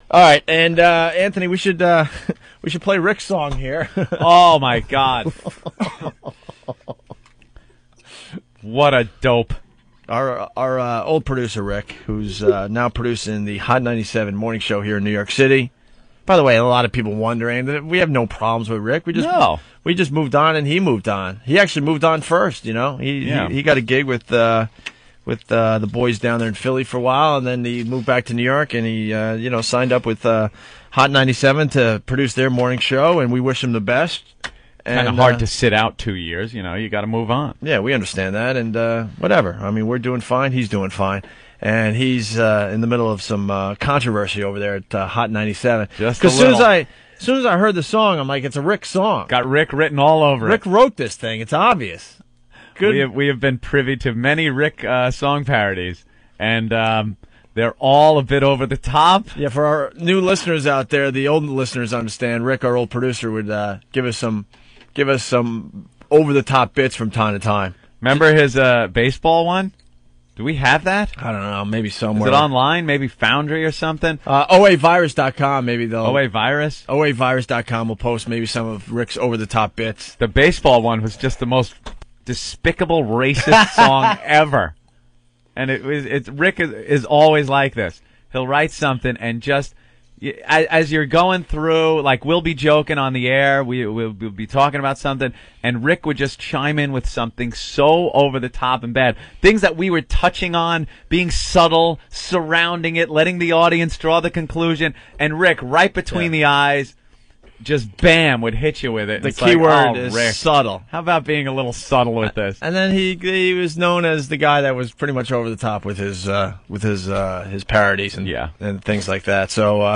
All right, and Anthony, we should play Rick's song here. Oh my God! What a dope! Our old producer Rick, who's now producing the Hot 97 morning show here in New York City. By the way, a lot of people wondering that we have no problems with Rick. We just moved on, and he moved on. He actually moved on first. You know, he got a gig with the boys down there in Philly for a while, and then he moved back to New York, and he signed up with Hot 97 to produce their morning show, and we wish him the best. Kind of hard to sit out 2 years, you got to move on. Yeah, we understand that, and whatever. I mean, we're doing fine, he's doing fine, and he's in the middle of some controversy over there at Hot 97. Just a little. As soon as I heard the song, I'm like, it's a Rick song. Got Rick written all over it. Rick wrote this thing, it's obvious. Good. We have been privy to many Rick song parodies, and they're all a bit over the top. Yeah, for our new listeners out there, the old listeners understand. Rick, our old producer, would give us some over the top bits from time to time. Remember his baseball one? Do we have that? I don't know, maybe somewhere. Is it online? Maybe Foundry or something? OAvirus.com, maybe they'll. OAvirus? OAvirus.com will post maybe some of Rick's over the top bits. The baseball one was just the most despicable racist song ever. And Rick is always like this. He'll write something and just, as you're going through, like we'll be joking on the air, we'll be talking about something, and Rick would just chime in with something so over the top and bad. Things that we were touching on, being subtle, surrounding it, letting the audience draw the conclusion, and Rick, right between the eyes, just bam, would hit you with it. The key word is Rick, subtle. How about being a little subtle with this? And then he was known as the guy that was pretty much over the top with his parodies and things like that. So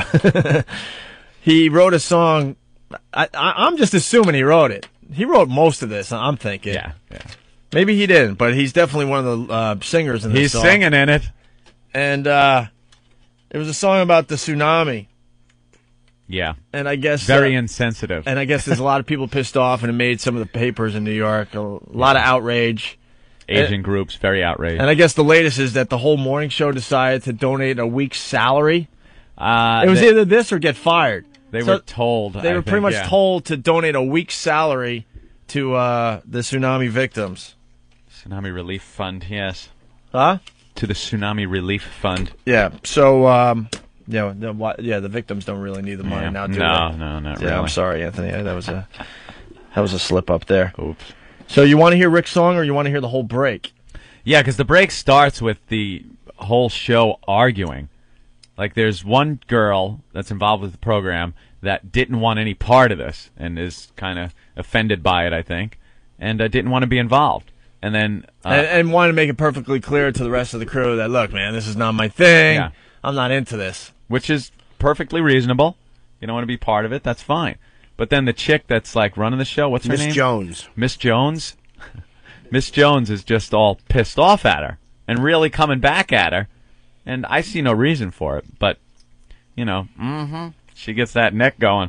he wrote a song. I'm just assuming he wrote it. He wrote most of this, I'm thinking. Yeah. Maybe he didn't, but he's definitely one of the singers in this song. He's singing in it. And it was a song about the tsunami. Yeah. And I guess very insensitive. And I guess there's a lot of people pissed off, and it made some of the papers in New York a lot of outrage. Asian groups very outraged. And I guess the latest is that the whole morning show decided to donate a week's salary. It was either this or get fired. They were told. They were pretty much told to donate a week's salary to the tsunami victims. Tsunami Relief Fund, yes. Huh? To the Tsunami Relief Fund. Yeah. So. The victims don't really need the money now, do they? No, not really. I'm sorry, Anthony. That was a slip up there. Oops. So you want to hear Rick's song, or you want to hear the whole break? Yeah, because the break starts with the whole show arguing. Like, there's one girl that's involved with the program that didn't want any part of this and is kind of offended by it, I think, and didn't want to be involved. And then and wanted to make it perfectly clear to the rest of the crew that, look, man, this is not my thing. Yeah. I'm not into this. Which is perfectly reasonable. You don't want to be part of it, that's fine. But then the chick that's like running the show, what's her name? Miss Jones. Miss Jones? Miss Jones is just all pissed off at her and really coming back at her. And I see no reason for it. But, she gets that neck going,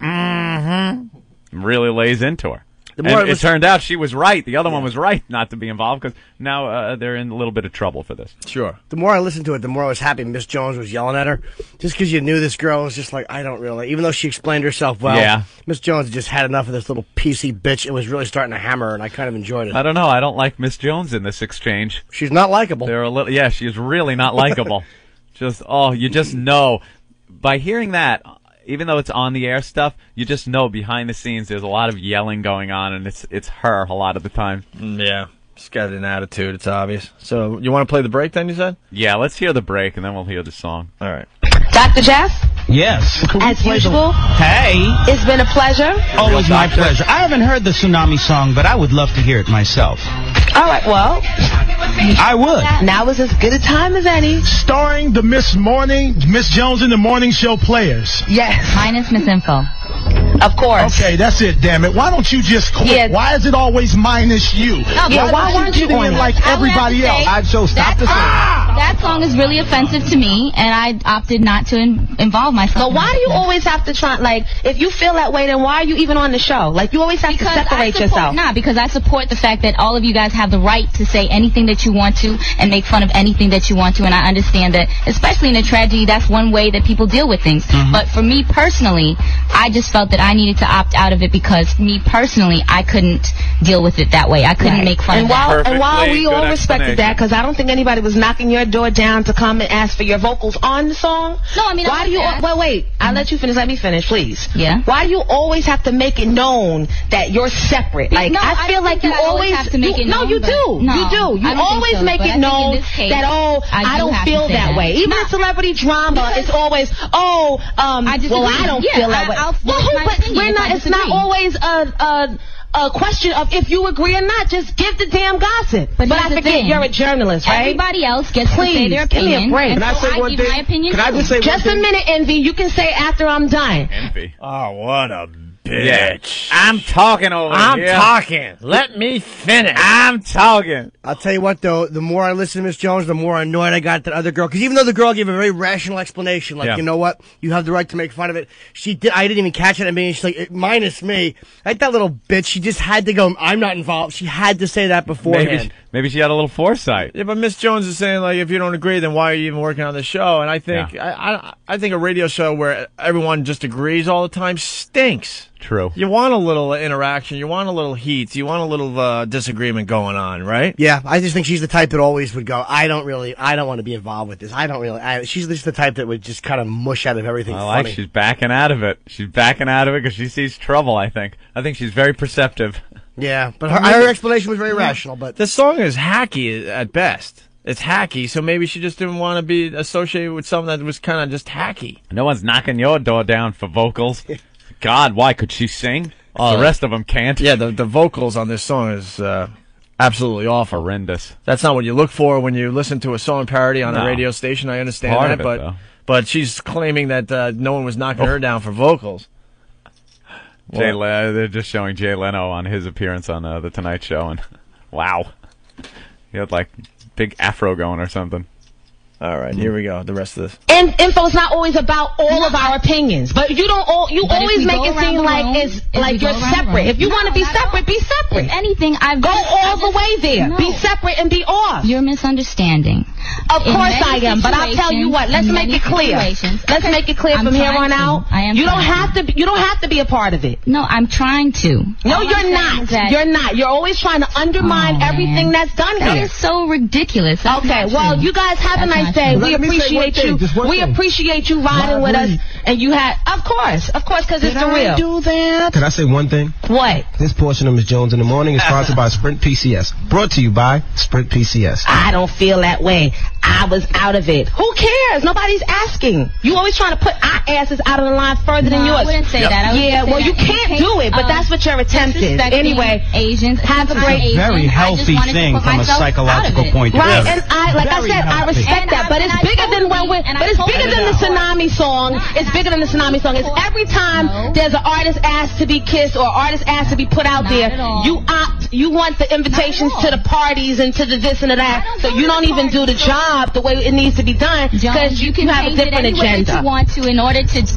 really lays into her. And it turned out she was right. The other one was right not to be involved, because now they're in a little bit of trouble for this. Sure. The more I listened to it, the more I was happy Miss Jones was yelling at her. Just because you knew this girl was just like, I don't really. Even though she explained herself well, Miss Jones just had enough of this little PC bitch. It was really starting to hammer her, and I kind of enjoyed it. I don't know. I don't like Miss Jones in this exchange. She's not likable. She's really not likable. You just know. By hearing that, even though it's on the air stuff, you just know behind the scenes there's a lot of yelling going on, and it's her a lot of the time. Yeah, she's got an attitude. It's obvious. So you want to play the break then, you said? Yeah, let's hear the break, and then we'll hear the song. All right. Dr. Jeff? Yes. As usual. Hey. It's been a pleasure. Always my pleasure. I haven't heard the Tsunami song, but I would love to hear it myself. All right, well. I would. Now is as good a time as any. Starring the Miss Jones in the Morning Show players. Yes. Minus Miss Info. Of course. Okay, that's it, damn it. Why don't you just quit? Yeah. Why is it always minus you? Yeah, why weren't you getting in like everybody else? So stop the song. That song is really offensive to me, and I opted not to involve myself. But why do you always have to try, like, if you feel that way, then why are you even on the show? Like, you always have to separate yourself. Nah, because I support the fact that all of you guys have the right to say anything that you want to and make fun of anything that you want to, and I understand that, especially in a tragedy, that's one way that people deal with things. But for me personally, I just felt that I needed to opt out of it because me personally, I couldn't deal with it that way. I couldn't make fun of that. And while we all respected that, because I don't think anybody was knocking your door down to come and ask for your vocals on the song. No, I mean, why do you? Wait. I'll let you finish. Let me finish, please. Yeah. Why do you always have to make it known that you're separate? Like, no, I feel like you always have to make it known. No, you do. No, you do. You always make it known that I don't feel that way. Even in celebrity drama, it's always I don't feel that way. But it's not always a question of if you agree or not. Just give the damn gossip. But I forget, you're a journalist, right? Everybody else gets to say their opinion. Give me a break. Can I say one thing? My opinion Can I just say just a minute, Envy. You can say after I'm done. Envy. Oh, what a bitch. Yeah. I'm talking over here. I'm talking. Let me finish. I'm talking. I'll tell you what, though, the more I listen to Miss Jones, the more annoyed I got at that other girl. Because even though the girl gave a very rational explanation, like, you know what, you have the right to make fun of it, I didn't even catch it. I mean, she's like, minus me. Like that little bitch, she just had to go, I'm not involved. She had to say that beforehand. Maybe she had a little foresight. Yeah, but Miss Jones is saying, like, if you don't agree, then why are you even working on the show? And I think I think a radio show where everyone just agrees all the time stinks. True. You want a little interaction. You want a little heat. You want a little disagreement going on, right? Yeah, I just think she's the type that always would go, I don't want to be involved with this. She's just the type that would just kind of mush out of everything funny. She's backing out of it. She's backing out of it because she sees trouble, I think. I think she's very perceptive. Yeah, but her explanation was very rational. But the song is hacky at best. It's hacky, so maybe she just didn't want to be associated with something that was kind of just hacky. No one's knocking your door down for vocals. God, why could she sing? The rest of them can't. Yeah, the vocals on this song is absolutely awful. Horrendous. That's not what you look for when you listen to a song parody on a radio station. I understand that, but she's claiming that no one was knocking her down for vocals. They're just showing Jay Leno on his appearance on The Tonight Show, and wow, he had like big afro going or something. All right, here we go. The rest of this. And info's not always about all of our opinions, but you don't. You always make it seem like it's like you're separate. If you want to be separate, be separate. If anything, go all the way there. Be separate and be off. You're misunderstanding. Of course I am, but I'll tell you what. Let's make it clear. Let's make it clear from here on out. You don't have to. You don't have to be a part of it. No, I'm trying to. No, you're not. You're not. You're always trying to undermine everything that's done here. That is so ridiculous. Okay, well, you guys have a nice day. We appreciate you. We appreciate you riding with us. And you had, of course, because it's the real. Do that? Can I say one thing? What? This portion of Ms. Jones in the Morning is sponsored by Sprint PCS. Brought to you by Sprint PCS. I don't feel that way. I was out of it. Who cares? Nobody's asking. You always trying to put our asses out of the line further than yours. I wouldn't say that. Well, you can't do it, but that's what your attempt is. Anyway, Asians, have a great, very healthy thing from a psychological point of view. Right, and like I said, I respect that, but it's bigger than it's bigger than the Tsunami song. It's bigger than the Tsunami song. It's every time there's an artist asked to be kissed or artist asked to be put out there, you want the invitations to the parties and to the this and the that, so you don't even do the job the way it needs to be done because you have a different agenda. You want to in order to.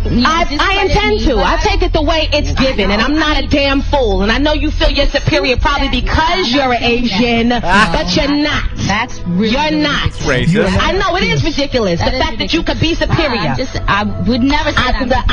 I intend to. I take it the way it's given, and I'm not a damn fool. And I know you feel you're superior probably because you're an Asian, but you're not. That's really you're not. It's racist. I know it is ridiculous. The fact that you could be superior. I would never say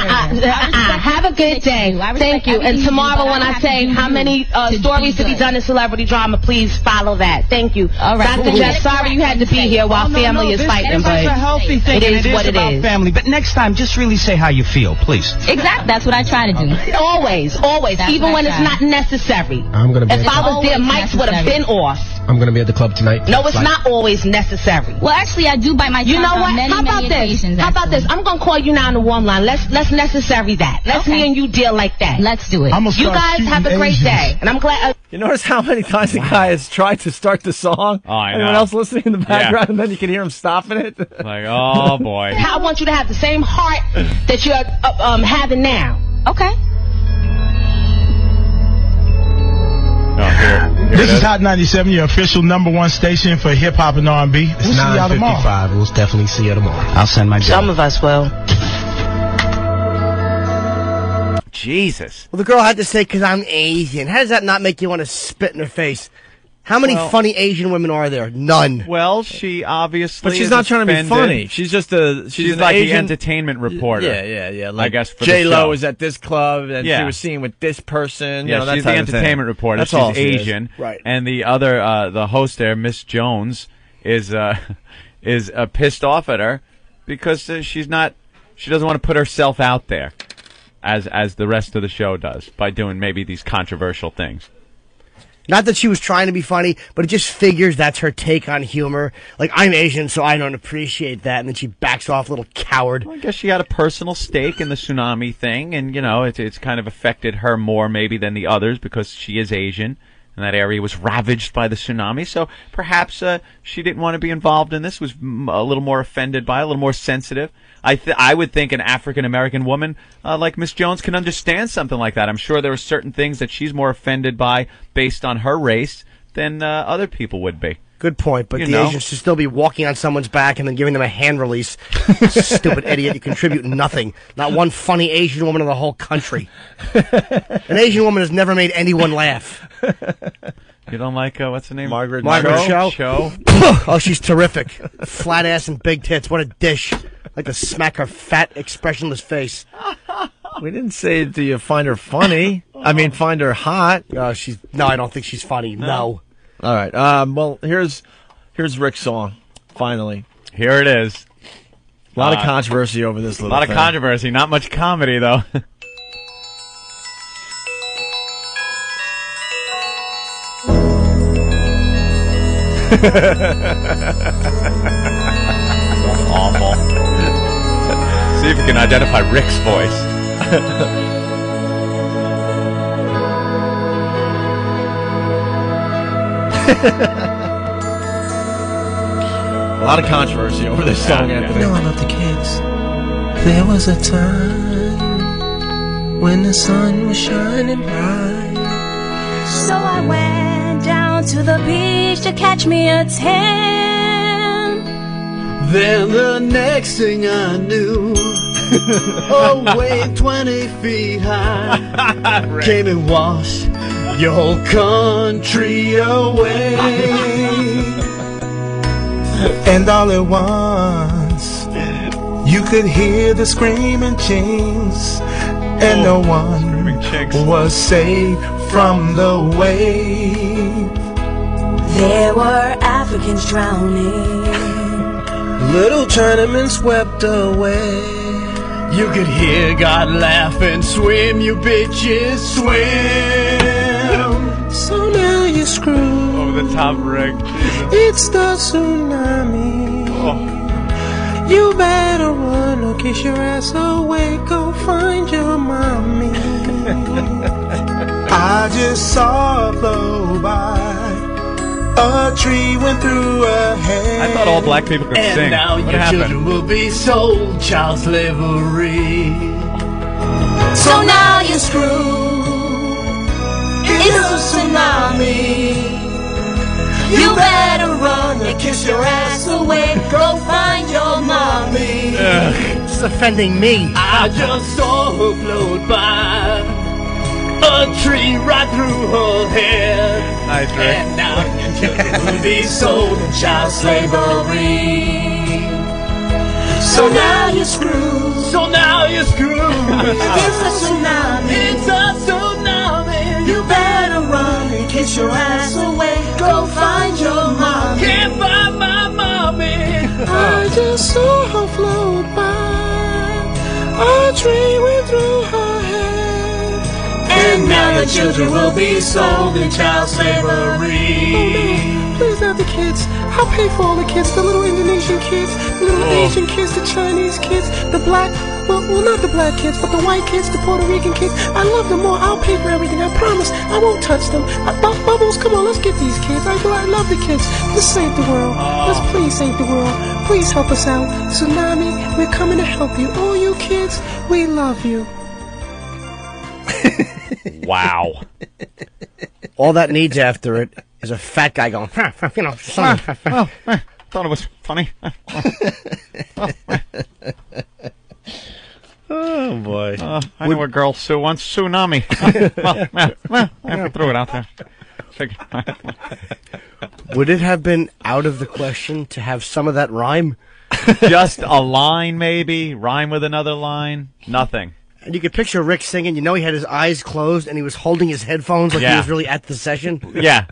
that. Have a good day. Thank you. And tomorrow when I say how many stories to be done in celebrity drama, please follow that. Thank you. All right. Dr. Jeff, sorry you had to be here while family is fighting, but it's a healthy thing. It is what it is. Family, but next time, just really say how you feel, please. Exactly. That's what I try to do. Always. Even when it's not necessary. If I was there, mics would have been off. I'm going to be at the club tonight. No, it's not always necessary. Well, actually, I do bite my tongue. You know what? Many, How about this? How about this? I'm going to call you now on the warm line. Let's necessary that. Let's me and you deal like that. Let's do it. You guys have a great day. And I'm glad. You notice how many times the guy has tried to start the song? Oh, I know. Anyone else listening in the background, and then you can hear him stopping it? Like, oh, boy. I want you to have the same heart that you're having now. Okay. This is Hot 97, your official #1 station for hip hop and R&B. It's 9:55. We'll definitely see you tomorrow. I'll send my Some of us will. Jesus. Well, the girl had to say, because I'm Asian. How does that not make you want to spit in her face? How many funny Asian women are there? None. Well, she obviously But she's not trying to be funny. She's just she's like Asian, the entertainment reporter. Yeah. Like I guess for J-Lo was at this club, and Yeah. she was seen with this person. Yeah, you know, she's that the type of entertainment thing. reporter. That's She's all she is. Asian. Right. And the other, the host there, Miss Jones, is pissed off at her because she doesn't want to put herself out there as the rest of the show does by doing maybe these controversial things. Not that she was trying to be funny, but it just figures that's her take on humor. Like, I'm Asian, so I don't appreciate that. And then she backs off, little coward. Well, I guess she had a personal stake in the tsunami thing, and, you know, it's kind of affected her more maybe than the others because she is Asian, and that area was ravaged by the tsunami. So perhaps she didn't want to be involved in this, was a little more offended by it, a little more sensitive. I would think an African-American woman like Miss Jones can understand something like that. I'm sure there are certain things that she's more offended by based on her race than other people would be. Good point, but You the know. Asians should still be walking on someone's back and then giving them a hand release. Stupid idiot. You contribute nothing. Not one funny Asian woman in the whole country. An Asian woman has never made anyone laugh. You don't like, what's her name? Margaret Cho? Oh, she's terrific. Flat ass and big tits. What a dish. Like to smack her fat, expressionless face. We didn't say, do you find her funny? I mean, find her hot. No, I don't think she's funny. No. All right. Well, here's Rick's song. Finally, Here it is. a lot of controversy over this A little lot of thing. controversy, not much comedy, though. Awful. See if you can identify Rick's voice. A lot of controversy over this song, Anthony. You know I love the kids. There was a time when the sun was shining bright. So I went down to the beach to catch me a tan. Then the next thing I knew, oh, way 20 feet high, came and washed your whole country away. And all at once, you could hear the screaming chinks, and no one was safe from the wave. There were Africans drowning. Little Chinamen swept away. You could hear God laughing, swim, you bitches, swim. So now you're screwed. Over the top, Rick. It's the tsunami. You better run or kiss your ass away. Go find your mommy. I just saw her blow by. A tree went through her head. I thought all black people could And sing. now What your happened? children will be sold child slavery. So now you're screwed. It's a tsunami. You better run and kiss your ass away. Go find your mommy. It's offending me. I just saw her float by. A tree right through her head. Nice, Rick. And now your children will be sold in child slavery. So now you're screwed. So now you're screwed. It's a tsunami. It's a tsunami. You better run and kiss your ass away. Go find your mommy. Can't find my mommy. I just saw her float by. A tree went through her head. And now the children will be sold in child slavery. Please have the kids. I'll pay for all the kids. The little Indonesian kids, the little Asian kids, the Chinese kids, the black, well, not the black kids, but the white kids, the Puerto Rican kids. I love them all. I'll pay for everything. I promise. I won't touch them. Bubbles, come on, let's get these kids. I love the kids. Let's save the world. Let's please save the world. Please help us out. Tsunami, we're coming to help you. All you kids, we love you. Wow. All that needs after it is a fat guy going, you know, something. Thought it was funny. Oh, boy. I know a girl, Sue, once. Tsunami. I threw it out there. Would it have been out of the question to have some of that rhyme? Just a line, maybe. Rhyme with another line. Nothing. And you could picture Rick singing. You know, he had his eyes closed and he was holding his headphones like he was really at the session. Yeah.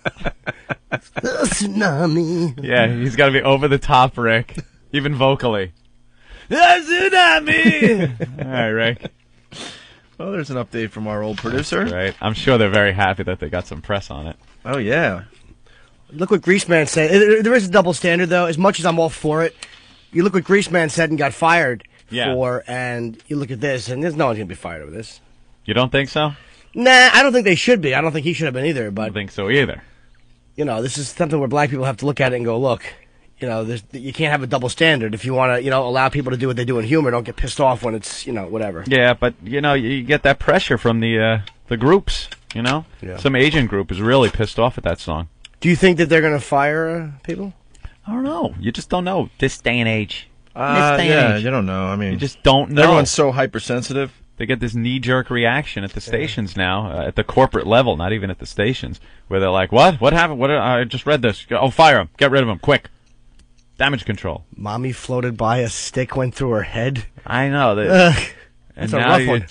The tsunami. Yeah, he's got to be over the top, Rick. Even vocally. The tsunami! All right, Rick. Well, there's an update from our old producer. Right. I'm sure they're very happy that they got some press on it. Oh, yeah. Look what Greaseman said. There is a double standard, though. As much as I'm all for it, you look what Greaseman said and got fired for, and you look at this, and there's no one's going to be fired over this. You don't think so? Nah, I don't think they should be. I don't think he should have been either. But I don't think so either. You know, this is something where black people have to look at it and go, look, you know, you can't have a double standard. If you want to, you know, allow people to do what they do in humor, don't get pissed off when it's, you know, whatever. Yeah, but, you know, you get that pressure from the groups, you know? Yeah. Some Asian group is really pissed off at that song. Do you think that they're going to fire people? I don't know. You just don't know. This day and age. Yeah, you don't know. I mean, you just don't know. Everyone's so hypersensitive. They get this knee-jerk reaction at the stations now, at the corporate level, not even at the stations, where they're like, what? What happened? I just read this. Oh, fire him. Get rid of him. Quick. Damage control. Mommy floated by, a stick went through her head. I know. That's a rough one.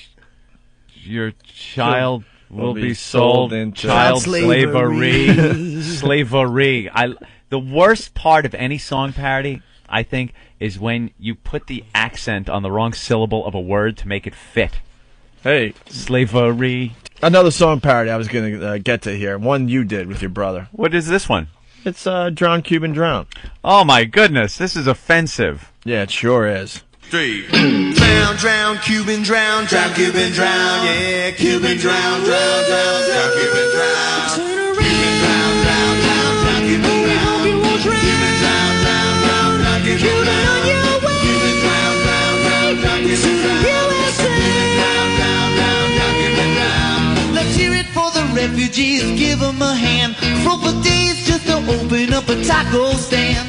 Your child will be sold into child slavery. Slavery. The worst part of any song parody, I think, is when you put the accent on the wrong syllable of a word to make it fit. Hey. Slavery. Another song parody I was going to get to here. One you did with your brother. What is this one? It's Drown, Cuban, Drown. Oh, my goodness. This is offensive. Yeah, it sure is. 3. Drown, drown, Cuban, drown, drown, Cuban, drown, yeah, Cuban, drown, drown, drown, drown, Cuban, drown. Cuban, drown, drown, drown, drown, Cuban, drown. Cuban, drown, drown, drown, drown, Cuban, drown. Cuban, drown, drown, drown, drown, Cuban, drown. Cuban, drown, drown, drown, drown, Cuban, drown. Let's hear it for the refugees, give them a hand. For days just to open up a taco stand.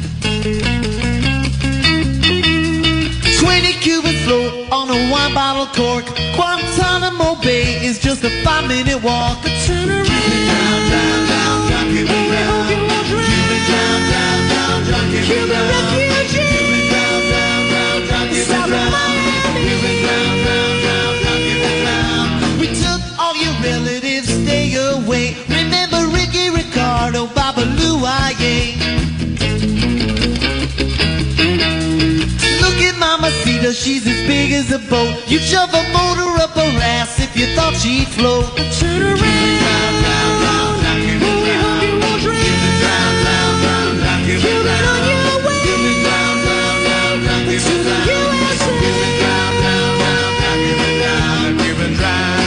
20 Cubans float on a wine bottle cork. Guantanamo Bay is just a 5-minute walk. Turn around, down, down, down, down, Cuban drown. Cuban drown, down, down, down, Cuban drown. Cuban drown, down, down, down, Cuban drown. Cuban drown, down, down, down, Cuban drown. We took all your relatives, stay away. Remember Ricky, Ricardo, Babalu, Aye. Mamacita, she's as big as a boat. You'd shove a motor up her ass if you thought she'd float. Turn around, drown, drown, drown, drown, Cuban drown. Cuban drown, drown, drown, drown, Cuban drown. Cuban drown, drown, drown, drown, Cuban drown. Cuban drown, drown, drown, drown, Cuban drown. Cuban drown.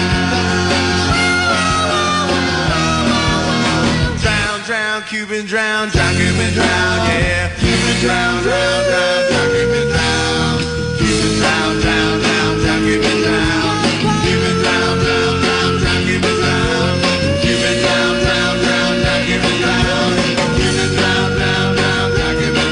Drown, drown, Cuban drown, drown, Cuban drown, yeah. Cuban drown, drown, drown, drown, Cuban drown. Drown, drown, drown, drown, Cuban drown. Cuban drown, drown, drown, drown, Cuban drown. Cuban drown, drown, drown, drown, Cuban drown. Cuban drown, drown, drown, drown, Cuban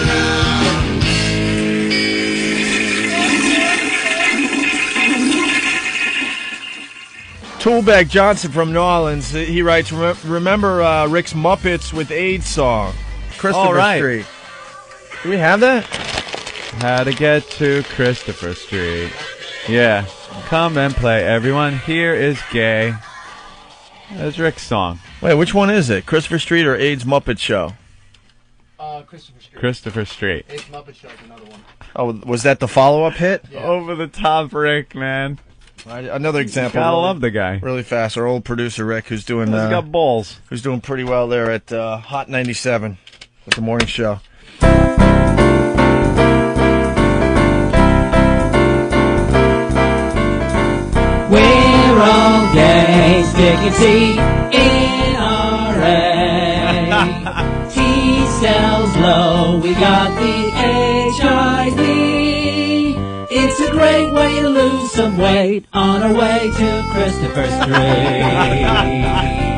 drown. Toolbag Johnson from New Orleans, he writes, remember Rick's Muppets with AIDS song, Christopher Street. Do we have that? How to get to Christopher Street. Yeah. Come and play, everyone. Here is gay. That's Rick's song. Wait, which one is it? Christopher Street or AIDS Muppet Show? Christopher Street. Christopher Street. AIDS Muppet Show is another one. Oh, was that the follow-up hit? Yeah. Over the top, Rick, man. Another example. Gotta love the guy. Really fast. Our old producer, Rick, who's doing... He's got balls. Who's doing pretty well there at Hot 97 with the morning show. We're all gay, sticking T in RA. T cells low, we got the HIV. It's a great way to lose some weight on our way to Christopher Street.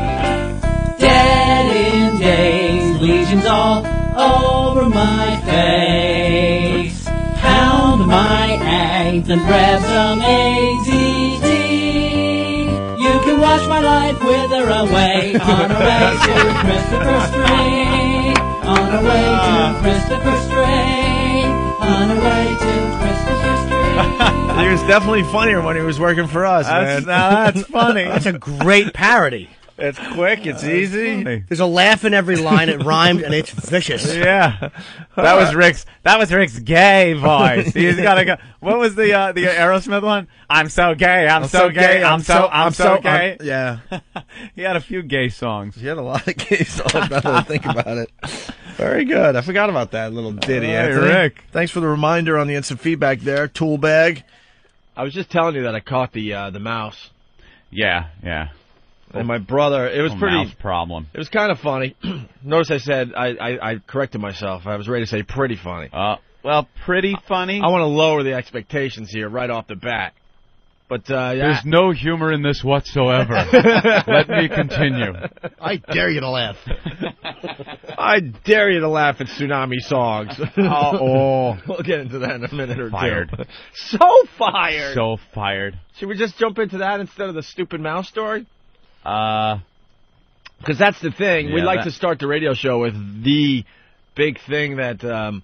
Dead in days, lesions all over my face. Pound my eggs and grab some AZT. You can watch my life wither away on our way to Christopher Street. On our way to Christopher Street. On our way to Christopher Street. He was definitely funnier when he was working for us, man. Now that's funny. That's a great parody. It's quick. It's easy. There's a laugh in every line. It rhymed, and it's vicious. Yeah, that was Rick's gay voice. He's got to go. What was the Aerosmith one? I'm so gay. I'm so gay. I'm so gay. Yeah, he had a few gay songs. He had a lot of gay songs. Now that I think about it. Very good. I forgot about that little ditty. Hey, Anthony. Rick. Thanks for the reminder on the instant feedback there. Tool bag. I was just telling you that I caught the mouse. Yeah. And my brother, it was pretty mouse problem. It was kind of funny. Notice I said I corrected myself. I was ready to say pretty funny. Well, pretty funny. I want to lower the expectations here right off the bat. But there's no humor in this whatsoever. Let me continue. I dare you to laugh. I dare you to laugh at tsunami songs. Oh. We'll get into that in a minute or Fired. two. So fired. So fired. Should we just jump into that instead of the stupid mouse story? Because that's the thing. Yeah, we like to start the radio show with the big thing that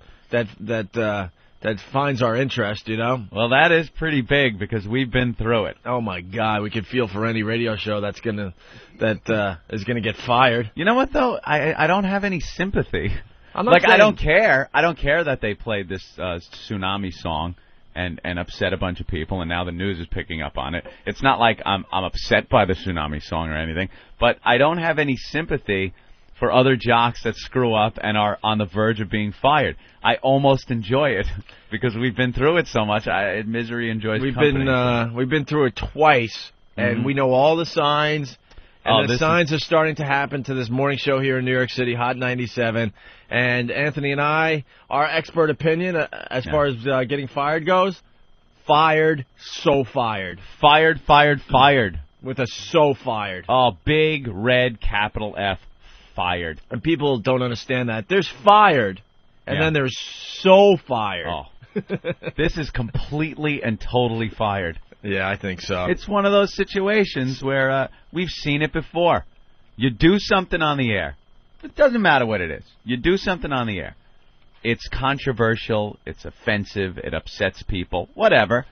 finds our interest, you know? Well, that is pretty big because we've been through it. Oh my God, we could feel for any radio show that is gonna get fired. You know what though? I don't have any sympathy. I'm not saying... I don't care. I don't care that they played this tsunami song and upset a bunch of people, and now the news is picking up on it. It's not like I'm upset by the tsunami song or anything, but I don't have any sympathy for other jocks that screw up and are on the verge of being fired. I almost enjoy it because we've been through it so much. Misery enjoys company. We've been through it twice, and we know all the signs. And the signs are starting to happen to this morning show here in New York City, Hot 97. And Anthony and I, our expert opinion as far as getting fired goes, fired, so fired. Fired. With a so fired. Oh, big red capital F, fired. And people don't understand that. There's fired, and then there's so fired. Oh. This is completely and totally fired. Yeah, I think so. It's one of those situations where we've seen it before. You do something on the air. It doesn't matter what it is. You do something on the air. It's controversial. It's offensive. It upsets people. Whatever.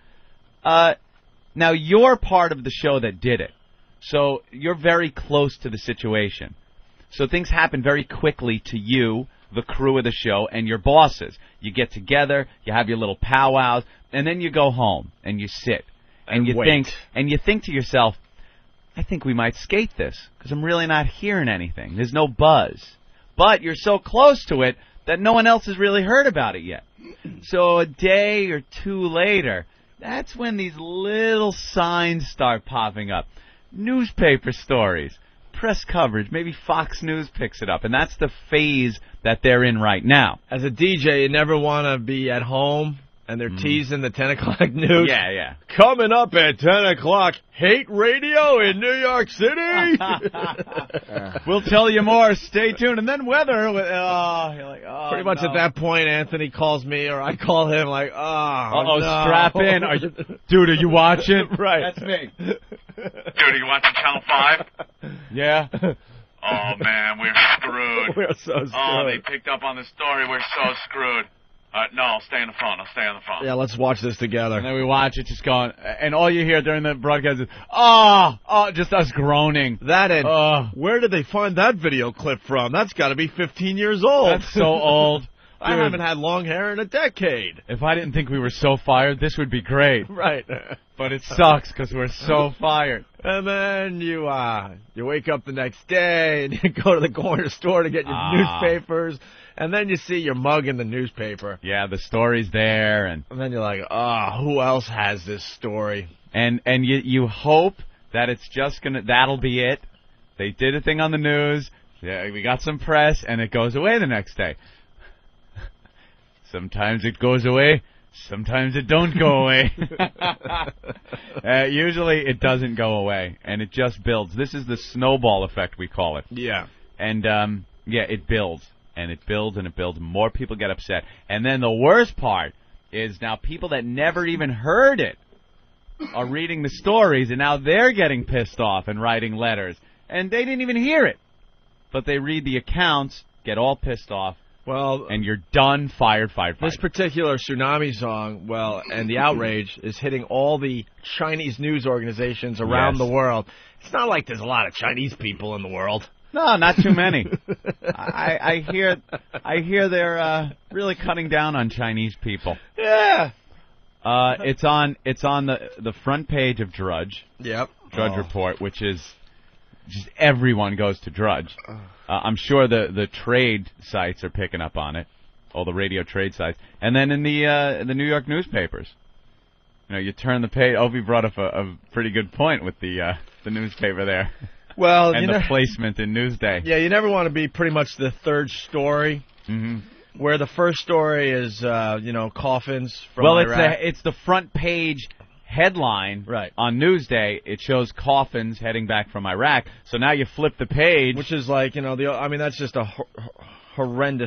Now, you're part of the show that did it. So you're very close to the situation. So things happen very quickly to you, the crew of the show, and your bosses. You get together. You have your little powwows. And then you go home and you sit. And you think to yourself, I think we might skate this because I'm really not hearing anything. There's no buzz. But you're so close to it that no one else has really heard about it yet. So a day or two later, that's when these little signs start popping up. Newspaper stories, press coverage, maybe Fox News picks it up. And that's the phase that they're in right now. As a DJ, you never want to be at home. And they're teasing the 10 o'clock news. Yeah. Coming up at 10 o'clock, hate radio in New York City. We'll tell you more. Stay tuned. And then weather. You're like, Pretty much at that point, Anthony calls me or I call him like, no. Strap in. Dude, are you watching? Right. That's me. Dude, are you watching Channel 5? Yeah. Oh, man, we're screwed. We're so screwed. Oh, they picked up on the story. We're so screwed. No, I'll stay on the phone. Yeah, let's watch this together. And then we watch it just going, and all you hear during the broadcast is, just us groaning. That and, where did they find that video clip from? That's got to be 15 years old. That's so old. I haven't had long hair in a decade. If I didn't think we were so fired, this would be great. Right. But it sucks because we're so fired. And then you wake up the next day and you go to the corner store to get your newspapers. And then you see your mug in the newspaper. Yeah, the story's there. And then you're like, who else has this story? And you hope that it's just that'll be it. They did a thing on the news. Yeah, we got some press, and it goes away the next day. Sometimes it goes away. Sometimes it don't go away. Usually it doesn't go away, and it just builds. This is the snowball effect, we call it. Yeah. And, it builds, and it builds, and it builds. More people get upset. And then the worst part is now people that never even heard it are reading the stories, and now they're getting pissed off and writing letters. And they didn't even hear it. But they read the accounts, get all pissed off, and you're done, fired. This particular tsunami song, and the outrage is hitting all the Chinese news organizations around the world. It's not like there's a lot of Chinese people in the world. No, not too many. I hear they're really cutting down on Chinese people. Yeah. It's on the front page of Drudge. Yep. Drudge Report, which is just everyone goes to Drudge. I'm sure the trade sites are picking up on it, all the radio trade sites, and then in the New York newspapers. You turn the page. Ovi brought up a pretty good point with the newspaper there. Well, and the placement in Newsday. Yeah, you never want to be pretty much the third story. Mm-hmm. Where the first story is, coffins from Iraq. It's the front page headline on Newsday. It shows coffins heading back from Iraq. So now you flip the page, which is like that's just a horrendous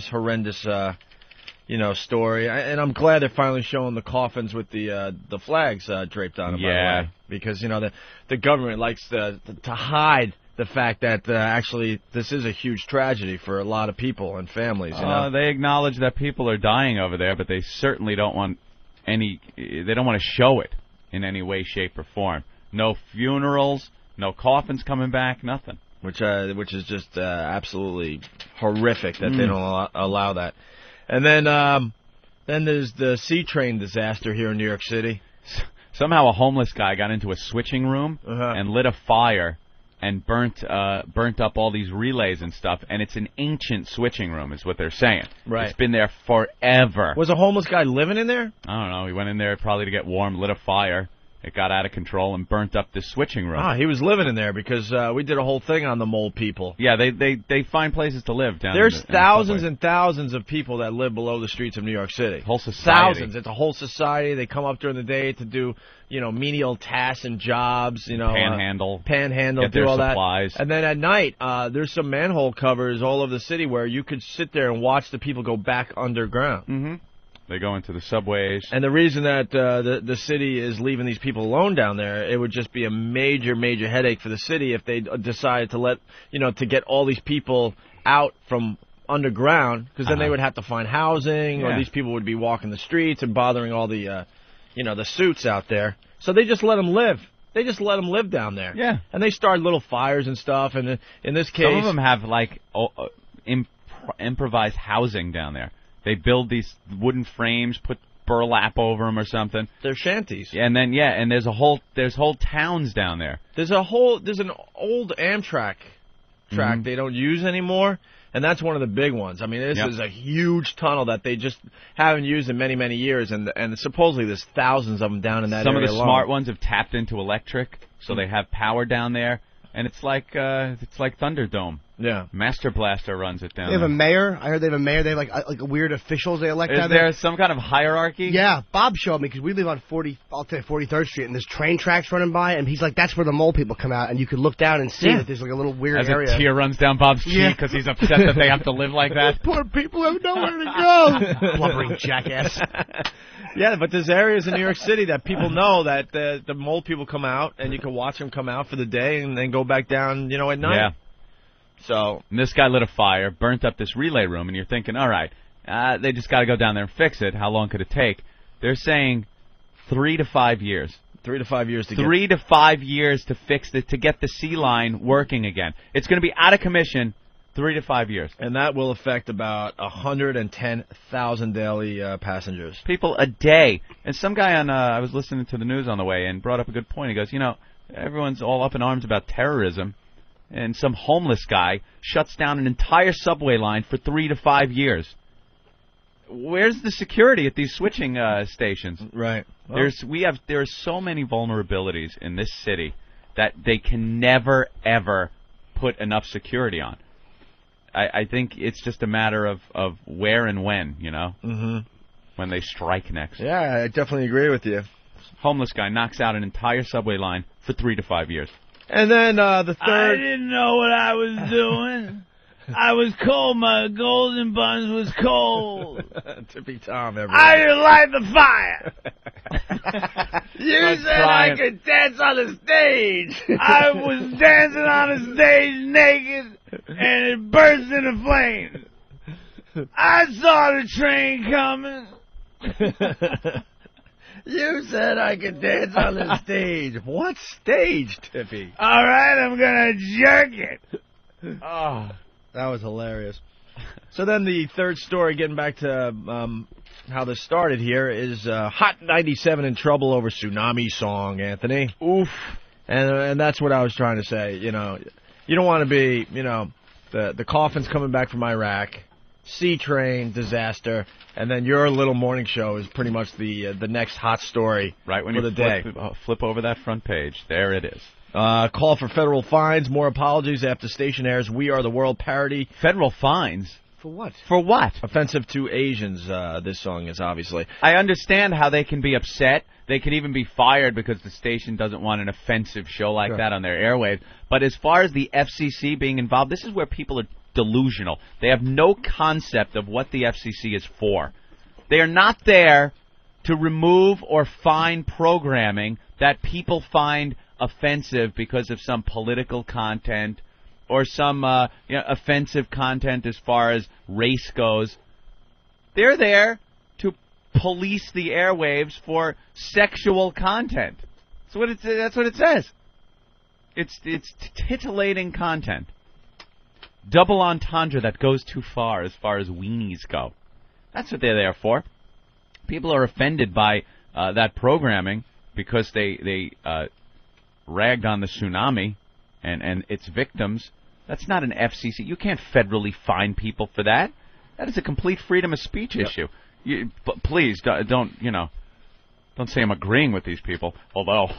story. And I'm glad they're finally showing the coffins with the flags draped on them. Yeah, by the way, because the government likes to hide the fact that actually this is a huge tragedy for a lot of people and families. They acknowledge that people are dying over there, but they certainly don't want they don't want to show it in any way, shape, or form. No funerals, no coffins coming back, nothing. Which is just absolutely horrific that they don't allow that. And then there's the C train disaster here in New York City. Somehow a homeless guy got into a switching room and lit a fire and burnt up all these relays and stuff. And it's an ancient switching room, is what they're saying. Right. It's been there forever. Was a homeless guy living in there? I don't know. He went in there probably to get warm, lit a fire. It got out of control and burnt up this switching room. He was living in there because we did a whole thing on the mole people. Yeah, they find places to live down there. There's thousands and thousands of people that live below the streets of New York City. Whole society. Thousands. It's a whole society. They come up during the day to do, menial tasks and jobs, panhandle, get do all supplies. That. And then at night, there's some manhole covers all over the city where you could sit there and watch the people go back underground. Mm-hmm. They go into the subways. And the reason that the city is leaving these people alone down there, it would just be a major, major headache for the city if they decided to to get all these people out from underground, because then they would have to find housing, or these people would be walking the streets and bothering all the, the suits out there. So they just let them live. They just let them live down there. Yeah. And they start little fires and stuff, and in this case... Some of them have, improvised housing down there. They build these wooden frames, put burlap over them or something. They're shanties. And then and there's whole towns down there. There's an old Amtrak track they don't use anymore, and that's one of the big ones. I mean, this is a huge tunnel that they just haven't used in many, many years, and supposedly there's thousands of them down in that area. Some of the smart ones have tapped into electric, so they have power down there, and it's like Thunderdome. Yeah. Master Blaster runs it down. They have a mayor. I heard they have a mayor. They have like weird officials they elect. Is there some kind of hierarchy? Yeah, Bob showed me because we live on 43rd Street, and there's train tracks running by, and he's like, that's where the mole people come out, and you can look down and see that there's like a little weird area. As a tear runs down Bob's cheek because he's upset that they have to live like that. Poor people have nowhere to go. Blubbering jackass. Yeah, but there's areas in New York City that people know that the mole people come out, and you can watch them come out for the day and then go back down, at night. Yeah. So and this guy lit a fire, burnt up this relay room, and you're thinking, all right, they just got to go down there and fix it. How long could it take? They're saying 3 to 5 years. 3 to 5 years to 3 to 5 years to fix it, to get the C line working again. It's going to be out of commission 3 to 5 years. And that will affect about 110,000 daily passengers. People a day. And some guy I was listening to the news on the way and brought up a good point. He goes, everyone's all up in arms about terrorism. And some homeless guy shuts down an entire subway line for 3 to 5 years. Where's the security at these switching stations? Right. Well, there are so many vulnerabilities in this city that they can never, ever put enough security on. I think it's just a matter of where and when, Mm-hmm. when they strike next. Yeah, I definitely agree with you. Homeless guy knocks out an entire subway line for 3 to 5 years. And then the I third... didn't know what I was doing. I was cold. My golden buns was cold. Tippy Tom, everyone. I didn't light the fire. You That's said Brian. I could dance on the stage. I was dancing on the stage naked, and it burst into flames. I saw the train coming. You said I could dance on the stage. What stage, Tippy? All right, I'm gonna jerk it. Oh, that was hilarious. So then the third story, getting back to how this started here, is Hot 97 in trouble over Tsunami song, Anthony. Oof. And that's what I was trying to say. You know, you don't want to be, you know, the coffin's coming back from Iraq, Sea Train disaster, and then your little morning show is pretty much the next hot story Right when for you the day. flip over that front page, there it is. Call for federal fines, more apologies after station airs We Are the World parody. Federal fines? For what? For what? Offensive to Asians, this song is obviously. I understand how they can be upset. They could even be fired because the station doesn't want an offensive show like that on their airwaves. But as far as the FCC being involved, this is where people are delusional. They have no concept of what the FCC is for. They are not there to remove or fine programming that people find offensive because of some political content or some offensive content as far as race goes. They're there to police the airwaves for sexual content. That's what it says. It's titillating content. Double entendre that goes too far as weenies go. That's what they're there for. People are offended by that programming because they ragged on the tsunami and its victims. That's not an FCC. You can't federally fine people for that. That is a complete freedom of speech issue. But please don't say I'm agreeing with these people. Although,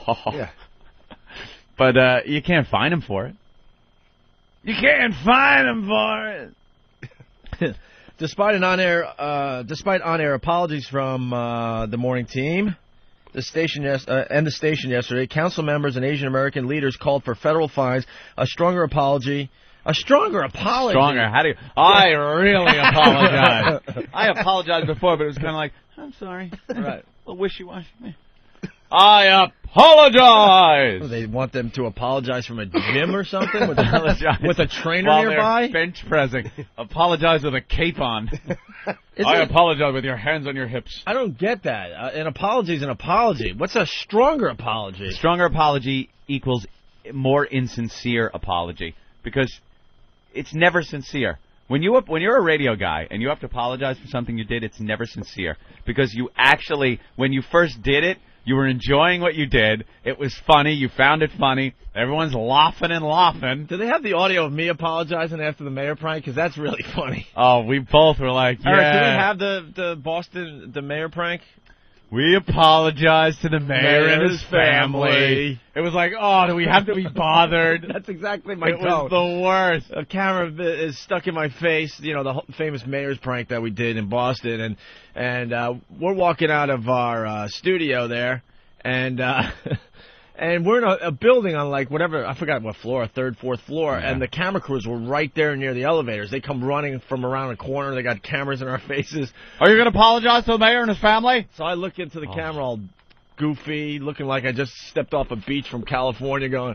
but you can't fine them for it. You can't fine them for it. Despite on-air apologies from the morning team, the station yesterday, council members and Asian American leaders called for federal fines, a stronger apology. Stronger? How do you? I really apologize. I apologized before, but it was kind of like, I'm sorry. Right. A wishy-washy. I apologize. Well, they want them to apologize from a gym or something with a trainer while nearby. They're bench pressing. Apologize with a cape on. I apologize with your hands on your hips. I don't get that. An apology is an apology. What's a stronger apology? Stronger apology equals more insincere apology because it's never sincere. When you're a radio guy and you have to apologize for something you did, it's never sincere because you actually, when you first did it, you were enjoying what you did. It was funny. You found it funny. Everyone's laughing and laughing. Do they have the audio of me apologizing after the mayor prank? Because that's really funny. Oh, we both were like, yeah. Eric, do we have the mayor prank? We apologize to the mayor and his family. It was like, oh, do we have to be bothered? That's exactly my tone. It was the worst. A camera is stuck in my face, the famous mayor's prank that we did in Boston. And we're walking out of our studio there, and we're in a building on, like, whatever, I forgot what floor, third, fourth floor, and the camera crews were right there near the elevators. They come running from around a corner. They got cameras in our faces. Are you going to apologize to the mayor and his family? So I look into the camera all goofy, looking like I just stepped off a beach from California going,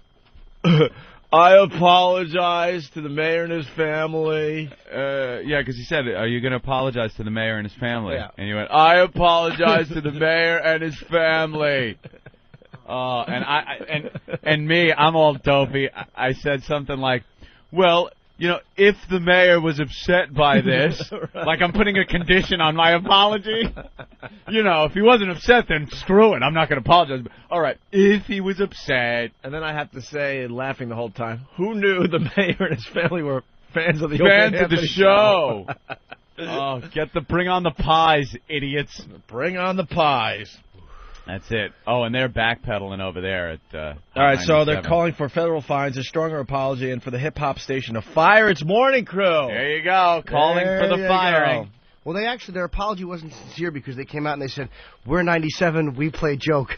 I apologize to the mayor and his family. Yeah, because he said, are you going to apologize to the mayor and his family? Yeah. And you went, I apologize to the mayor and his family. And me, I'm all dopey. I said something like, well, if the mayor was upset by this, right. Like I'm putting a condition on my apology. If he wasn't upset, then screw it. I'm not going to apologize. But, all right, if he was upset. And then I have to say, laughing the whole time, who knew the mayor and his family were fans of the show? Oh, bring on the pies, idiots. Bring on the pies. That's it. Oh, and they're backpedaling over there at all right, so they're calling for federal fines, a stronger apology, and for the hip-hop station to fire its morning crew. There you go. Calling for the firing. Go. Well, their apology wasn't sincere because they came out and they said, "We're 97, we play joke."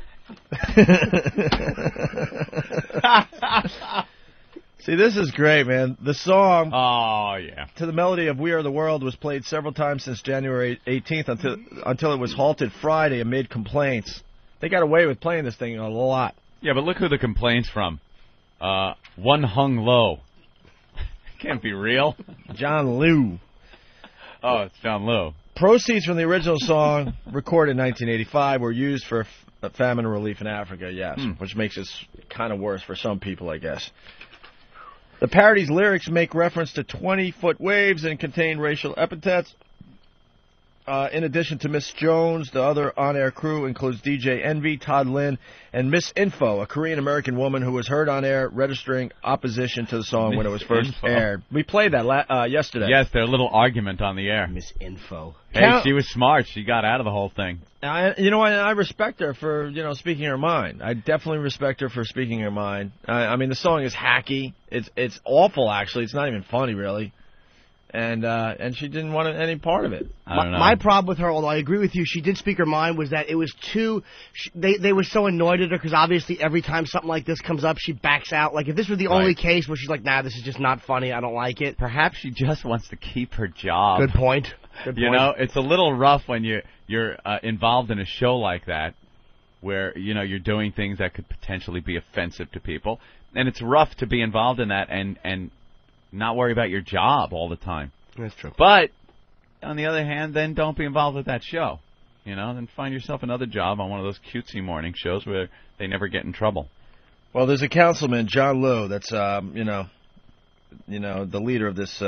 See, this is great, man. The song, oh yeah, to the melody of "We Are the World" was played several times since January 18th until it was halted Friday amid complaints. They got away with playing this thing a lot. Yeah, but look who the complaint's from. One Hung Low. Can't be real. John Liu. Oh, it's John Liu. Proceeds from the original song, recorded in 1985, were used for famine relief in Africa, yes, which makes it kind of worse for some people, I guess. The parody's lyrics make reference to 20-foot waves and contain racial epithets. In addition to Miss Jones, the other on-air crew includes DJ Envy, Todd Lynn, and Miss Info, a Korean-American woman who was heard on air registering opposition to the song when it was first aired. We played that yesterday. Yes, their little argument on the air. Miss Info. Hey, she was smart. She got out of the whole thing. I respect her for, speaking her mind. I definitely respect her for speaking her mind. I mean, the song is hacky. It's awful, actually. It's not even funny, really. And she didn't want any part of it. I don't know. My problem with her, although I agree with you, she did speak her mind, was that it was too... They were so annoyed at her because obviously every time something like this comes up, she backs out. Like, if this was the only case where she's like, nah, this is just not funny, I don't like it. Perhaps she just wants to keep her job. Good point. You know, it's a little rough when you're involved in a show like that where, you're doing things that could potentially be offensive to people. And it's rough to be involved in that and not worry about your job all the time. That's true. But, on the other hand, then don't be involved with that show. Then find yourself another job on one of those cutesy morning shows where they never get in trouble. Well, there's a councilman, John Liu, that's, the leader of this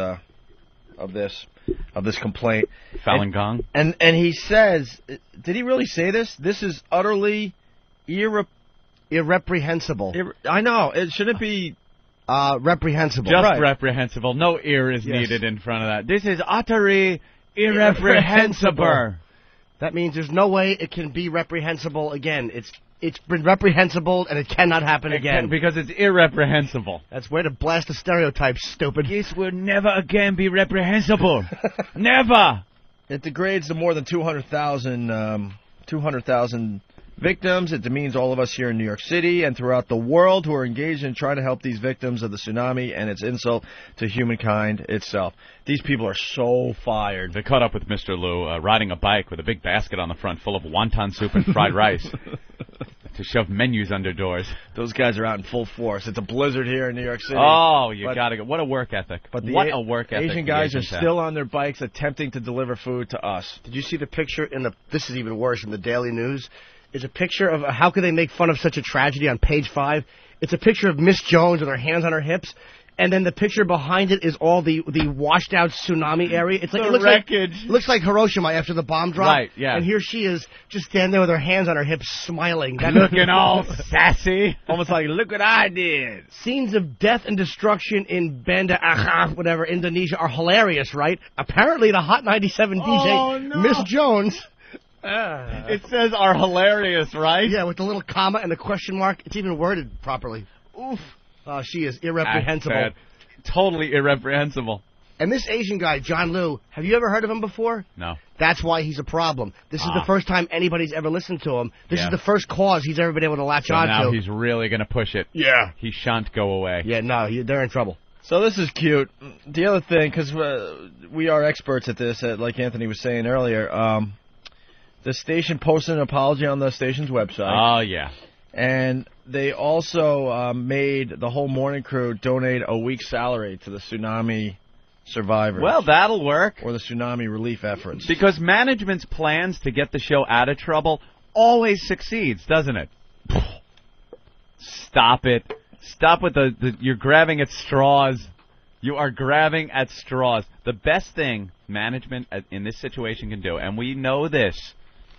complaint. Falun Gong? And he says, did he really say this? This is utterly irreprehensible. I know. It shouldn't be... reprehensible. Just reprehensible. No ear is needed in front of that. This is utterly irreprehensible. That means there's no way it can be reprehensible again. It's been reprehensible and it cannot happen again. Because it's irreprehensible. That's way to blast the stereotypes, stupid. This will never again be reprehensible. Never! It degrades to more than 200,000 victims. It demeans all of us here in New York City and throughout the world who are engaged in trying to help these victims of the tsunami and its insult to humankind itself. These people are so fired. They caught up with Mr. Liu riding a bike with a big basket on the front full of wonton soup and fried rice to shove menus under doors. Those guys are out in full force. It's a blizzard here in New York City. Oh, you gotta go. What a work ethic. But what a work ethic. Asian guys are still on their bikes attempting to deliver food to us. Did you see the picture this is even worse, in the Daily News? Is a picture of how could they make fun of such a tragedy on page 5. It's a picture of Miss Jones with her hands on her hips, and then the picture behind it is all the washed out tsunami area. It's like the wreckage. Looks like Hiroshima after the bomb drop. Right, yeah. And here she is just standing there with her hands on her hips smiling. Looking all sassy. Almost like, look what I did. Scenes of death and destruction in Banda Aceh, whatever, Indonesia are hilarious, right? Apparently the Hot 97 DJ, Miss Jones... It says are hilarious, right? Yeah, with the little comma and the question mark. It's even worded properly. Oof. She is irreprehensible. Totally irreprehensible. And this Asian guy, John Liu, have you ever heard of him before? No. That's why he's a problem. This is the first time anybody's ever listened to him. This is the first cause he's ever been able to latch on to. Now he's really going to push it. Yeah. He shan't go away. Yeah, no, they're in trouble. So this is cute. The other thing, because we are experts at this, like Anthony was saying earlier, the station posted an apology on the station's website. Oh, yeah. And they also made the whole morning crew donate a week's salary to the tsunami survivors. Well, that'll work. Or the tsunami relief efforts. Because management's plans to get the show out of trouble always succeeds, doesn't it? Stop it. Stop with you're grabbing at straws. You are grabbing at straws. The best thing management in this situation can do, and we know this,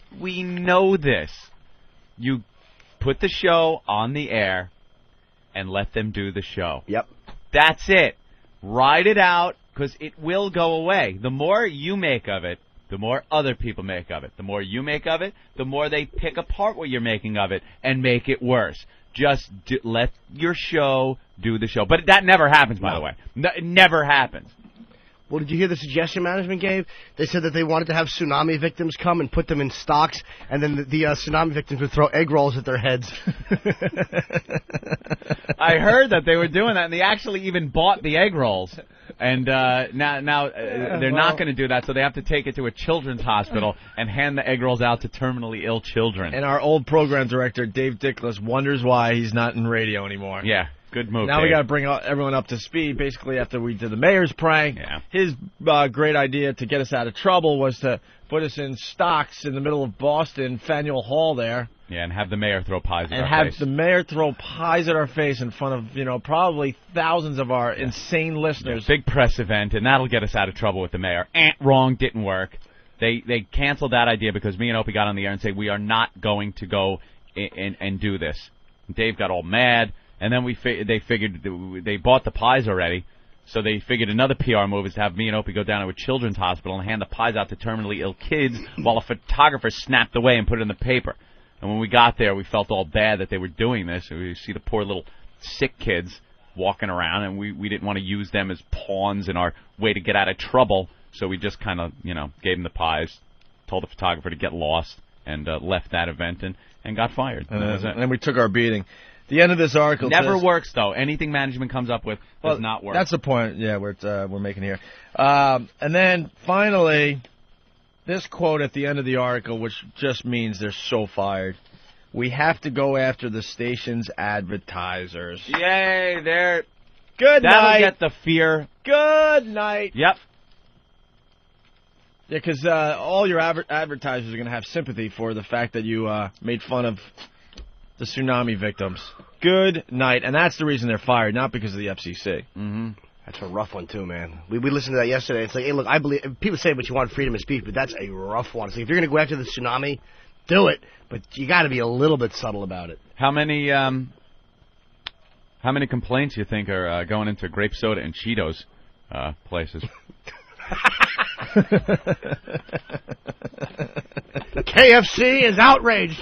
you put the show on the air and let them do the show. Yep. That's it. Ride it out, because it will go away. The more you make of it, the more other people make of it. The more you make of it, the more they pick apart what you're making of it and make it worse. Just let your show do the show. But that never happens, by the way. It never happens. Well, did you hear the suggestion management gave? They said that they wanted to have tsunami victims come and put them in stocks, and then the tsunami victims would throw egg rolls at their heads. I heard that they were doing that, and they actually even bought the egg rolls. And now they're not going to do that, so they have to take it to a children's hospital and hand the egg rolls out to terminally ill children. And our old program director, Dave Dickless, wonders why he's not in radio anymore. Yeah, good move, Now Dave. we got to bring everyone up to speed. Basically, after we did the mayor's prank, his great idea to get us out of trouble was to put us in stocks in the middle of Boston, Faneuil Hall there. Yeah, and have the mayor throw pies at And our have face. the mayor throw pies at our face in front of, probably thousands of our insane listeners. Big press event, and that'll get us out of trouble with the mayor. Wrong, didn't work. They canceled that idea because me and Opie got on the air and said we are not going to go and do this. Dave got all mad, and then they figured they bought the pies already, so they figured another PR move is to have me and Opie go down to a children's hospital and hand the pies out to terminally ill kids while a photographer snapped away and put it in the paper. And when we got there, we felt all bad that they were doing this. We see the poor little sick kids walking around, and we didn't want to use them as pawns in our way to get out of trouble. So we just kind of, gave them the pies, told the photographer to get lost, and left that event and got fired. And then we took our beating. The end of this article never says, works, though. Anything management comes up with does not work. That's the point, we're making here. And then, finally, this quote at the end of the article, which just means they're so fired. We have to go after the station's advertisers. Yay, they're... Good night. That'll get the fear. Good night. Yep. Yeah, because all your advertisers are going to have sympathy for the fact that you made fun of the tsunami victims. Good night. And that's the reason they're fired, not because of the FCC. Mm-hmm. That's a rough one, too, man. We listened to that yesterday. It's like, hey, look, I believe people say what you want, freedom of speech, but that's a rough one. It's like, if you're going to go after the tsunami, do it, but you got to be a little bit subtle about it. How many complaints you think are going into grape soda and Cheetos places? KFC is outraged.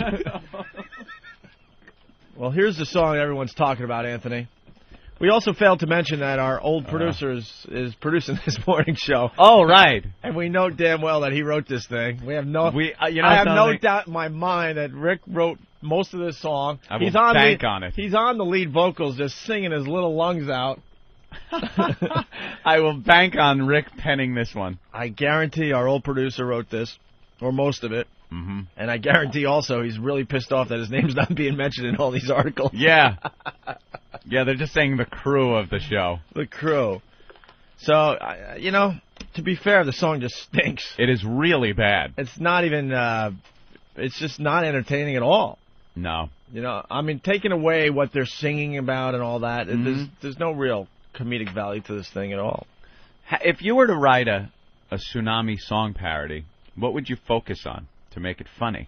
Well, here's the song everyone's talking about, Anthony. We also failed to mention that our old producer is producing this morning show. Oh, right. And we know damn well that he wrote this thing. We have no. I have no doubt in my mind that Rick wrote most of this song. I will bank on it. He's on the lead vocals, just singing his little lungs out. I will bank on Rick penning this one. I guarantee our old producer wrote this, or most of it. Mm-hmm. And I guarantee also he's really pissed off that his name's not being mentioned in all these articles. Yeah. Yeah, they're just saying the crew of the show. The crew. So, to be fair, the song just stinks. It is really bad. It's not even, it's just not entertaining at all. No. Taking away what they're singing about and all that, there's no real comedic value to this thing at all. If you were to write a tsunami song parody, what would you focus on to make it funny?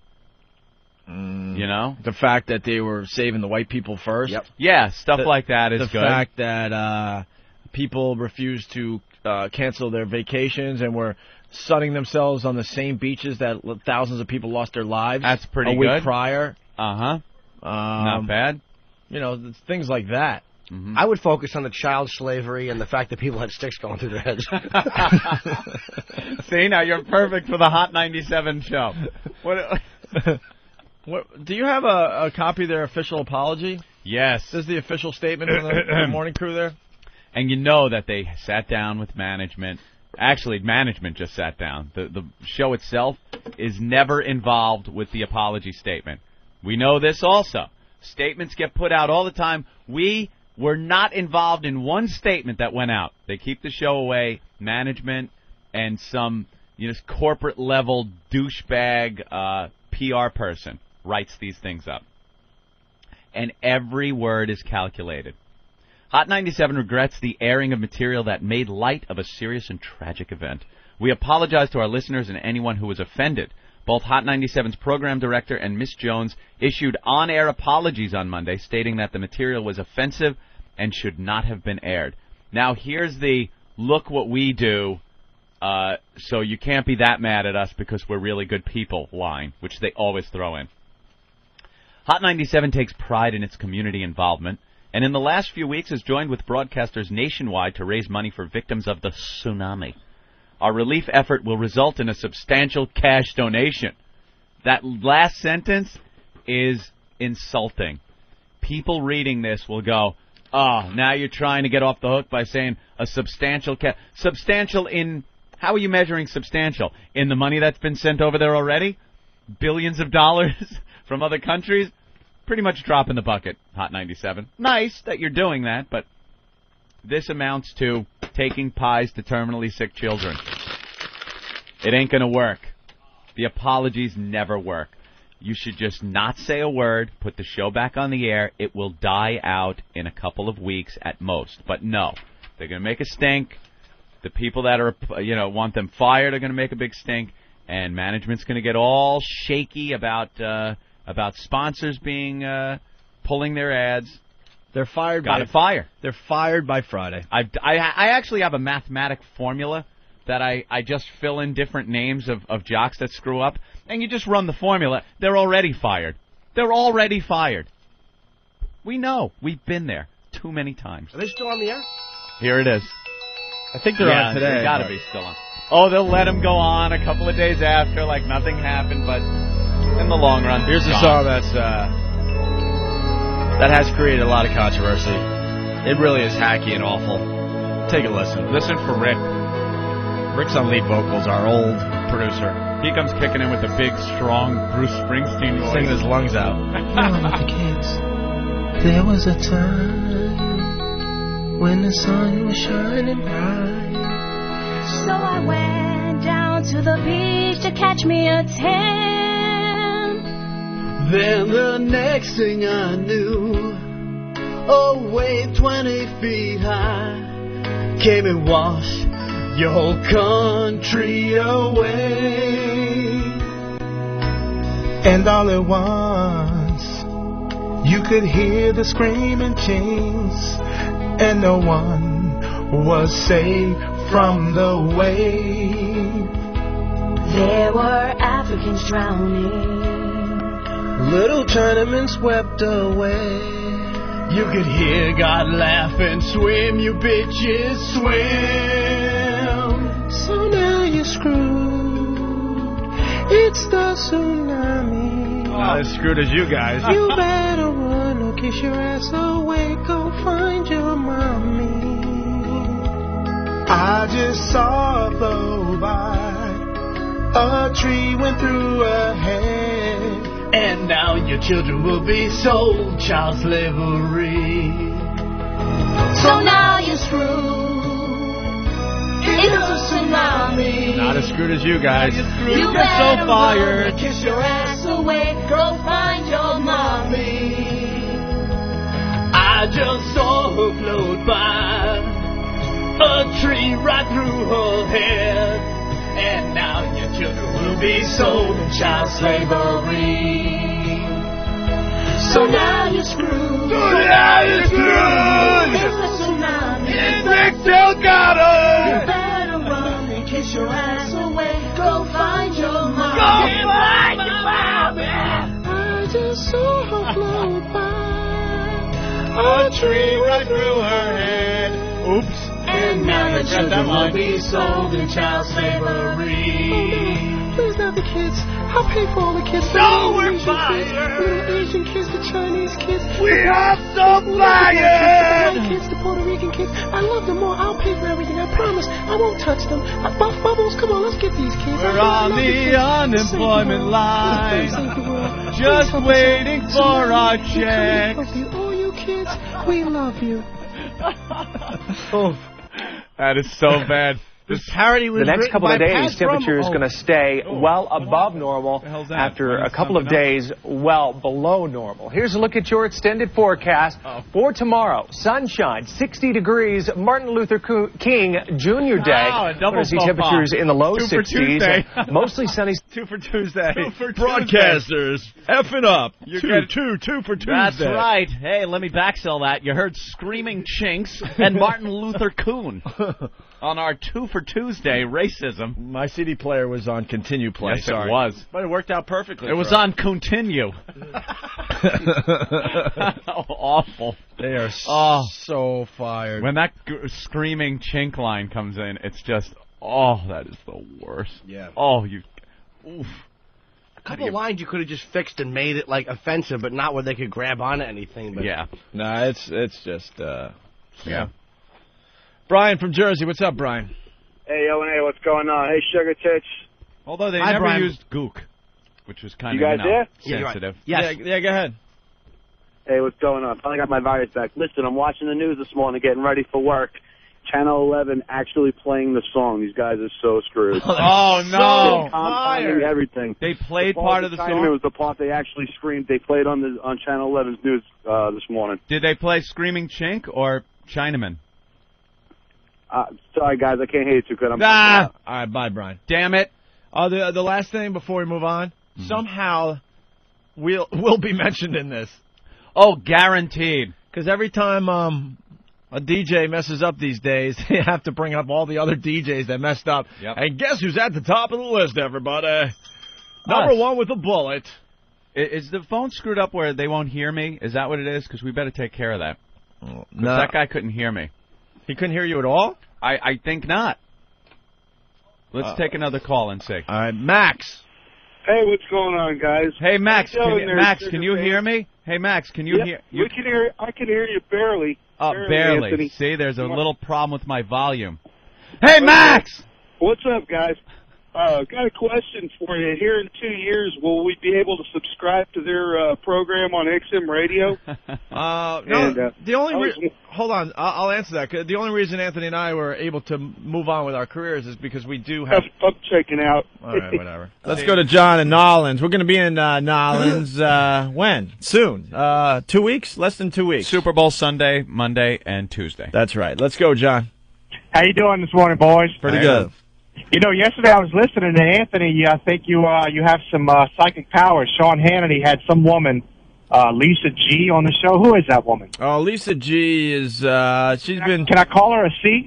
The fact that they were saving the white people first. Yep. Yeah, stuff like that is good. The fact that people refused to cancel their vacations and were sunning themselves on the same beaches that thousands of people lost their lives. That's pretty good. good. A week prior. Uh-huh. Not bad. Things like that. Mm-hmm. I would focus on the child slavery and the fact that people had sticks going through their heads. See, now you're perfect for the Hot 97 show. What, do you have a copy of their official apology? Yes. This is the official statement from the morning crew there? And you know that they sat down with management. Actually, management just sat down. The show itself is never involved with the apology statement. We know this also. Statements get put out all the time. We were not involved in one statement that went out. They keep the show away. Management and some corporate-level douchebag PR person writes these things up. And every word is calculated. Hot 97 regrets the airing of material that made light of a serious and tragic event. We apologize to our listeners and anyone who was offended. Both Hot 97's program director and Miss Jones issued on-air apologies on Monday, stating that the material was offensive and should not have been aired. Now, here's the look what we do, so you can't be that mad at us because we're really good people line, which they always throw in. Hot 97 takes pride in its community involvement, and in the last few weeks has joined with broadcasters nationwide to raise money for victims of the tsunami. Our relief effort will result in a substantial cash donation. That last sentence is insulting. People reading this will go, oh, now you're trying to get off the hook by saying a substantial cash. Substantial in, how are you measuring substantial? In the money that's been sent over there already? Billions of dollars from other countries? Pretty much drop in the bucket, Hot 97. Nice that you're doing that, but this amounts to taking pies to terminally sick children. It ain't going to work. The apologies never work. You should just not say a word, put the show back on the air. It will die out in a couple of weeks at most. But no, they're going to make a stink. The people that are, want them fired are going to make a big stink, and management's going to get all shaky about sponsors being pulling their ads. They're fired. Got to fire. They're fired by Friday. I actually have a mathematic formula that I just fill in different names of jocks that screw up, and you just run the formula. They're already fired. They're already fired. We know. We've been there too many times. Are they still on the air? Here it is. I think they're on today. They got to be still on. Oh, they'll let them go on a couple of days after like nothing happened, but in the long run, here's a song that has created a lot of controversy. It really is hacky and awful. Take a listen. Listen for Rick. Rick's on lead vocals, our old producer. He comes kicking in with a big, strong Bruce Springsteen voice. Singing his lungs out. The kids. There was a time when the sun was shining bright. So I went down to the beach to catch me a tan. Then the next thing I knew, a wave 20 feet high came and washed your whole country away. And all at once, you could hear the screaming chains, and no one was safe from the wave. There were Africans drowning, little Chinamen swept away. You could hear God laugh and swim, you bitches, swim. So now you're screwed. It's the tsunami. Not as screwed as you guys. You better run or kiss your ass away. Go find your mommy. I just saw her blow by. A tree went through her head. And now your children will be sold child slavery. So now you're screwed. It's a tsunami. Not as screwed as you guys. You better so fired. Kiss your ass away. Go find your mommy. I just saw her float by. A tree right through her head. And now your children will be sold in child slavery. So now you're screwed. So now you're screwed. It's a tsunami. It's Rick Delgado. You better run and kiss your ass away. Go find your mommy. Go find your mommy. I just saw her float by. A tree right through her head. Oops. And now your children will be sold in child slavery. Please not the kids. I'll pay for all the kids. No, we're fired. The Asian kids, the Chinese kids. We are so fired. The kids, the Puerto Rican kids. I love them more. I'll pay for everything. I promise. I won't touch them. Bubbles, come on, let's get these kids. We're on the unemployment line, just waiting for our check. All you kids, we love you. Oh, that is so bad. This parody was the next couple of days, temperature is going to stay well above normal after a couple of days well below normal. Here's a look at your extended forecast for tomorrow. Sunshine, 60 degrees, Martin Luther King Jr. Day. Wow, we're going to see temperatures in the low 60s. Mostly sunny. 2 for Tuesday. 2 for Broadcasters, effing up. Two for Tuesday. That's right. Hey, let me backsell that. You heard Screaming Chinks and Martin Luther Coon on our 2 for Tuesday racism. My CD player was on Continue Play. Yes, it was. But it worked out perfectly. It was on Continue. Awful. They are so fired. When that screaming chink line comes in, it's just Oh, that is the worst. Yeah. Oh, you. Oof. A couple of lines you could have just fixed and made it like offensive, but not where they could grab onto anything. But Yeah. Nah, it's just yeah. Brian from Jersey, what's up, Brian? Hey, O&A, what's going on? Hey, Sugar Tits. Although they Hi, never Brian. used gook, which was kind You of guys there? sensitive. Yes. Yeah, go ahead. Hey, what's going on? Finally got my virus back. Listen, I'm watching the news this morning, getting ready for work. Channel 11 actually playing the song. These guys are so screwed. Oh, no. Compounding everything. They played The part of the Chinaman song? was the part they actually screamed. They played on Channel 11's news this morning. Did they play Screaming Chink or Chinaman? Sorry, guys, I can't hear you too good. All right, bye, Brian. Damn it. The last thing before we move on, somehow we'll be mentioned in this. Oh, guaranteed. Because every time a DJ messes up these days, they have to bring up all the other DJs that messed up. Yep. And guess who's at the top of the list, everybody? Number one with a bullet. Is the phone screwed up where they won't hear me? Is that what it is? Because we better take care of that. No. That guy couldn't hear me. He couldn't hear you at all? I think not. Let's take another call and see. All right, Max. Hey, what's going on, guys? Hey, Max. How you doing there, Max, Sugar can you Fan? hear me? Hey, Max, can you hear? We can hear. I can hear you barely. Barely. Anthony. See, there's a little problem with my volume. Hey, Max! What's up, guys? Got a question for you. Here in 2 years, will we be able to subscribe to their program on XM Radio? The only hold on, I'll answer that. 'Cause the only reason Anthony and I were able to move on with our careers is because we do have. I'm checking out. All right, whatever. Let's go to John in Nolens. We're going to be in Nolens when? Soon. 2 weeks? Less than 2 weeks. Super Bowl Sunday, Monday, and Tuesday. That's right. Let's go, John. How you doing this morning, boys? Pretty good. You know, yesterday I was listening to Anthony. I think you have some psychic powers. Sean Hannity had some woman, Lisa G, on the show. Who is that woman? Oh, Lisa G is she's been. Can I call her a C?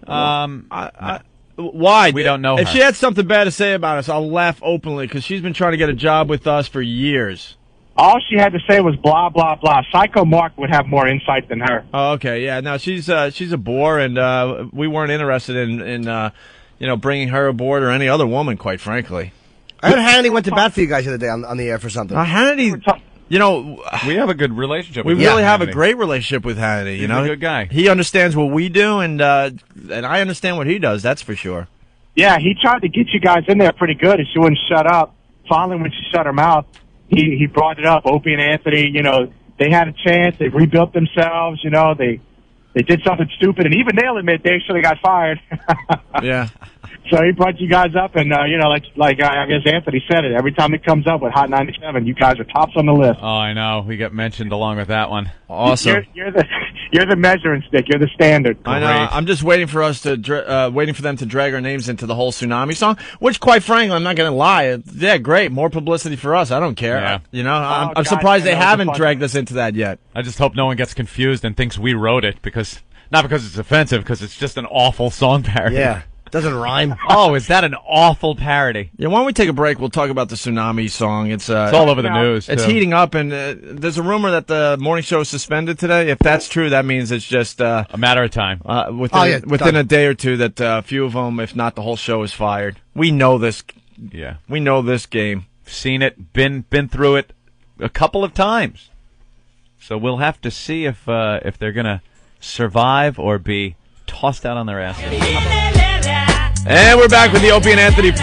Why? We don't know If her. she had something bad to say about us, I'll laugh openly because she's been trying to get a job with us for years. All she had to say was blah blah blah. Psycho Mark would have more insight than her. Oh, okay, yeah. No, she's a bore, and we weren't interested in bringing her aboard or any other woman, quite frankly. I heard Hannity went to bat for you guys the other day on the air for something. Hannity, we have a good relationship. We with really Hannity. have a great relationship with Hannity. He's a good guy. He understands what we do, and I understand what he does. That's for sure. Yeah, he tried to get you guys in there pretty good, and she wouldn't shut up. Finally, when she shut her mouth, he brought it up. Opie and Anthony, they had a chance. They rebuilt themselves. They did something stupid, and even they'll admit they should have got fired. Yeah. So he brought you guys up, and like I guess Anthony said it. Every time it comes up with Hot 97, you guys are tops on the list. Oh, I know. We get mentioned along with that one. Awesome. You're the measuring stick. You're the standard. I know. I'm just waiting for us to waiting for them to drag our names into the whole Tsunami song. Which, quite frankly, I'm not going to lie. Yeah, great. More publicity for us. I don't care. Yeah. I'm surprised they haven't dragged us into that yet. I just hope no one gets confused and thinks we wrote it not because it's offensive, because it's just an awful song parody. Yeah. Doesn't rhyme. Oh, is that an awful parody? Yeah, why don't we take a break? We'll talk about the Tsunami song. It's all over the news. It's too. heating up, and there's a rumor that the morning show is suspended today. If that's true, that means it's just a matter of time. Within a day or two, that a few of them, if not the whole show, is fired. We know this. Yeah, we know this game. Seen it, been through it a couple of times. So we'll have to see if they're gonna survive or be tossed out on their asses. And we're back with the Opie and Anthony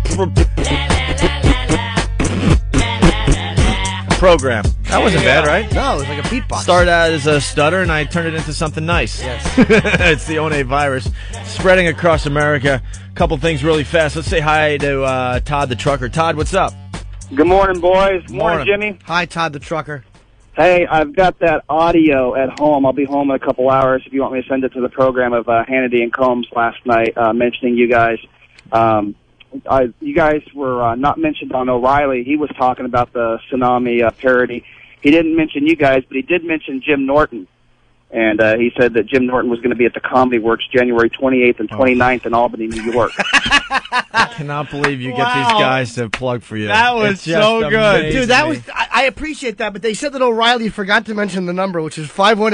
program. That wasn't bad, right? No, it was like a beatbox. Started out as a stutter, and I turned it into something nice. Yes. It's the One virus spreading across America. A couple things really fast. Let's say hi to Todd the Trucker. Todd, what's up? Good morning, boys. Morning, Jimmy. Hi, Todd the Trucker. Hey, I've got that audio at home. I'll be home in a couple hours if you want me to send it to the program of Hannity and Combs last night mentioning you guys. You guys were not mentioned on O'Reilly. He was talking about the Tsunami parody. He didn't mention you guys, but he did mention Jim Norton. And he said that Jim Norton was going to be at the Comedy Works January 28th and 29th in Albany, New York. I cannot believe you get these guys to plug for you. That was It's just so good. amazing. Dude, that was. I appreciate that, but they said that O'Reilly forgot to mention the number, which is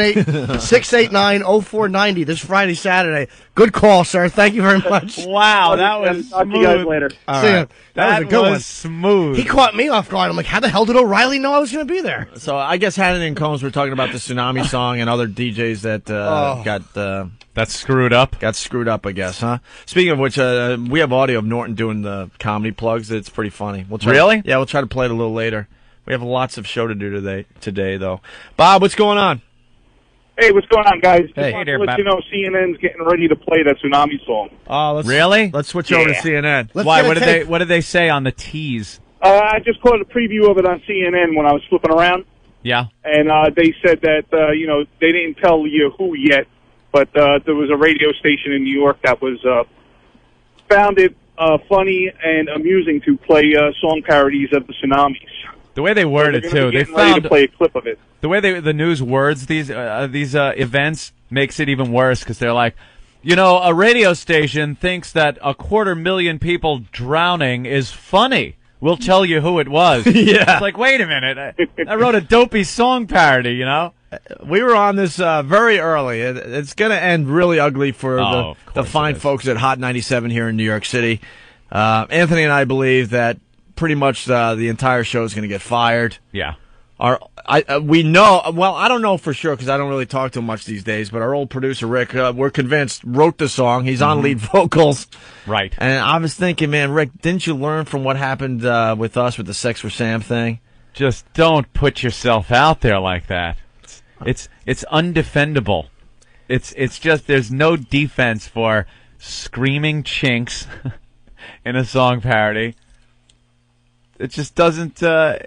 518-689-0490 this Friday, Saturday. Good call, sir. Thank you very much. Wow, that was Talk to you guys smooth. later. All See ya. right. That was a good one. Smooth. He caught me off guard. I'm like, how the hell did O'Reilly know I was going to be there? So I guess Hannity and Combs were talking about the Tsunami song and other DJs that That's screwed up. got screwed up, I guess, huh? Speaking of which, we have audio of Norton doing the comedy plugs. It's pretty funny. We'll try Really? Yeah, we'll try to play it a little later. We have lots of show to do today, though. Bob, what's going on? Hey, what's going on, guys? Hey. Just Hey wanted there, to let Bob. you know CNN's getting ready to play that Tsunami song. Oh, Really? Let's switch over to CNN. Why? What did they say on the tease? I just caught a preview of it on CNN when I was flipping around, Yeah. and they said that they didn't tell you who yet, but there was a radio station in New York that was found it funny and amusing to play song parodies of the Tsunamis. The way they worded They're too, gonna be they getting ready found to play a clip of it. the way the news words these events makes it even worse because they're like, a radio station thinks that 250,000 people drowning is funny. We'll tell you who it was. Yeah. It's like, wait a minute, I wrote a dopey song parody, We were on this very early. It's going to end really ugly for the fine folks at Hot 97 here in New York City. Anthony and I believe that pretty much the entire show is going to get fired. Yeah. We know, well, I don't know for sure because I don't really talk to him much these days, but our old producer, Rick, we're convinced, wrote the song. He's on lead vocals. Right. And I was thinking, man, Rick, didn't you learn from what happened with us with the Sex for Sam thing? Just don't put yourself out there like that. It's undefendable. It's just there's no defense for screaming chinks in a song parody. It just doesn't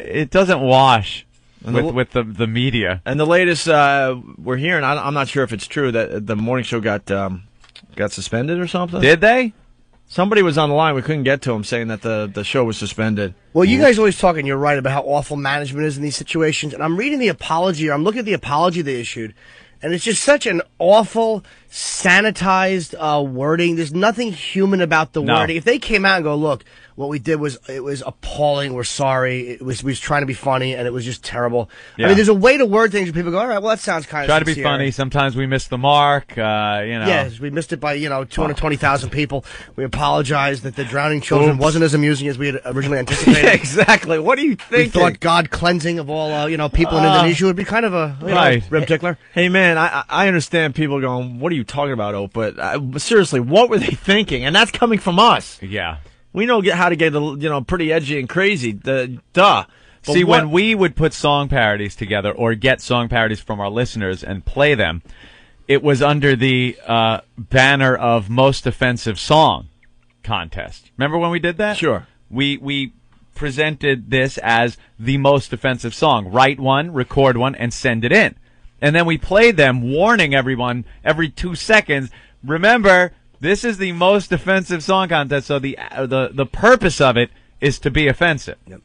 wash with the media. And the latest we're hearing, I'm not sure if it's true that the morning show got suspended or something. Did they? Somebody was on the line. We couldn't get to him, saying that the show was suspended. Well, you guys always talk, and you're right, about how awful management is in these situations. And I'm reading the apology, or I'm looking at the apology they issued, and it's just such an awful, sanitized wording. There's nothing human about the wording. If they came out and go, look, what we did was appalling. We're sorry. We was trying to be funny, and it was just terrible. Yeah. I mean, there's a way to word things where people go, all right, well, that sounds kind of Try to be funny. Sometimes we miss the mark. Yes, we missed it by 220,000 people. We apologize that the drowning children wasn't as amusing as we had originally anticipated. Yeah, exactly. What do you think? We thought God cleansing of all people in Indonesia would be kind of a rib tickler. Hey man, I understand people going, "What are you talking about, Ope?" But seriously, what were they thinking? And that's coming from us. Yeah. We know how to get pretty edgy and crazy. Duh. But see, when we would put song parodies together or get song parodies from our listeners and play them, it was under the banner of Most Offensive Song contest. Remember when we did that? Sure. We presented this as the most offensive song. Write one, record one, and send it in. And then we played them, warning everyone every 2 seconds, remember, this is the most offensive song contest, so the purpose of it is to be offensive. Yep.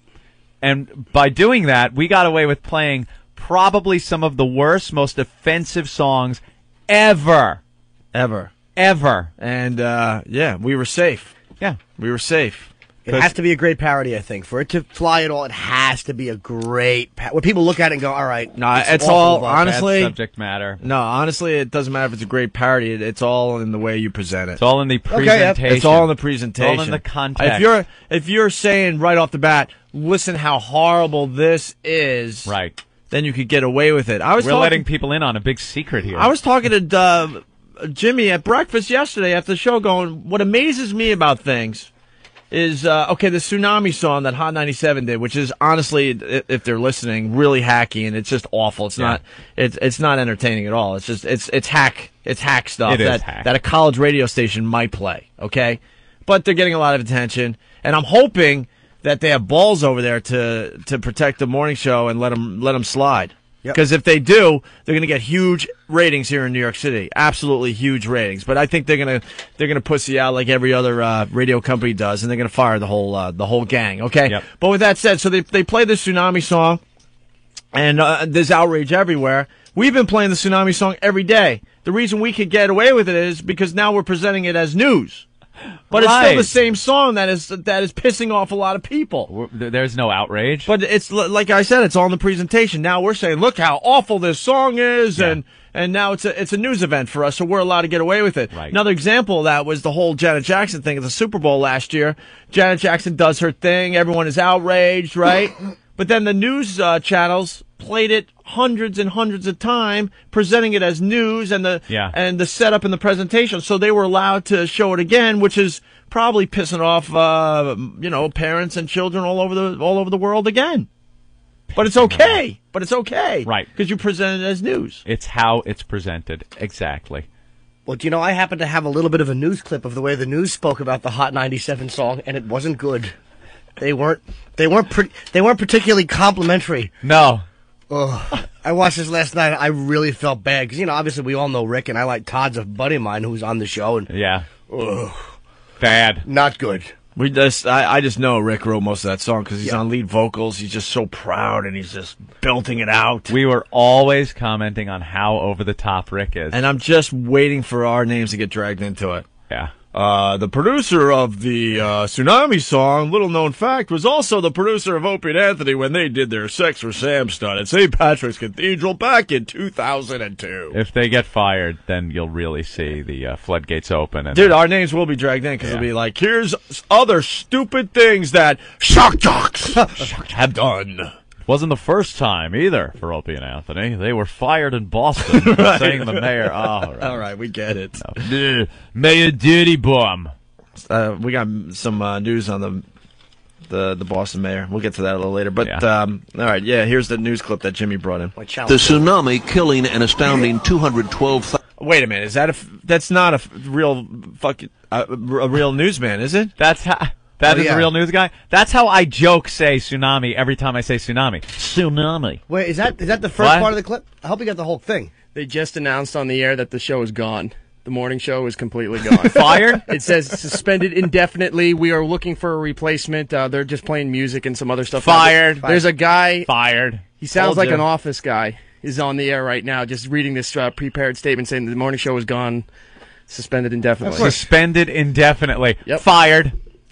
And by doing that, we got away with playing probably some of the worst, most offensive songs ever. Ever. And, we were safe. Yeah. We were safe. It has to be a great parody, I think. For it to fly at all, it has to be a great where people look at it and go, all right. No, it's all, Bad honestly, subject matter. No, honestly, it doesn't matter if it's a great parody. It's all in the way you present it. It's all in the presentation. It's all in the presentation. It's all in the context. If you're saying right off the bat, listen how horrible this is. Right. Then you could get away with it. We're letting people in on a big secret here. I was talking to Jimmy at breakfast yesterday after the show going, what amazes me about things is, the Tsunami song that Hot 97 did, which is honestly, if they're listening, really hacky, and it's just awful. It's not entertaining at all. It's just, it's hack stuff that a college radio station might play, okay? But they're getting a lot of attention, and I'm hoping that they have balls over there to protect the morning show and let them slide. Because if they do, they're going to get huge ratings here in New York City. Absolutely huge ratings. But I think they're gonna pussy out like every other radio company does, and they're going to fire the whole gang. Okay. Yep. But with that said, so they play the Tsunami song, and there's outrage everywhere. We've been playing the Tsunami song every day. The reason we could get away with it is because now we're presenting it as news. But it's still the same song that is pissing off a lot of people. There's no outrage. But it's like I said, it's all in the presentation. Now we're saying, look how awful this song is, and now it's a news event for us, so we're allowed to get away with it. Right. Another example of that was the whole Janet Jackson thing at the Super Bowl last year. Janet Jackson does her thing, everyone is outraged, right? But then the news channels played it hundreds and hundreds of times, presenting it as news and the setup and the presentation. So they were allowed to show it again, which is probably pissing off parents and children all over the world again. But it's okay. But it's okay, right? Because you present it as news. It's how it's presented, exactly. Well, do you know, I happen to have a little bit of a news clip of the way the news spoke about the Hot 97 song, and it wasn't good. They weren't particularly complimentary. No. Ugh. I watched this last night. I really felt bad because, obviously we all know Rick, and I like Todd's a buddy of mine who's on the show. And bad, not good. I just know Rick wrote most of that song because he's on lead vocals. He's just so proud and he's just belting it out. We were always commenting on how over the top Rick is, and I'm just waiting for our names to get dragged into it. Yeah. The producer of the Tsunami song, little known fact, was also the producer of Opie and Anthony when they did their Sex for Sam stunt at St. Patrick's Cathedral back in 2002. If they get fired, then you'll really see the floodgates open. And dude, our names will be dragged in because it'll be like, here's other stupid things that Shock Jocks have done. Wasn't the first time either for Opie and Anthony. They were fired in Boston for saying the mayor. All right, we get it. No. Mayor Dirty Bomb. We got some news on the Boston mayor. We'll get to that a little later. But all right, here's the news clip that Jimmy brought in. The tsunami killing an astounding 212,000. Wait a minute, that's not a real fucking a real newsman, is it? That is a real news guy. That's how I joke say tsunami every time I say tsunami. Tsunami. Wait, is that the first part of the clip? I hope you got the whole thing. They just announced on the air that the show is gone. The morning show is completely gone. Fired? It says suspended indefinitely. We are looking for a replacement. They're just playing music and some other stuff. Fired. There's a guy. Fired. He sounds like an office guy. Is on the air right now, just reading this prepared statement saying the morning show is gone. Suspended indefinitely. Suspended indefinitely. Yep. Fired.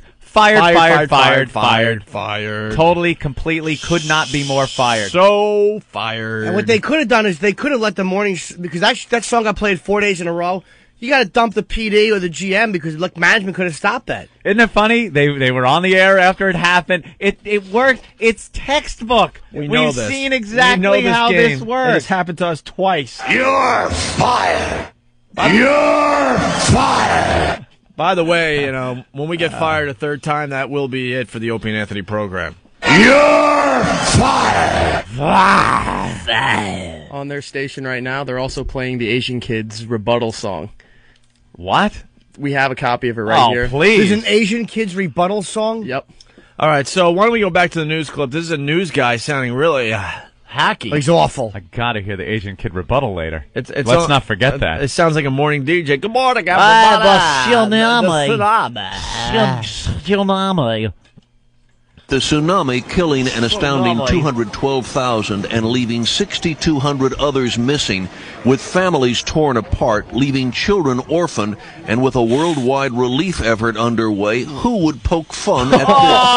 Fired. Totally, completely, could not be more fired. So fired. And what they could have done is they could have let the morning because that song got played 4 days in a row. You got to dump the PD or the GM because management could have stopped that. Isn't it funny? They were on the air after it happened. It worked. It's textbook. We've seen exactly how this works. It's happened to us twice. You're fired. You're fired. By the way, when we get fired a third time, that will be it for the Opie and Anthony program. You're fired. On their station right now, they're also playing the Asian Kids rebuttal song. What? We have a copy of it right here. Please. There's an Asian Kids rebuttal song? Yep. All right, so why don't we go back to the news clip? This is a news guy sounding really hacky. He's awful. I gotta hear the Asian Kid rebuttal later. Let's not forget that. It sounds like a morning DJ. Good morning, The tsunami killing an astounding 212,000 and leaving 6,200 others missing, with families torn apart, leaving children orphaned, and with a worldwide relief effort underway. Who would poke fun at this?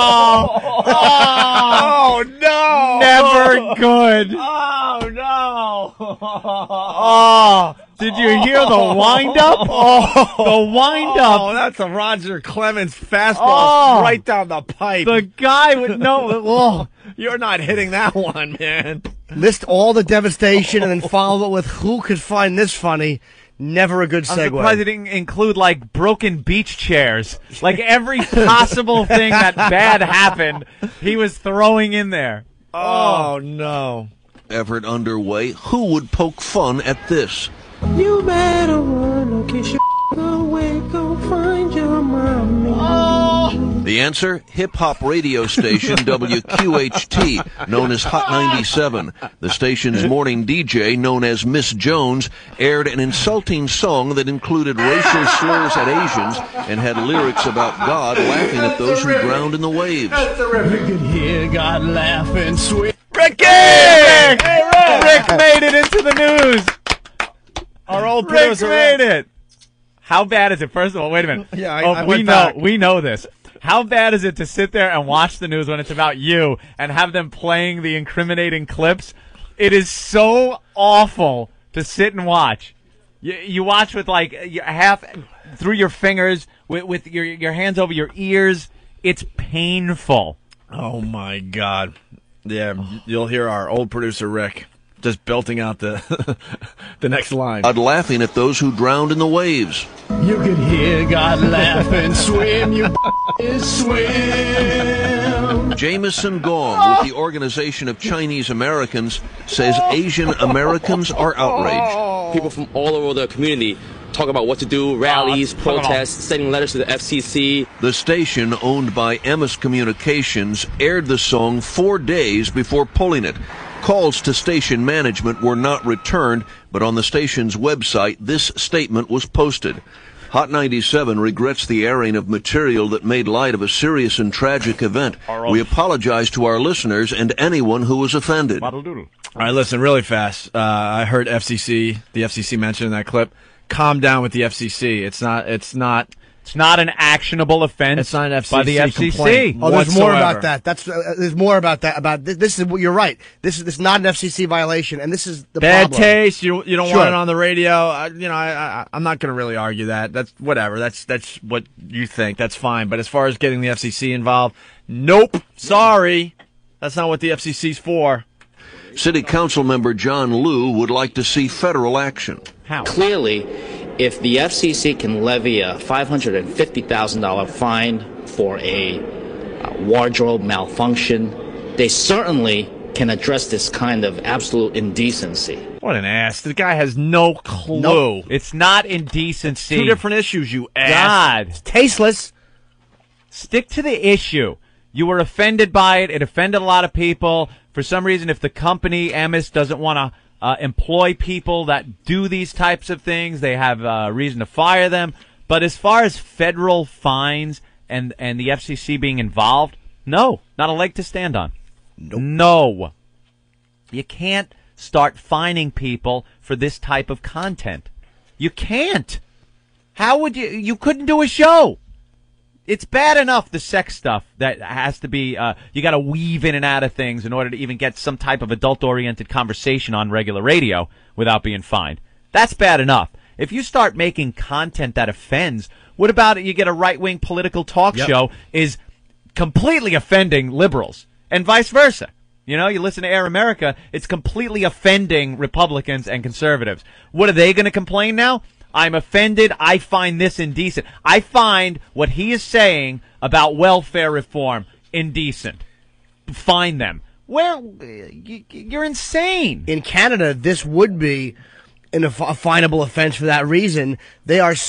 Oh, no! Never good. Oh, no! Oh, did you hear the wind-up? The wind-up. Oh, that's a Roger Clemens fastball right down the pipe. The guy would know. You're not hitting that one, man. List all the devastation and then follow it with who could find this funny. Never a good segue. I'm surprised it didn't include, broken beach chairs. Every possible thing that bad happened, he was throwing in there. Oh, no. Effort underway. Who would poke fun at this? You better run or kiss your away, go find your mommy. The answer, hip-hop radio station WQHT, known as Hot 97. The station's morning DJ, known as Miss Jones, aired an insulting song that included racial slurs at Asians and had lyrics about God laughing at those who drowned in the waves. That's terrific. You hear God laughing sweet. Ricky! Rick made it into the news. Our old Rick producer made it. How bad is it? First of all, wait a minute. Yeah, I we went know back. we know this. How bad is it to sit there and watch the news when it's about you and have them playing the incriminating clips? It is so awful to sit and watch. You watch with like half through your fingers, with your hands over your ears. It's painful. Oh my God! Yeah, you'll hear our old producer Rick just belting out the the next line. Laughing at those who drowned in the waves. You could hear God laugh and swim, you swim. Jameson Gong, with the Organization of Chinese Americans, says Asian Americans are outraged. People from all over the community talk about what to do, rallies, protests, sending letters to the FCC. The station, owned by Emmis Communications, aired the song 4 days before pulling it. Calls to station management were not returned, but on the station's website, this statement was posted. Hot 97 regrets the airing of material that made light of a serious and tragic event. We apologize to our listeners and anyone who was offended. All right, listen, really fast. I heard the FCC mentioned in that clip. Calm down with the FCC. It's not an actionable offense. It's not an FCC by the FCC. complaint. Oh, there's more about whatsoever. that. There's more about that. This is you're right. This is not an FCC violation, and this is the Bad problem. taste. You don't Sure. want it on the radio. I'm not going to really argue that. That's whatever. That's what you think. That's fine. But as far as getting the FCC involved, nope. Sorry, that's not what the FCC's for. City Council member John Liu would like to see federal action. How? Clearly, if the FCC can levy a $550,000 fine for a wardrobe malfunction, they certainly can address this kind of absolute indecency. What an ass. The guy has no clue. Nope. It's not indecency. Two different issues, you ass. God. It's tasteless. Stick to the issue. You were offended by it. It offended a lot of people. For some reason, if the company, Emmis, doesn't want to employ people that do these types of things, they have reason to fire them. But as far as federal fines and the FCC being involved, no, not a leg to stand on. Nope. No. You can't start fining people for this type of content. You can't. How would you? You couldn't do a show. It's bad enough, the sex stuff that has to be, you got to weave in and out of things in order to even get some type of adult-oriented conversation on regular radio without being fined. That's bad enough. If you start making content that offends, what about it? You get a right-wing political talk show is completely offending liberals and vice versa. You know, you listen to Air America, it's completely offending Republicans and conservatives. What are they going to complain now? I'm offended. I find this indecent. I find what he is saying about welfare reform indecent. Fine them. Well, you're insane. In Canada, this would be a finable offense for that reason. They are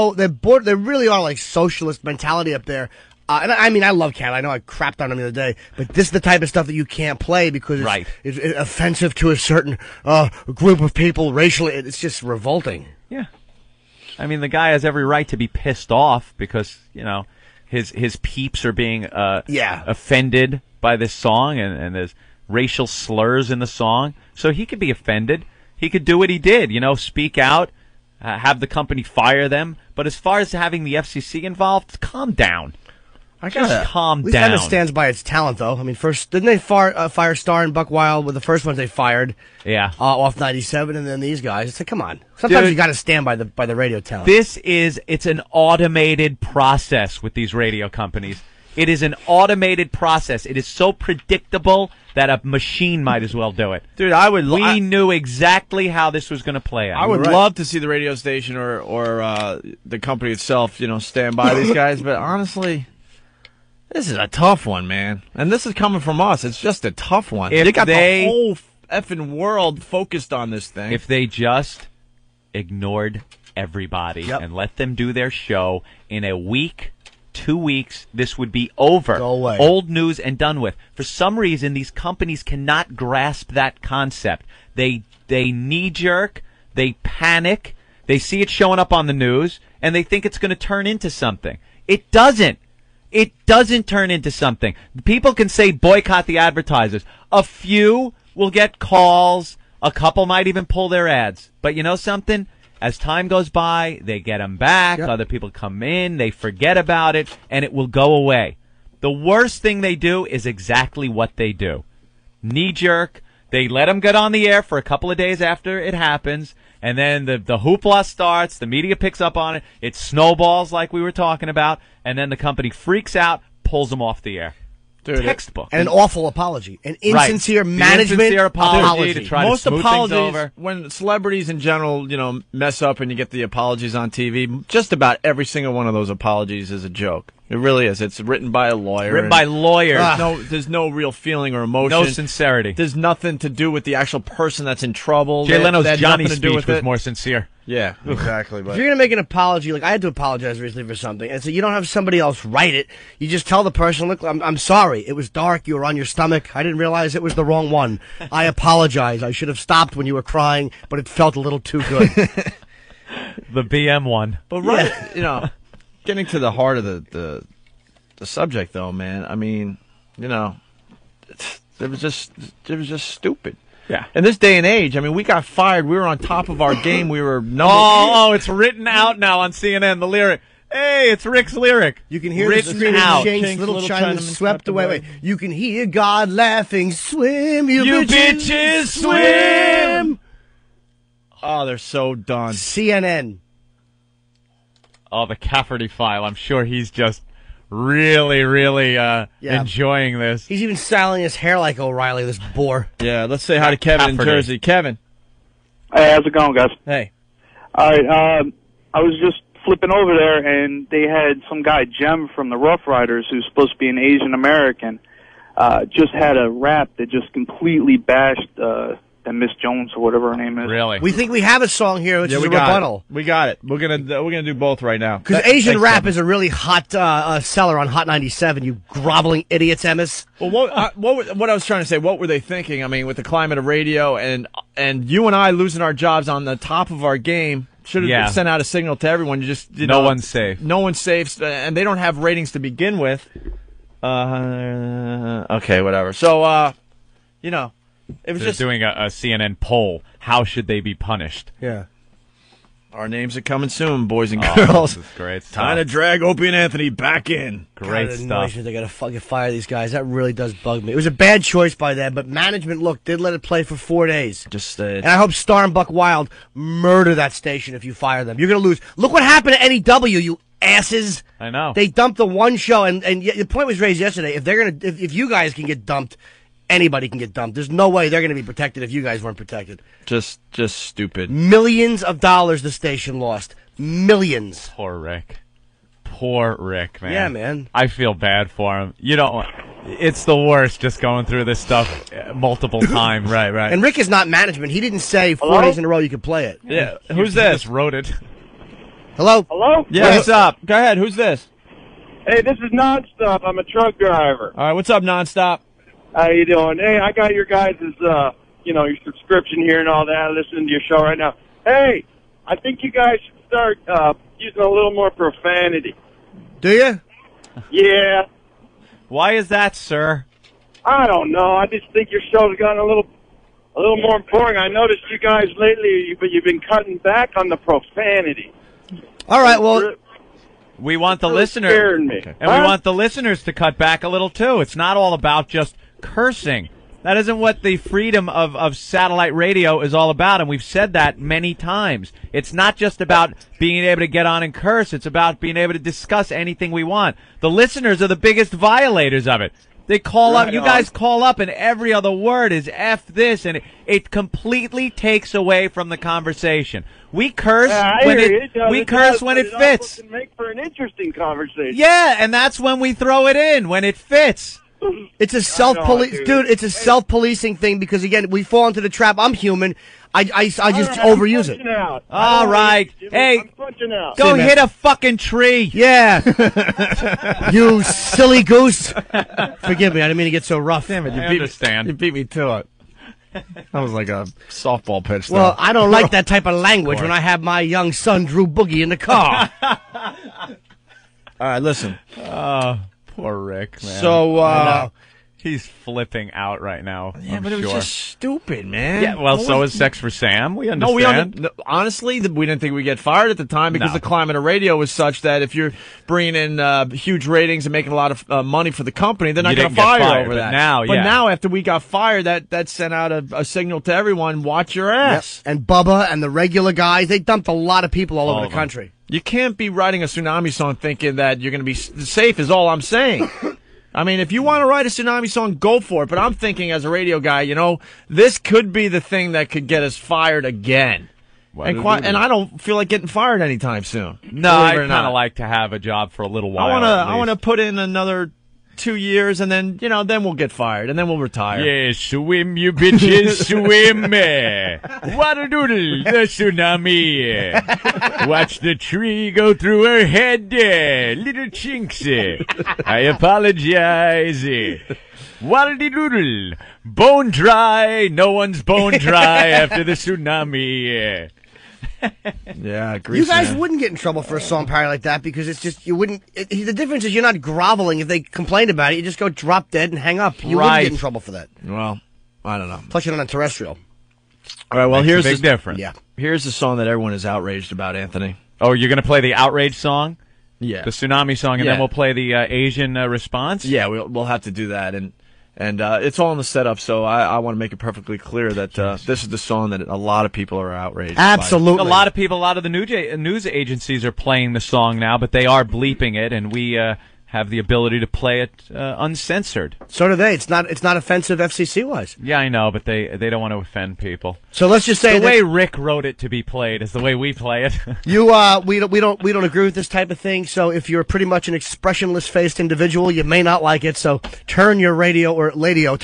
they really are like socialist mentality up there. And I mean, I love Canada. I know I crapped on them the other day, but this is the type of stuff that you can't play because it's offensive to a certain group of people racially. It's just revolting. Yeah. I mean, the guy has every right to be pissed off because, you know, his peeps are being offended by this song and there's racial slurs in the song. So he could be offended. He could do what he did, you know, speak out, have the company fire them. But as far as having the FCC involved, calm down. Just calm At least down. Emma stands by its talent, though. I mean, first didn't they fire Starr and Buck Wild with the first ones they fired? Yeah, off 97, and then these guys. It's like, come on. Sometimes you got to stand by the radio talent. It's an automated process with these radio companies. It is an automated process. It is so predictable that a machine might as well do it. Dude, we knew exactly how this was going to play out. I would love to see the radio station or the company itself, you know, stand by these guys, but honestly, this is a tough one, man. And this is coming from us. It's just a tough one. If they got they- the whole effing world focused on this thing. If they just ignored everybody and let them do their show in a week, 2 weeks, this would be over. Go away. Old news and done with. For some reason, these companies cannot grasp that concept. They knee-jerk, they panic, they see it showing up on the news, and they think it's going to turn into something. It doesn't. it doesn't turn into something. People can say boycott the advertisers. A few will get calls. A couple might even pull their ads. But you know something? As time goes by, they get them back. Yep. Other people come in. They forget about it, and it will go away. The worst thing they do is exactly what they do. Knee-jerk. They let them get on the air for a couple of days after it happens, and then the hoopla starts. The media picks up on it. It snowballs like we were talking about, and then the company freaks out, pulls them off the air. Dude, textbook. And an awful apology. An insincere management insincere apology. To try Most to smooth apologies, things over. when celebrities in general, mess up and you get the apologies on TV, just about every single one of those apologies is a joke. It really is. It's written by a lawyer. Written by lawyers. There's no real feeling or emotion. No sincerity. There's nothing to do with the actual person that's in trouble. Jay Leno's that had Johnny nothing to do speech with was it. more sincere. Yeah, exactly. If you're going to make an apology, like I had to apologize recently for something, and so you don't have somebody else write it. You just tell the person, look, I'm sorry. It was dark. You were on your stomach. I didn't realize it was the wrong one. I apologize. I should have stopped when you were crying, but it felt a little too good. The BM one. But getting to the heart of the subject, though, man. I mean, it was just stupid. Yeah. In this day and age, I mean, we got fired. We were on top of our game. We were it's written out now on CNN. The lyric. Hey, it's Rick's lyric. You can hear written the out. Shanks, little Chinaman swept away. Wait, you can hear God laughing. Swim, you bitches, swim. Oh, they're so done. CNN. Oh, the Cafferty file. I'm sure he's just really enjoying this. He's even styling his hair like O'Reilly, this bore. Yeah, let's say hi to Kevin in Jersey. Kevin. Hey, how's it going, guys? Hey. All right, I was just flipping over there, and they had some guy, Jem from the Rough Riders, who's supposed to be an Asian American, just had a rap that just completely bashed and Miss Jones or whatever her name is. Really? We think we have a song here, which is a rebuttal. We got it. We're gonna do both right now. Because Asian rap is a really hot seller on Hot 97. You groveling idiots, Emmis. Well, what I was trying to say, what were they thinking? I mean, with the climate of radio and you and I losing our jobs on the top of our game, should have sent out a signal to everyone. No one's safe. No one's safe, and they don't have ratings to begin with. Okay, whatever. So, it was They're doing a CNN poll. How should they be punished? Yeah. Our names are coming soon, boys and girls. This is great stuff. Time to drag Opie and Anthony back in. Great stuff. They got to fucking fire these guys. That really does bug me. It was a bad choice by them, but management, did let it play for 4 days. And I hope Star and Buck Wild murder that station if you fire them. You're going to lose. Look what happened to NEW, you asses. I know. They dumped the one show, and the point was raised yesterday. If you guys can get dumped, anybody can get dumped. There's no way they're going to be protected if you guys weren't protected. Just stupid. Millions of dollars the station lost. Millions. Poor Rick, man. Yeah, man. I feel bad for him. It's the worst just going through this stuff multiple times. Right. And Rick is not management. He didn't say 4 days in a row you could play it. Yeah. Who's this? Just wrote it. Hello? Yeah, what's up? Go ahead. Who's this? Hey, this is Nonstop. I'm a truck driver. All right, what's up, Nonstop? How you doing? Hey, I got your guys' your subscription here and all that. Listening to your show right now. Hey, I think you guys should start using a little more profanity. Do you? Yeah. Why is that, sir? I don't know. I just think your show's gotten a little more boring. I noticed you guys lately, but you've been cutting back on the profanity. All right, well, we want the listeners, scaring me. and we want the listeners to cut back a little too. It's not all about just cursing. That isn't what the freedom of satellite radio is all about, and we've said that many times. It's not just about being able to get on and curse. It's about being able to discuss anything we want. The listeners are the biggest violators of it. They call up, you guys call up, and every other word is F this, and it completely takes away from the conversation. We curse when it fits. To make for an interesting conversation. Yeah, and that's when we throw it in, when it fits. It's a it's a self-policing thing because, again, we fall into the trap. I'm human. I just overuse it. All right. Hey, go hit a fucking tree. Yeah. You silly goose. Forgive me. I didn't mean to get so rough. Damn it. You beat me to it. That was like a softball pitch. Well, I don't like that type of language when I have my young son, Drew Boogie, in the car. All right, listen. Poor Rick, man. So, he's flipping out right now. yeah, I'm but it was sure. just stupid, man. Yeah, well, so is Sex for Sam. We understand. No, honestly, we didn't think we'd get fired at the time because the climate of radio was such that if you're bringing in huge ratings and making a lot of money for the company, they're not going to fire you over that. But now, after we got fired, that sent out a signal to everyone, watch your ass. Yep. And Bubba and the regular guys, they dumped a lot of people all over the country. You can't be writing a Tsunami song thinking that you're going to be safe is all I'm saying. I mean, if you want to write a Tsunami song, go for it. But I'm thinking as a radio guy, this could be the thing that could get us fired again. And I don't feel like getting fired anytime soon. No, I kind of like to have a job for a little while. I want to put in another 2 years, and then then we'll get fired, and then we'll retire. Yeah, swim, you bitches, swim. Water doodle, the tsunami. Watch the tree go through her head. Little chinks. I apologize. Water doodle, bone dry. No one's bone dry after the tsunami. Yeah, you guys wouldn't get in trouble for a song parody like that because it's just you wouldn't. The difference is you're not groveling. If they complained about it, you just go drop dead and hang up. You wouldn't get in trouble for that. Well, I don't know. Plus, you're on a terrestrial. All right. Well, here's a big difference. Yeah. Here's the song that everyone is outraged about, Anthony. Oh, you're going to play the outrage song? Yeah. The Tsunami song, and then we'll play the Asian response? Yeah, we'll have to do that, and it's all in the setup, so I want to make it perfectly clear that this is the song that a lot of people are outraged Absolutely. by. A lot of the news agencies are playing the song now, but they are bleeping it, and we have the ability to play it uncensored. So do they. It's not offensive FCC-wise. Yeah, I know, but they don't want to offend people. So let's just say the way Rick wrote it to be played is the way we play it. We don't agree with this type of thing. So if you're pretty much an expressionless-faced individual, you may not like it. So turn your radio off.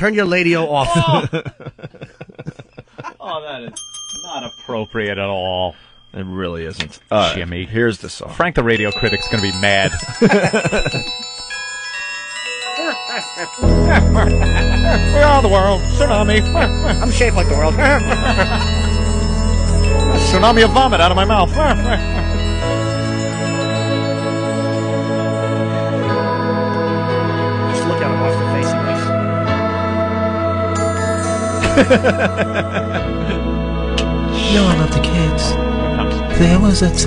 Oh, that is not appropriate at all. It really isn't. Jimmy. Here's the song. Frank the radio critic's going to be mad. We are the world. Tsunami. I'm shaped like the world. A tsunami of vomit out of my mouth. Just look at him off the face he I love the kids. There was a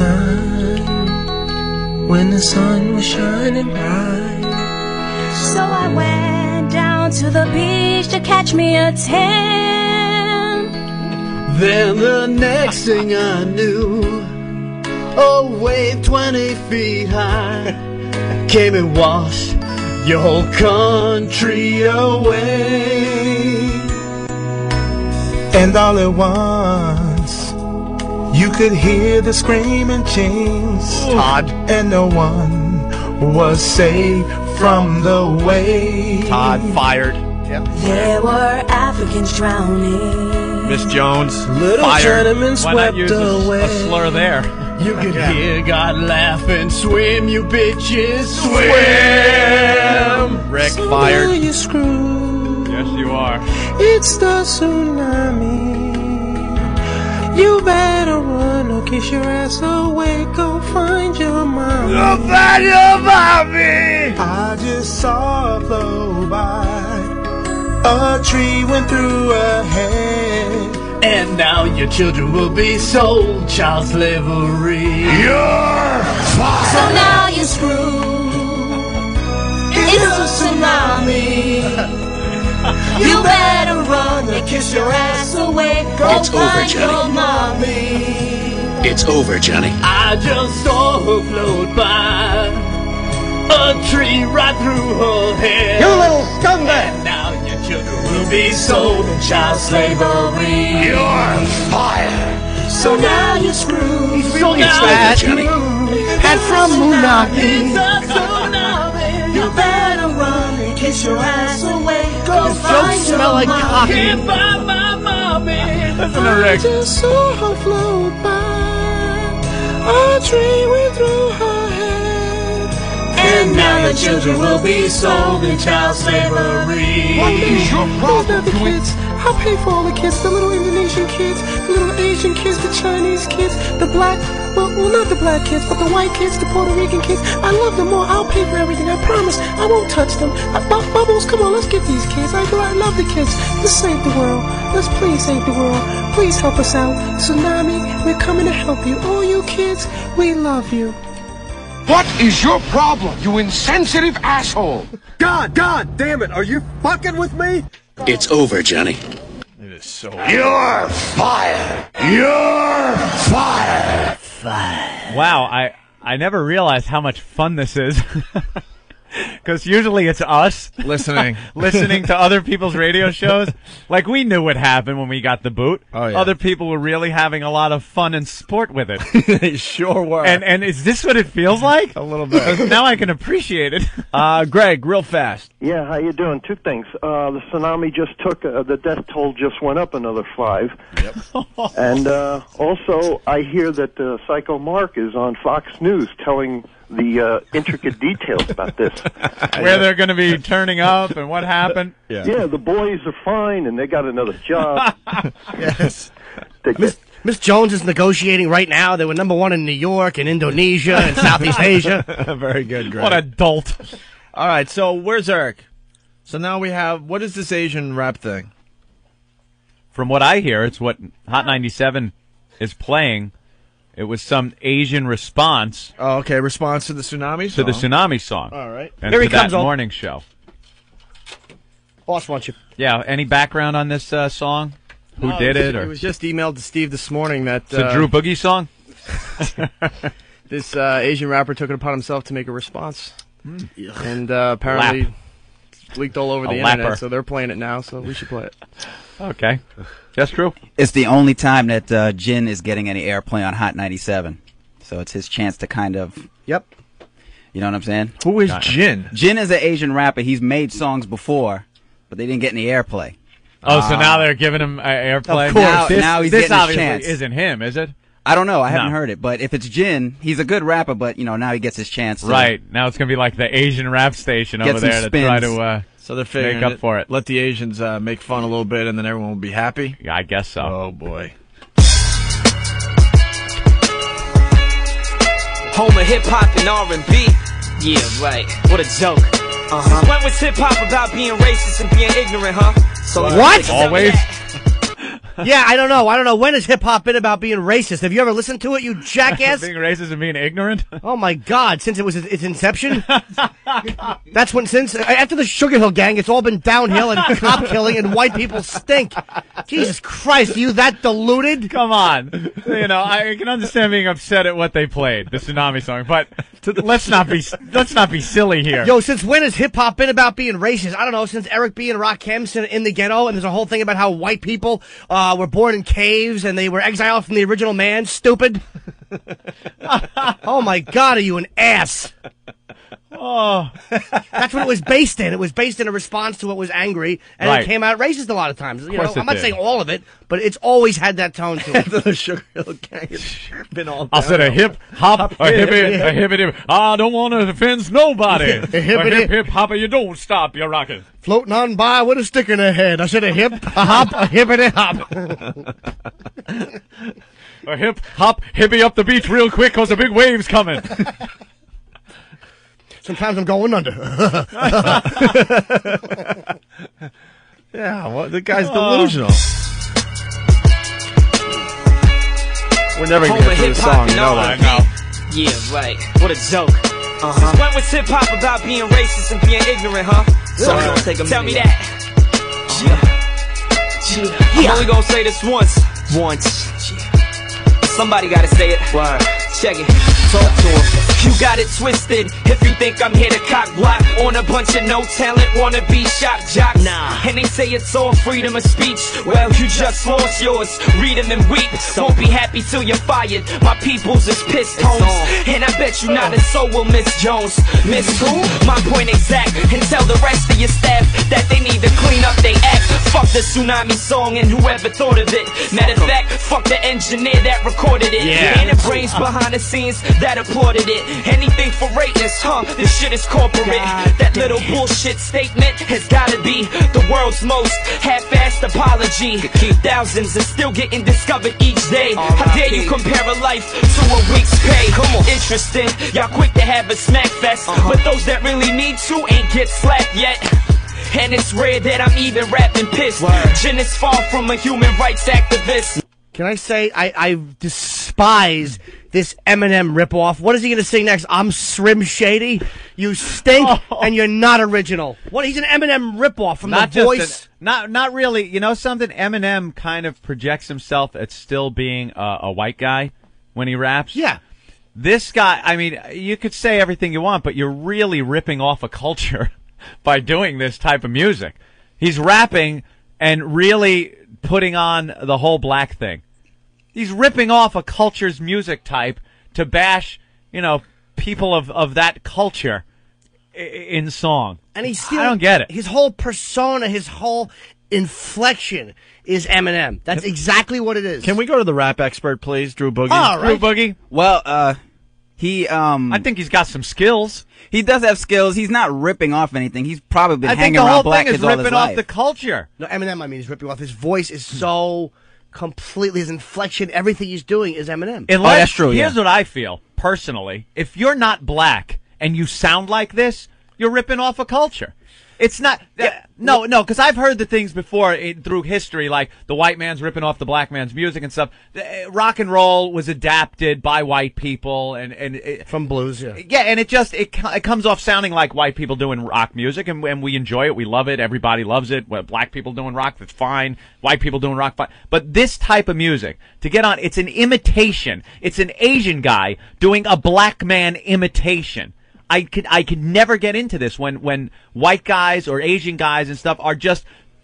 time when the sun was shining bright. So I went down to the beach to catch me a tan. Then the next thing I knew, a wave 20 feet high came and washed your whole country away. And all at once, you could hear the screaming chains. Todd. And no one was saved from the waves. Todd fired. Yep. There were Africans drowning. Miss Jones Little fired. gentlemen Why not swept use away. a slur there? You could hear God laughing, swim, you bitches, swim. Rick So fired. now you're screwed. Yes, you are. It's the tsunami. You better run or kiss your ass away. Go find your mom. Go find your mommy. I just saw her flow by. A tree went through her head. And now your children will be sold, child slavery. You're fired. So now you're screwed. It's a tsunami. You better run or kiss your ass away. Go It's over, find Johnny. your mommy. It's over, Johnny. I just saw her float by. A tree right through her head. You little scumbag! And now your children will be sold in child slavery. You're fired. So now you're screwed. So It's now over, Johnny. Pat from Moonaki. It's a tsunami. You better run and kiss your ass away. Go His find jokes your smell like mommy. coffee. Can't find my mommy. Listen to I Rick. just saw her float by. A tree went through her head. And now your children will be sold in child slavery. What is your problem? The kids. I'll pay for all the kids. The little Indonesian kids, the little Asian kids, the Chinese kids, the black well, not the black kids, but the white kids, the Puerto Rican kids. I love them more. I'll pay for everything. I promise. I won't touch them. Bubbles, come on, let's get these kids. I love the kids. Let's save the world. Let's please save the world. Please help us out. Tsunami, we're coming to help you. All you kids, we love you. What is your problem, you insensitive asshole? God damn it, are you fucking with me? It's over, Johnny. It is so. You're fired. You're fired. Wow, I never realized how much fun this is. Because usually it's us listening to other people's radio shows. Like, we knew what happened when we got the boot. Oh, yeah. Other people were really having a lot of fun and sport with it. They sure were. And is this what it feels like? A little bit. Now I can appreciate it. Greg, real fast. Yeah, how you doing? Two things. The tsunami just took, the death toll just went up another 5. Yep. And also, I hear that Psycho Mark is on Fox News telling the intricate details about this. Where they're going to be turning up and what happened. Yeah, the boys are fine and they got another job. Yes. Miss Jones is negotiating right now. They were #1 in New York and Indonesia and Southeast Asia. Very good, Greg. What a dolt. All right, so where's Eric? So now we have, what is this Asian rap thing? From what I hear, it's what Hot 97 is playing. It was some Asian response. Oh, okay, response to the tsunami song. To the tsunami song. All right. And Here he to that comes, morning show. Boss wants you. Yeah, any background on this song? Who did it? Or? It was just emailed to Steve this morning that... It's a Drew Boogie song? This Asian rapper took it upon himself to make a response. And apparently it's leaked all over the internet, so they're playing it now, so we should play it. Okay. That's true. It's the only time that Jin is getting any airplay on Hot 97. So it's his chance to kind of... Yep. You know what I'm saying? Who is Jin? Jin is an Asian rapper. He's made songs before, but they didn't get any airplay. Oh, so now they're giving him airplay? Of course. Now he's this getting his obviously chance. isn't him, is it? I don't know. I haven't heard it. But if it's Jin, he's a good rapper, but, you know, now he gets his chance. Right. Now it's going to be like the Asian rap station over there to try to so they're figuring make up for it. Let the Asians make fun a little bit, and then everyone will be happy? Yeah, I guess so. Oh, boy. Home of hip-hop and R&B. Yeah, right. What a joke. Since when was hip-hop about being racist and being ignorant, huh? So what? Always. Yeah, I don't know. When has hip-hop been about being racist? Have you ever listened to it, you jackass? Being racist and being ignorant? Oh, my God. Since it was its inception? That's when, after the Sugar Hill Gang, it's all been downhill and cop killing and white people stink. Jesus Christ, are you that deluded? Come on. You know, I can understand being upset at what they played, the tsunami song, but let's not be silly here. Yo, since when has hip-hop been about being racist? I don't know, since Eric B. and Rakim in the ghetto, and there's a whole thing about how white people were born in caves and they were exiled from the original man. Stupid. Oh, my God, are you an ass? Oh. That's what it was based in. It was based in a response to what was angry, and Right. it came out racist a lot of times. You know, course it I'm not did. saying all of it, but it's always had that tone to it. The Sugar Hill Gang has been all I said a hip hop, a hippity. I don't want to offend nobody. A hip hopper, you don't stop, you're rocking. Floating on by with a stick in her head. I said a hip, a hop, a hippity hop. A hip hop, hippie up the beach real quick, cause the big wave's coming. Sometimes I'm going under. Yeah, well, the guy's delusional. We're never going to get through the song, you know that. Yeah, right. What a joke. Since when was hip-hop about being racist and being ignorant, huh? So tell me that. I'm only gonna say this once. Somebody gotta say it. Check it. Talk to him. You got it twisted if you think I'm here to cock block on a bunch of no talent wanna be shock jocks. Nah. And they say it's all freedom of speech. Well, you just lost yours. Read them and weep. Won't be happy till you're fired. My peoples is pissed, homes. And I bet you not a soul will Miss Jones. Miss who? My point exact. And tell the rest of your staff that they need to clean up their act. Fuck the tsunami song and whoever thought of it. Matter of fact, fuck the engineer that recorded it. And the brains behind the scenes that applauded it. Anything for greatness, this shit is corporate. That little bullshit statement has gotta be the world's most half-assed apology. Thousands are still getting discovered each day. How dare you compare a life to a week's pay? Interesting, y'all quick to have a smack fest, but those that really need to ain't get slapped yet. And it's rare that I'm even rapping pissed. Jin is far from a human rights activist. Can I say I despise this Eminem ripoff? What is he going to sing next? I'm Slim Shady? You stink and you're not original. What? He's an Eminem ripoff from Not The Voice. Not really. You know something? Eminem kind of projects himself as still being a white guy when he raps. Yeah. This guy, I mean, you could say everything you want, but you're really ripping off a culture by doing this type of music. He's rapping and really putting on the whole black thing. He's ripping off a culture's music type to bash, you know, people of that culture in song. And he's still, I don't get it. His whole persona, his whole inflection is Eminem. That's exactly what it is. Can we go to the rap expert, please, Drew Boogie? All right. Drew Boogie? Well, I think he's got some skills. He does have skills. He's not ripping off anything. He's probably been I think hanging the around whole black thing kids is all his ripping off life. the culture. No, Eminem, I mean, he's ripping off. His voice is so completely, his inflection, everything he's doing is Eminem. Unless, that's true, Here's what I feel, personally. If you're not black and you sound like this, you're ripping off a culture. It's not... No, because I've heard the things before through history, like the white man's ripping off the black man's music and stuff. Rock and roll was adapted by white people and from blues, yeah. Yeah, and it comes off sounding like white people doing rock music, and we enjoy it, we love it, everybody loves it. Well, black people doing rock, that's fine. White people doing rock, fine. But this type of music, to get on, it's an imitation. It's an Asian guy doing a black man imitation. I could never get into this when white guys or Asian guys and stuff are just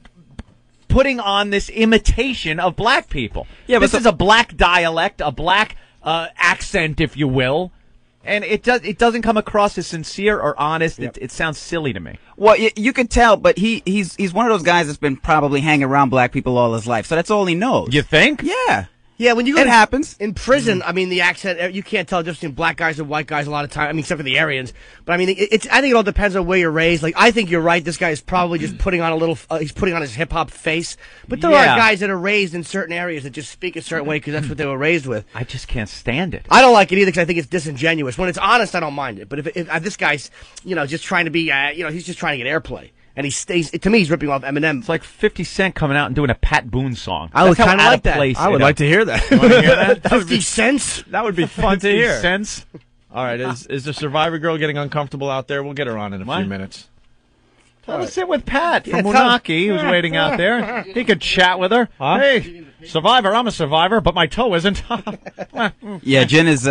putting on this imitation of black people. Yeah, this is a black dialect, a black accent, if you will, and it doesn't come across as sincere or honest. Yep. It sounds silly to me. Well, you can tell, but he's one of those guys that's been probably hanging around black people all his life, so that's all he knows. You think? Yeah. Yeah, when you go it happens in prison. I mean, the accent, you can't tell the difference between black guys and white guys a lot of time. I mean, except for the Aryans. But I mean, I think it all depends on where you're raised. Like, I think you're right. This guy is probably just putting on a little. He's putting on his hip hop face. But there are guys that are raised in certain areas that just speak a certain way because that's what they were raised with. I just can't stand it. I don't like it either because I think it's disingenuous. When it's honest, I don't mind it. But if this guy's, just trying to be, he's just trying to get airplay. And he stays. To me, he's ripping off Eminem. It's like 50 Cent coming out and doing a Pat Boone song. I would kind of like that. I would like to hear that. You want to hear that? 50 cents? That would be fun to hear. 50 cents? All right, is the Survivor girl getting uncomfortable out there? We'll get her on in a few minutes. Tell her to sit with Pat from Moonaki, who's waiting out there. He could chat with her. Huh? Hey, Survivor, I'm a survivor, but my toe isn't. Yeah, Jin is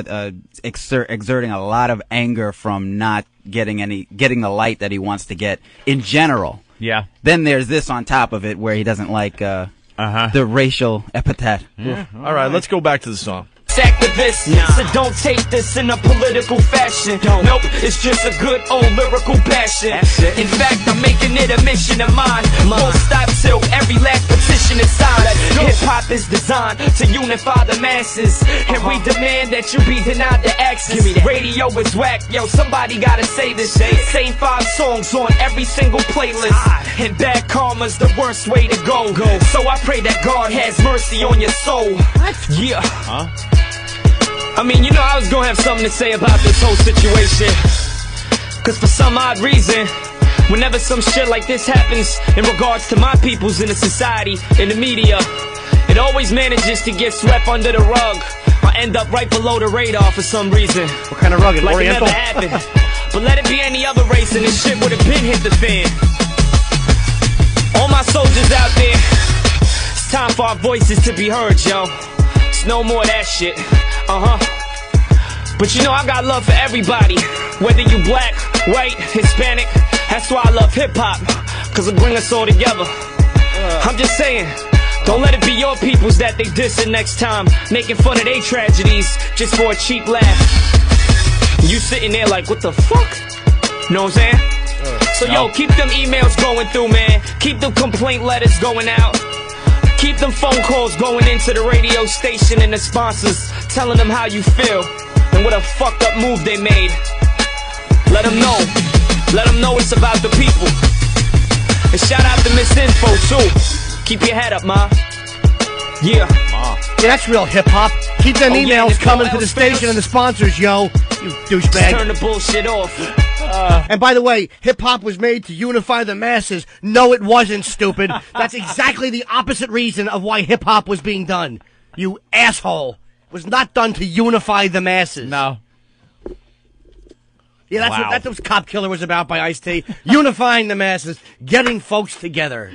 exerting a lot of anger from not getting the light that he wants to get in general. Yeah. Then there's this on top of it where he doesn't like the racial epithet. Yeah. All right, let's go back to the song. Activist, so don't take this in a political fashion. Nope, it's just a good old lyrical passion. In fact, I'm making it a mission of mine. Won't stop till every last petition is signed. Hip hop is designed to unify the masses, and we demand that you be denied the access. Radio is whack, yo, somebody gotta say this. Same 5 songs on every single playlist, and bad karma's the worst way to go. So I pray that God has mercy on your soul. Yeah. I mean, I was gonna have something to say about this whole situation, cause for some odd reason, whenever some shit like this happens in regards to my peoples in the society, in the media, it always manages to get swept under the rug or end up right below the radar for some reason. What kind of rug? Like Oriental? it never happened. But let it be any other race and this shit would've been hit the fan. All my soldiers out there, it's time for our voices to be heard, yo. It's no more of that shit. But I got love for everybody, whether you black, white, Hispanic. That's why I love hip-hop, cause it brings us all together. I'm just saying, don't let it be your peoples that they dissing next time, making fun of their tragedies just for a cheap laugh. You sitting there like, what the fuck? Know what I'm saying? So yo, keep them emails going through, man. Keep them complaint letters going out. Keep them phone calls going into the radio station and the sponsors, telling them how you feel. and what a fucked up move they made. Let them know. Let them know it's about the people. And shout out to Miss Info, too. Keep your head up, ma. Yeah. Yeah, that's real hip-hop. Keep them emails coming to the station and the sponsors, yo. You douchebag. Turn the bullshit off. And by the way, hip-hop was made to unify the masses. No, it wasn't, stupid. That's exactly the opposite reason of why hip-hop was being done. You asshole. It was not done to unify the masses. No. Yeah, that's what Cop Killer was about by Ice-T. Unifying the masses, getting folks together.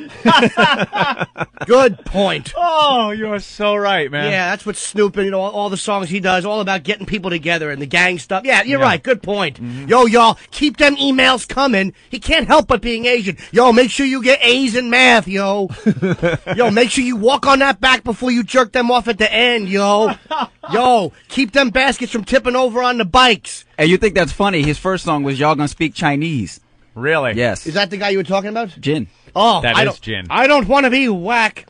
Good point. Oh, you're so right, man. Yeah, that's what Snoop and all the songs he does, all about getting people together and the gang stuff. Yeah, you're right. Good point. Mm-hmm. Yo, y'all, keep them emails coming. He can't help but being Asian. Yo, make sure you get A's in math, yo. Yo, make sure you walk on that back before you jerk them off at the end, yo. Yo, keep them baskets from tipping over on the bikes. And you think that's funny? His first song was "Y'all Gonna Speak Chinese." Really? Yes. Is that the guy you were talking about? Jin. Oh, that is Jin. I don't want to be whack.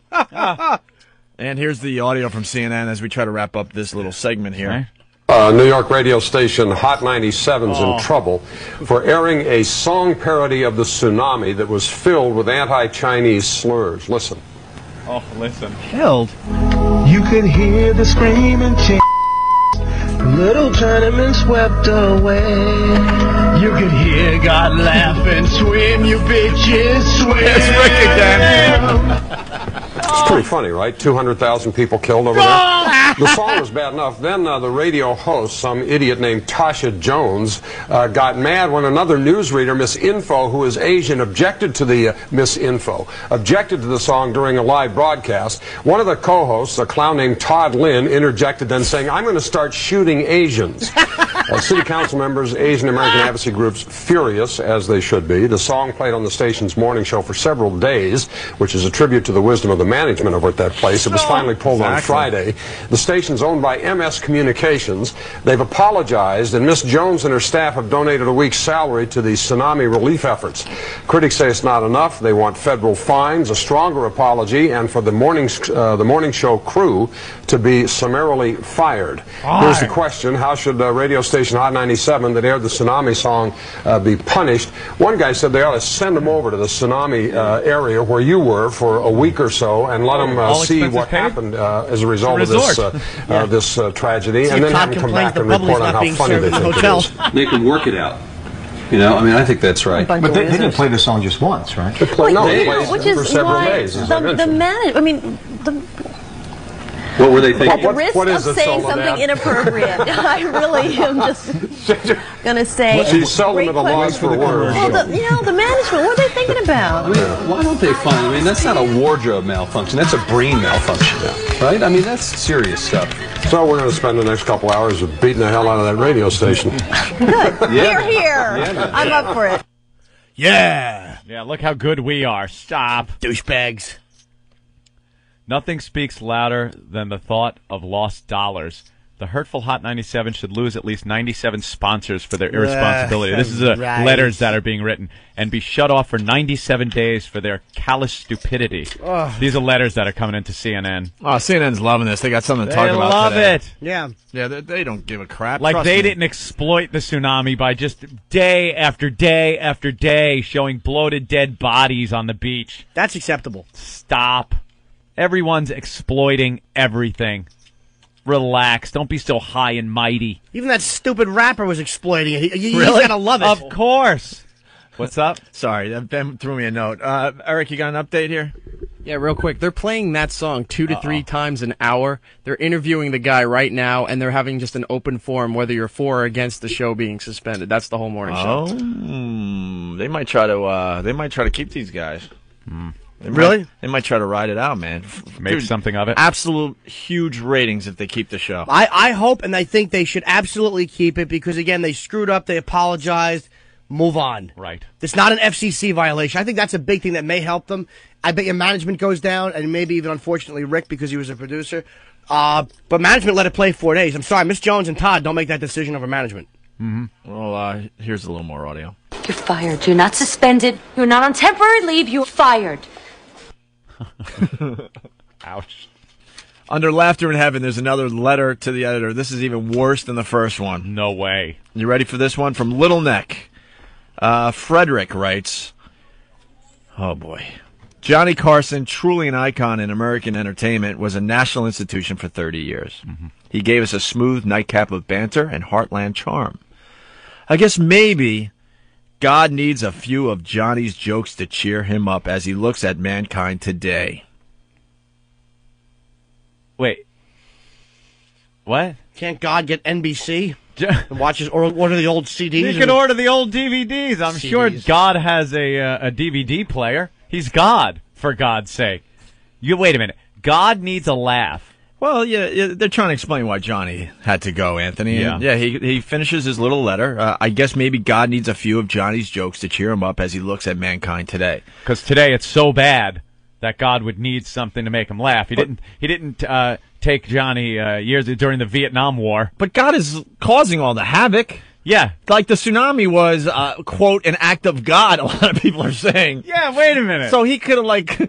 And here's the audio from CNN as we try to wrap up this little segment here. New York radio station Hot 97's in trouble for airing a song parody of the tsunami that was filled with anti-Chinese slurs. Listen. Oh, listen. Filled? You could hear the screaming chant. Little Chinaman swept away. You could hear God laughing, swim, you bitches, swim. It's Rick again. It's pretty funny, right? 200,000 people killed over there. The song was bad enough. Then the radio host, some idiot named Tasha Jones, got mad when another newsreader, Miss Info, who is Asian, objected to the Miss Info, objected to the song during a live broadcast. One of the co-hosts, a clown named Todd Lynn, interjected then saying, "I'm going to start shooting Asians." City council members, Asian American advocacy groups, furious, as they should be. The song played on the station's morning show for several days, which is a tribute to the wisdom of the management over at that place. It was finally pulled on Friday. The station's owned by MS Communications. They've apologized, and Miss Jones and her staff have donated a week's salary to the tsunami relief efforts. Critics say it's not enough. They want federal fines, a stronger apology, and for the morning show crew to be summarily fired. Here's the question: how should radio station Hot 97 that aired the tsunami song be punished? One guy said they ought to send them over to the tsunami area where you were for a week or so and let them see what happened as a result of this tragedy, and then have them come back and report on how funny they think it is. They can work it out. You know, I mean, I think that's right. But they didn't play the song just once, right? They played for several days. What were they thinking? At the risk of saying something inappropriate, I really am just going to say. She's seldom at a loss for words. Well, the management, what are they thinking about? I mean, why don't they find? I mean, that's not a wardrobe malfunction. That's a brain malfunction, right? I mean, that's serious stuff. So we're going to spend the next couple hours beating the hell out of that radio station. Good. Hear, hear. I'm up for it. Yeah. Yeah, look how good we are. Stop. Douchebags. Nothing speaks louder than the thought of lost dollars. The hurtful Hot 97 should lose at least 97 sponsors for their irresponsibility. This is letters that are being written. And be shut off for 97 days for their callous stupidity. These are letters that are coming into CNN. Oh, CNN's loving this. They got something to talk about love today. it. Yeah. Yeah, they don't give a crap. Like Trust they me. didn't exploit the tsunami by just day after day after day showing bloated dead bodies on the beach. That's acceptable. Stop. Everyone's exploiting everything. Relax. Don't be so high and mighty. Even that stupid rapper was exploiting it. You Really? gotta love it. Of course. What's up? Sorry, Ben threw me a note. Eric, you got an update here? Yeah, real quick. They're playing that song 2 to 3 times an hour. They're interviewing the guy right now, and they're having just an open forum whether you're for or against the show being suspended. That's the whole morning show. They might try to keep these guys. Really? They might try to ride it out, man. Make something of it. Absolute huge ratings if they keep the show. I hope and I think they should absolutely keep it because, again, they screwed up, they apologized, move on. Right. It's not an FCC violation. I think that's a big thing that may help them. I bet your management goes down, and maybe even, unfortunately, Rick, because he was a producer. But management let it play 4 days. I'm sorry, Miss Jones and Todd don't make that decision over management. Mm-hmm. Well, here's a little more audio. You're fired. You're not suspended. You're not on temporary leave. You're fired. Ouch. Under Laughter in Heaven, there's another letter to the editor. This is even worse than the first one. No way. You ready for this one? From Little Neck. Frederick writes, oh boy. Johnny Carson, truly an icon in American entertainment, was a national institution for 30 years. Mm-hmm. He gave us a smooth nightcap of banter and heartland charm. I guess maybe God needs a few of Johnny's jokes to cheer him up as he looks at mankind today. Wait. What? Can't God get NBC and watch his, or order the old CDs? You can order the old DVDs. I'm sure God has a DVD player. He's God, for God's sake. You wait a minute. God needs a laugh. Well, yeah, they're trying to explain why Johnny had to go, Anthony. Yeah. And, he finishes his little letter. I guess maybe God needs a few of Johnny's jokes to cheer him up as he looks at mankind today. Because today it's so bad that God would need something to make him laugh. He didn't take Johnny years during the Vietnam War. But God is causing all the havoc. Yeah. Like the tsunami was, quote, an act of God, a lot of people are saying. Yeah, wait a minute. So he could have, like...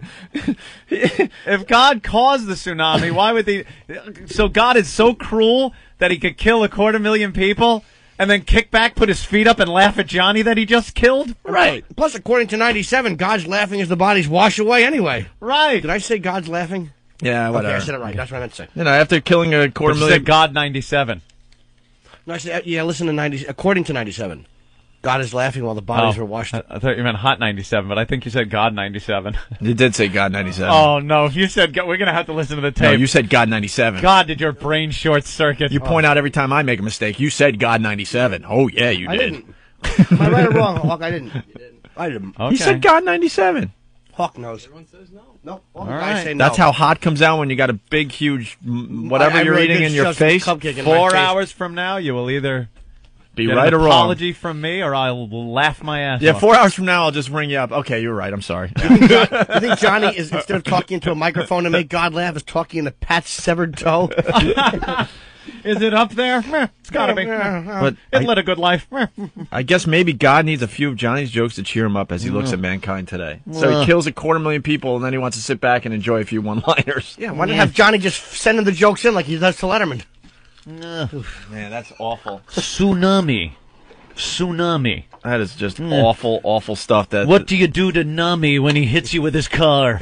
If God caused the tsunami, why would he... So God is so cruel that he could kill 250,000 people and then kick back, put his feet up, and laugh at Johnny that he just killed? Right. Plus, according to 97, God's laughing as the bodies wash away anyway. Right. Did I say God's laughing? Yeah, whatever. Okay, I said it right. That's what I meant to say. You know, after killing 250,000... You said God 97. No, I said, yeah, listen to 90. According to 97, God is laughing while the bodies were washed. I thought you meant Hot 97, but I think you said God 97. You did say God 97. Oh, no. If you said God, we're going to have to listen to the tape. No, you said God 97. God, did your brain short circuit. You point out every time I make a mistake. You said God 97. Oh, yeah, you did. I didn't. Am I right or wrong, Hawk? I didn't. I didn't. Okay. He said God 97. Hawk knows. Everyone says no. No. All right. Say no. That's how hot comes out when you got a big, huge whatever you're eating in your face. 4 hours from now, you will either... Be right or wrong. Apology from me, or I'll laugh my ass off. 4 hours from now, I'll just ring you up. Okay, you're right. I'm sorry. You think Johnny is, instead of talking into a microphone to make God laugh, is talking into Pat's severed toe? Is it up there? It's gotta be. But it led a good life. I guess maybe God needs a few of Johnny's jokes to cheer him up as he looks at mankind today. So he kills 250,000 people, and then he wants to sit back and enjoy a few one-liners. Yeah, why not have Johnny just send him the jokes in like he does to Letterman? Man, that's awful. Tsunami. That is just awful, awful stuff. What do you do to Nami when he hits you with his car?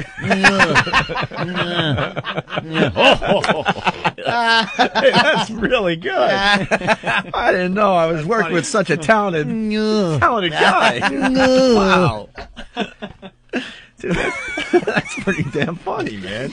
That's really good. I didn't know I was working with such a talented guy. Wow. Dude, that's pretty damn funny, man.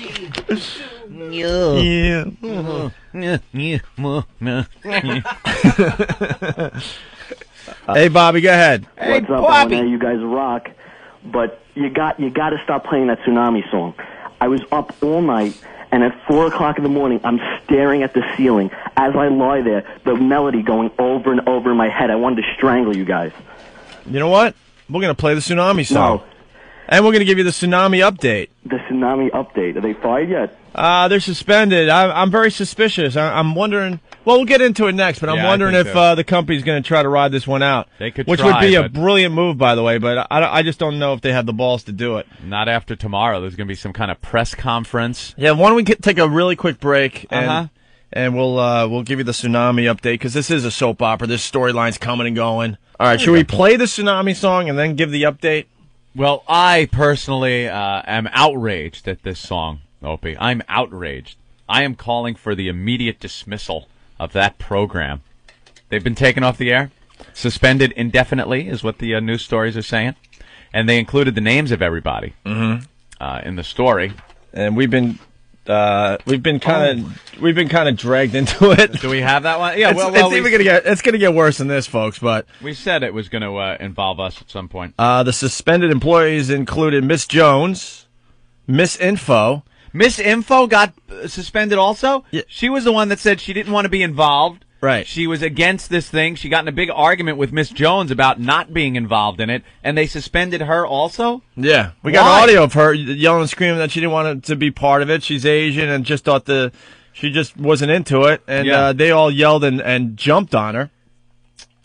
Hey, Bobby, go ahead. Hey, what's up, Bobby? You guys rock, but you got to stop playing that Tsunami song. I was up all night, and at 4 o'clock in the morning, I'm staring at the ceiling. As I lie there, the melody going over and over in my head. I wanted to strangle you guys. You know what? We're going to play the Tsunami song. No. And we're going to give you the Tsunami update. The Tsunami update. Are they fired yet? They're suspended. I'm very suspicious. I'm wondering... Well, we'll get into it next, but I'm wondering if the company's going to try to ride this one out. They could Which would be a brilliant move, by the way, but I just don't know if they have the balls to do it. Not after tomorrow. There's going to be some kind of press conference. Yeah, why don't we take a really quick break, and we'll give you the Tsunami update, because this is a soap opera. This storyline's coming and going. All right, should we play the Tsunami song and then give the update? Well, I personally am outraged at this song, Opie. I'm outraged. I am calling for the immediate dismissal of that program. They've been taken off the air, suspended indefinitely, is what the news stories are saying, and they included the names of everybody in the story. And we've been kind of dragged into it. Do we have that one? Yeah, it's gonna get worse than this, folks. But we said it was going to involve us at some point. The suspended employees included Miss Jones, Miss Info. Miss Info got suspended also? Yeah. She was the one that said she didn't want to be involved. Right. She was against this thing. She got in a big argument with Miss Jones about not being involved in it, and they suspended her also? Yeah. We got audio of her yelling and screaming that she didn't want to be part of it. She's Asian and just thought she just wasn't into it, and they all yelled and jumped on her.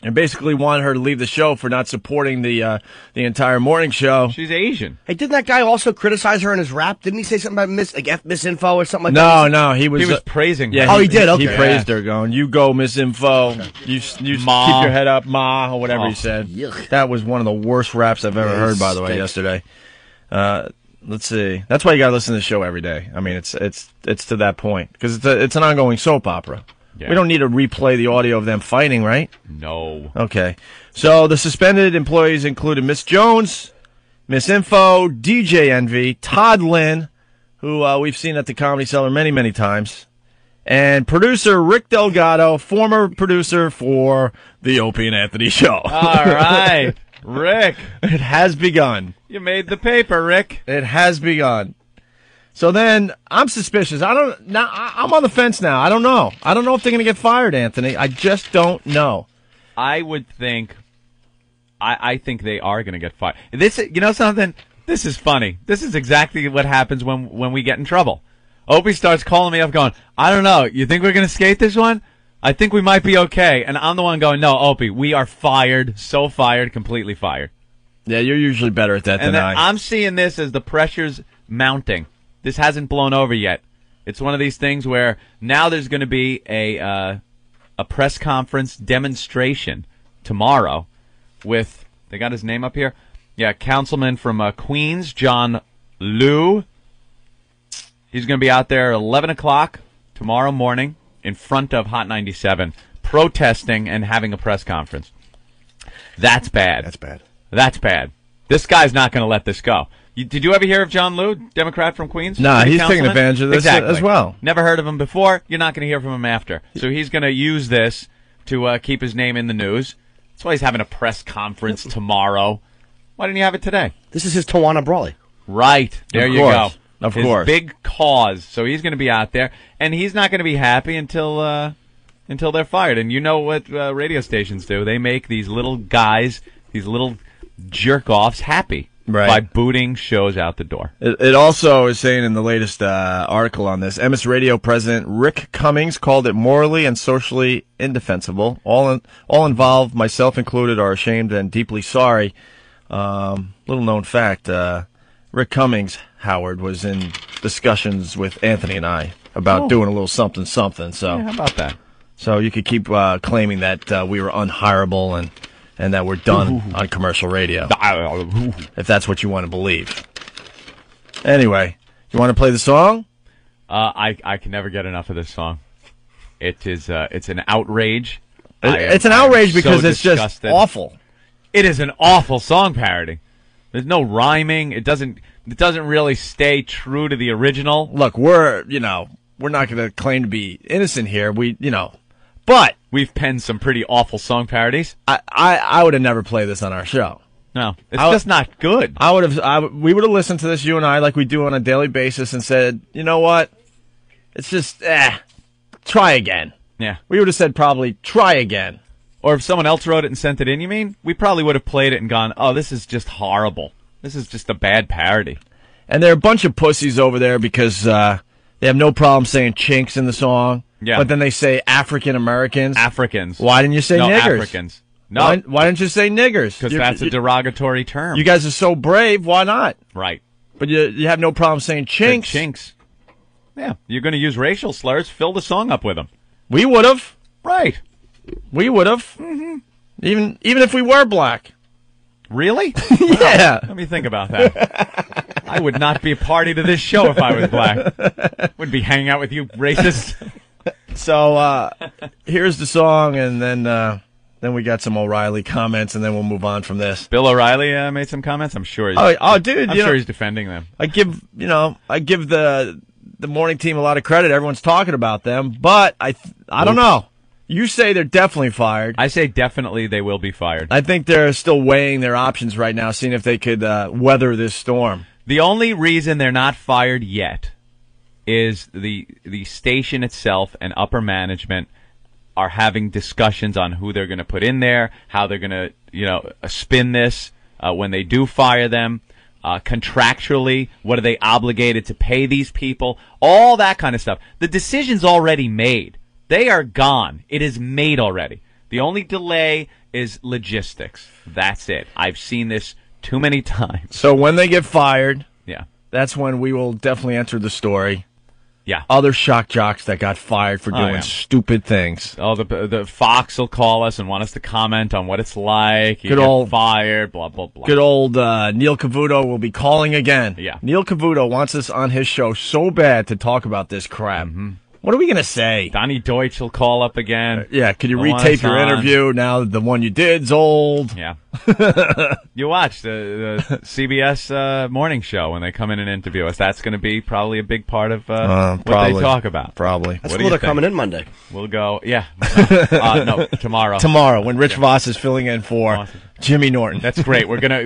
and basically wanted her to leave the show for not supporting the entire morning show. She's Asian. Hey, didn't that guy also criticize her in his rap? Didn't he say something about misinfo or something like that? No, he was praising her. Yeah, he did. Okay. He praised her, going, "You go, misinfo. Okay. You keep your head up, ma," or whatever he said. Yuck. That was one of the worst raps I've ever heard, by the way, yesterday. Let's see. That's why you got to listen to the show every day. I mean, it's to that point because it's an ongoing soap opera. Yeah. We don't need to replay the audio of them fighting, right? No. Okay. So the suspended employees included Miss Jones, Miss Info, DJ Envy, Todd Lynn, who we've seen at the Comedy Cellar many, many times, and producer Rick Delgado, former producer for the Opie and Anthony Show. All right. Rick. It has begun. You made the paper, Rick. It has begun. So then, I'm suspicious. I'm on the fence now. I don't know. I don't know if they're going to get fired, Anthony. I just don't know. I would think, I think they are going to get fired. You know something? This is funny. This is exactly what happens when we get in trouble. Opie starts calling me up going, I don't know, you think we're going to skate this one? I think we might be okay. And I'm the one going, no, Opie, we are fired, so fired, completely fired. Yeah, you're usually better at that than I. I'm seeing this as the pressure's mounting. This hasn't blown over yet. It's one of these things where now there's going to be a press conference demonstration tomorrow with, they got his name up here? Yeah, councilman from Queens, John Liu. He's going to be out there at 11 o'clock tomorrow morning in front of Hot 97 protesting and having a press conference. That's bad. That's bad. That's bad. This guy's not going to let this go. Did you ever hear of John Liu, Democrat from Queens? Nah, he's taking advantage of this as well. Never heard of him before. You're not going to hear from him after. So he's going to use this to keep his name in the news. That's why he's having a press conference tomorrow. Why didn't you have it today? This is his Tawana Brawley. Right. There you go. Of his course. Big cause. So he's going to be out there, and he's not going to be happy until they're fired. And you know what radio stations do. They make these little guys, these little jerk-offs happy. Right. By booting shows out the door. It also is saying in the latest article on this, MS Radio President Rick Cummings called it morally and socially indefensible. All involved, myself included, are ashamed and deeply sorry. Little known fact, Rick Cummings, Howard, was in discussions with Anthony and I about doing a little something. So yeah, how about that? So you could keep claiming that we were unhireable and that we're done on commercial radio, if that's what you want to believe. Anyway, you want to play the song? I can never get enough of this song. It's an outrage. It's an outrage because so it's disgusted. Just awful. It is an awful song parody. There's no rhyming. It doesn't really stay true to the original. Look, we're not going to claim to be innocent here. But we've penned some pretty awful song parodies. I would have never played this on our show. No, it's just not good. We would have listened to this, you and I, like we do on a daily basis, and said, you know what? It's just, try again. Yeah. We would have said probably, try again. Or if someone else wrote it and sent it in, you mean? We probably would have played it and gone, oh, this is just horrible. This is just a bad parody. And there are a bunch of pussies over there because they have no problem saying chinks in the song. Yeah. But then they say African Americans. Africans. Why didn't you say niggers? Africans. No. Why didn't you say niggers? Because that's a derogatory term. You guys are so brave. Why not? Right. But you have no problem saying chinks. Chinks. Yeah. You're going to use racial slurs. Fill the song up with them. We would have. Right. We would have. Mm-hmm. Even if we were black. Really? Yeah. Let me think about that. I would not be a party to this show if I was black. Wouldn't be hanging out with you racists. So here's the song, and then we got some O'Reilly comments, and then we'll move on from this. Bill O'Reilly made some comments. I'm sure. Dude, I'm sure he's defending them. I give the morning team a lot of credit. Everyone's talking about them, but I don't know. You say they're definitely fired. I say definitely they will be fired. I think they're still weighing their options right now, seeing if they could weather this storm. The only reason they're not fired yet is the station itself and upper management are having discussions on who they're going to put in there, how they're going to spin this when they do fire them. Contractually, what are they obligated to pay these people? All that kind of stuff. The decision's already made. They are gone. It is made already. The only delay is logistics. That's it. I've seen this too many times. So when they get fired, yeah, that's when we will definitely enter the story. Yeah. Other shock jocks that got fired for doing stupid things. Oh, the Fox will call us and want us to comment on what it's like. You Good get old- fired, blah, blah, blah. Good old Neil Cavuto will be calling again. Yeah. Neil Cavuto wants us on his show so bad to talk about this crap. What are we going to say? Donnie Deutsch will call up again. Yeah, could you They'll want retape us your on. interview now the one you did's old? Yeah. You watch the CBS morning show when they come in and interview us. That's going to be probably a big part of what probably. they talk about. Probably. That's What do cool. you They're think? coming in Monday. We'll go. Yeah. No, tomorrow. Tomorrow when Rich Voss is filling in for Jimmy Norton. That's great. We're gonna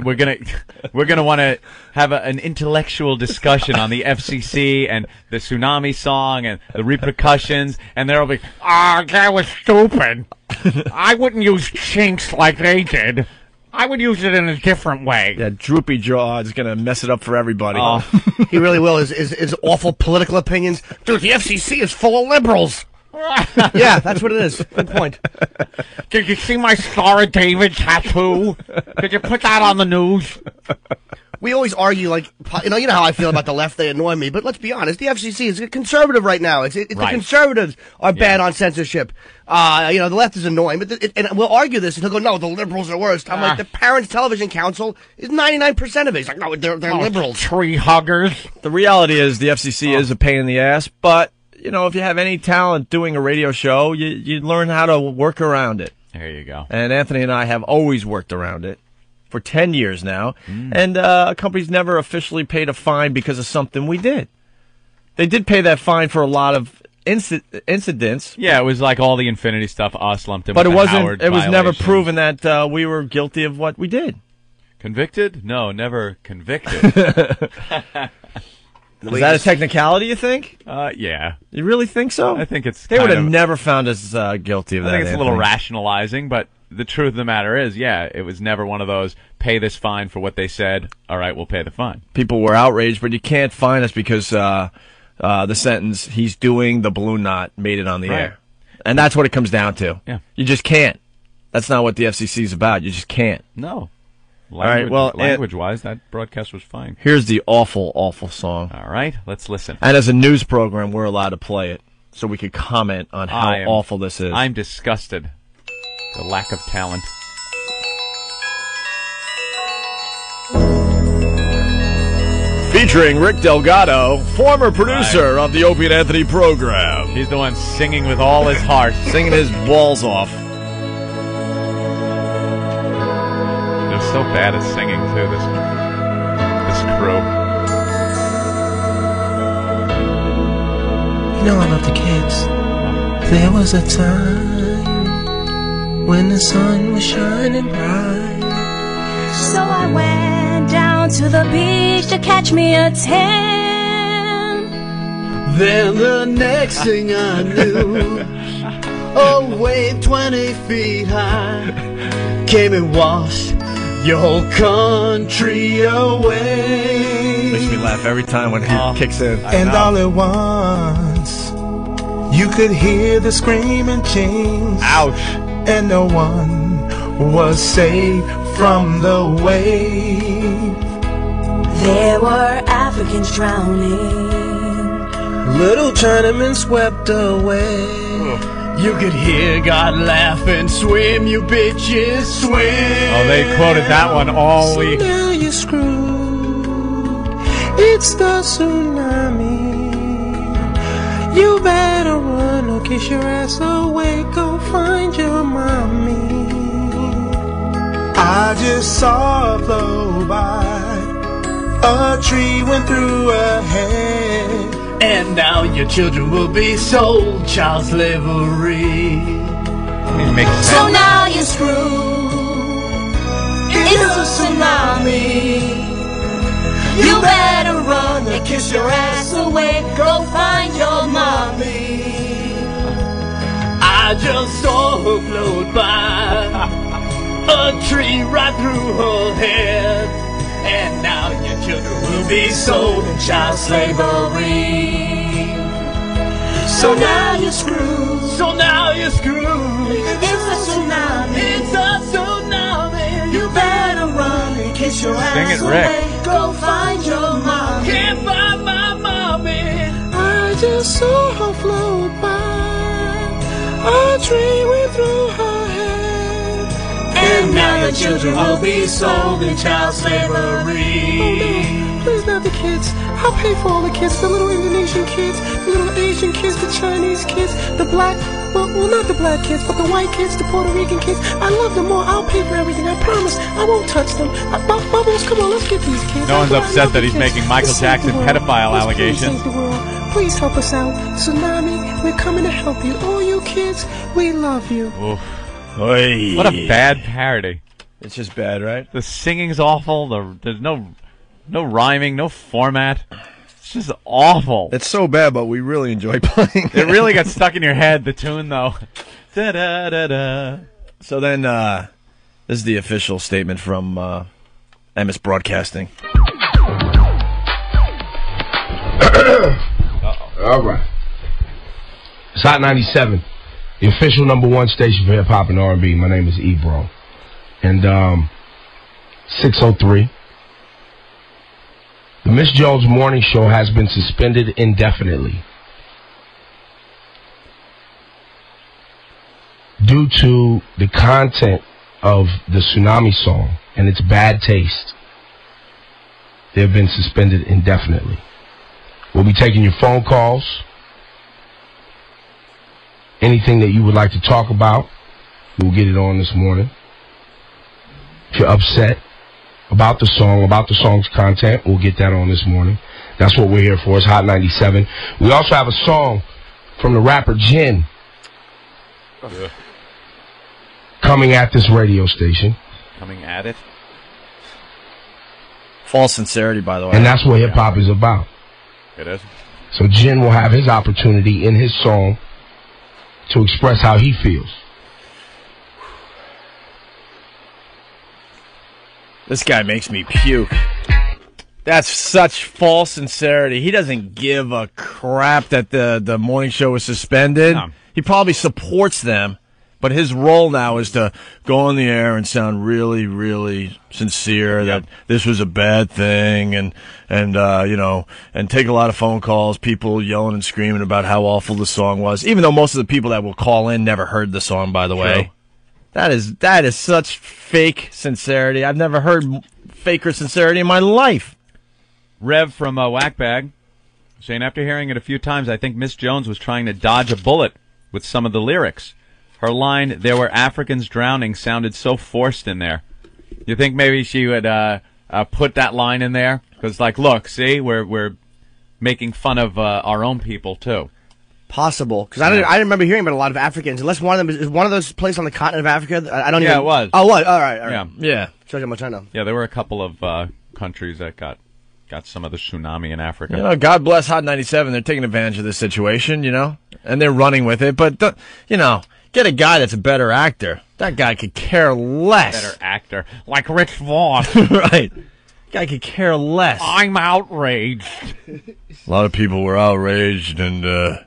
want to have an intellectual discussion on the FCC and the tsunami song and the repercussions, and there'll be, that was stupid. I wouldn't use chinks like they did. I would use it in a different way. Yeah, Droopy Jaw is going to mess it up for everybody. He really will. His awful political opinions. Dude, the FCC is full of liberals. Yeah, that's what it is. Good point. Did you see my Star of David tattoo? Did you put that on the news? We always argue, like, you know how I feel about the left. They annoy me. But let's be honest. The FCC is conservative right now. It's Right. The conservatives are bad on censorship. The left is annoying. But and we'll argue this, and he'll go, no, the liberals are worst. I'm like, the Parents Television Council is 99% of it. He's like, no, they're liberals. Tree huggers. The reality is the FCC is a pain in the ass, but, you know, if you have any talent doing a radio show, you learn how to work around it. There you go. And Anthony and I have always worked around it for 10 years now, and a company's never officially paid a fine because of something we did. They did pay that fine for a lot of incidents. Yeah, it was like all the Infinity stuff us lumped in But with it the wasn't. Howard It was never violation. proven that we were guilty of what we did. Convicted? No, never convicted. Is that a technicality, you think? Yeah. You really think so? I think it's They would kind have of- never found us guilty of that. I think it's a little Anthony. rationalizing, but the truth of the matter is, yeah, it was never one of those, pay this fine for what they said, all right, we'll pay the fine. People were outraged, but you can't fine us because the sentence, he's doing the balloon knot, made it on the Right. air. And that's what it comes down to. Yeah. You just can't. That's not what the FCC is about. You just can't. No. All right, well, language-wise, that broadcast was fine. Here's the awful, awful song. All right, let's listen. And as a news program, we're allowed to play it so we could comment on how awful this is. I'm disgusted. The lack of talent. Featuring Rick Delgado, former producer of the Opie and Anthony program. He's the one singing with all his heart. Singing his balls off. They're so bad at singing, too, this crew. You know I love the kids. There was a time when the sun was shining bright. So I went down to the beach to catch me a tan. Then the next thing I knew, a wave 20 feet high came and washed your whole country away. Makes me laugh every time when he kicks in. And all at once, you could hear the screaming chains. Ouch. And no one was saved from the wave. There were Africans drowning. Little Chinamen swept away. You could hear God laughing, swim, you bitches, swim. Oh, they quoted that one all So week. now you're screwed. It's the tsunami. You better run or kiss your ass away. Go find your mommy. I just saw her flow by. A tree went through her head. And now your children will be sold, child slavery. So now you're screwed. It's a tsunami. You better run or kiss your ass away. Go find your mommy. I just saw her float by. A tree right through her head. And now your children will be sold in child slavery. So now you're screwed. So now you're screwed. It's a tsunami. right, Rick. Go find your mommy. Can't find my mommy. I just saw her float by. A train went through her head. And now your children will be sold in child slavery. Oh no, please not the kids. I'll pay for all the kids, the little Indonesian kids, the little Asian kids, the Chinese kids, the black, well, not the black kids, but the white kids, the Puerto Rican kids. I love them all. I'll pay for everything. I promise. I won't touch them. Bubbles, come on, let's get these kids. No one's upset that he's kids. making Michael Let's save Jackson the world. pedophile Let's allegations. Please save the world. Please help us out. Tsunami, we're coming to help you. All you kids, we love you. Oof. Oy. What a bad parody. It's just bad, right? The singing's awful. There's no rhyming, no format. It's just awful. It's so bad, but we really enjoy playing. It really got stuck in your head, the tune, though. Da da da da. So then, this is the official statement from MS Broadcasting. All right. It's Hot 97, the official #1 station for hip hop and R&B. My name is Ebro, and 6:03. The Miss Jones Morning Show has been suspended indefinitely due to the content of the Tsunami song and its bad taste. They have been suspended indefinitely. We'll be taking your phone calls. Anything that you would like to talk about, we'll get it on this morning. If you're upset about the song, about the song's content, we'll get that on this morning. That's what we're here for. It's Hot 97. We also have a song from the rapper Jin coming at this radio station. Coming at it? False sincerity, by the way. And that's what hip-hop is about. It is. So Jin will have his opportunity in his song to express how he feels. This guy makes me puke. That's such false sincerity. He doesn't give a crap that the morning show is suspended. No. He probably supports them, but his role now is to go on the air and sound really, really sincere that this was a bad thing and you know, and take a lot of phone calls, people yelling and screaming about how awful the song was, even though most of the people that will call in never heard the song, by the way. That is such fake sincerity. I've never heard faker sincerity in my life. Rev from Whackbag saying, after hearing it a few times, I think Miss Jones was trying to dodge a bullet with some of the lyrics. Her line, "There were Africans drowning," sounded so forced in there. You think maybe she would put that line in there? Because, like, look, see, we're making fun of our own people, too. Possible, because I didn't remember hearing about a lot of Africans. Unless one of them is one of those places on the continent of Africa. I don't even. Yeah, it was. Oh, what? All right. Yeah. Shows how much I know. Yeah, there were a couple of countries that got some of the tsunami in Africa. You know, God bless Hot 97. They're taking advantage of this situation, you know, and they're running with it. But, you know, get a guy that's a better actor. That guy could care less. Better actor. Like Rich Vaughn. Right. Guy could care less. I'm outraged. A lot of people were outraged, and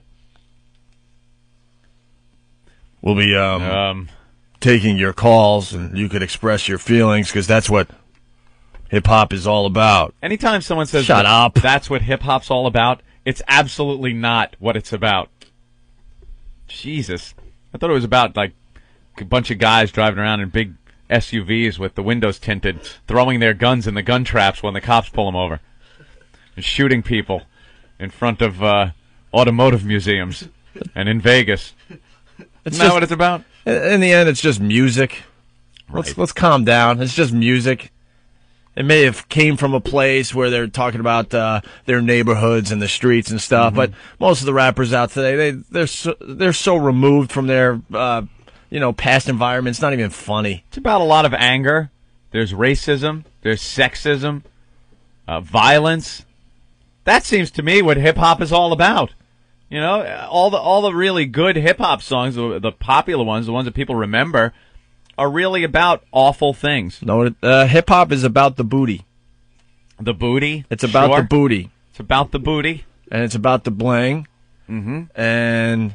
we'll be taking your calls, and you could express your feelings, because that's what hip-hop is all about. Anytime someone says, Shut up. That's what hip-hop's all about, it's absolutely not what it's about. Jesus. I thought it was about, like, a bunch of guys driving around in big SUVs with the windows tinted, throwing their guns in the gun traps when the cops pull them over, and shooting people in front of automotive museums and in Vegas. Isn't that what it's about? In the end, it's just music. Right. Let's calm down. It's just music. It may have came from a place where they're talking about their neighborhoods and the streets and stuff, but most of the rappers out today, they're so removed from their past environment. It's not even funny. It's about a lot of anger. There's racism. There's sexism. Violence. That seems to me what hip hop is all about. You know, all the really good hip hop songs, the popular ones, the ones that people remember, are really about awful things. No, hip hop is about the booty. The booty? It's about the booty. It's about the booty. And it's about the bling. Mm-hmm. And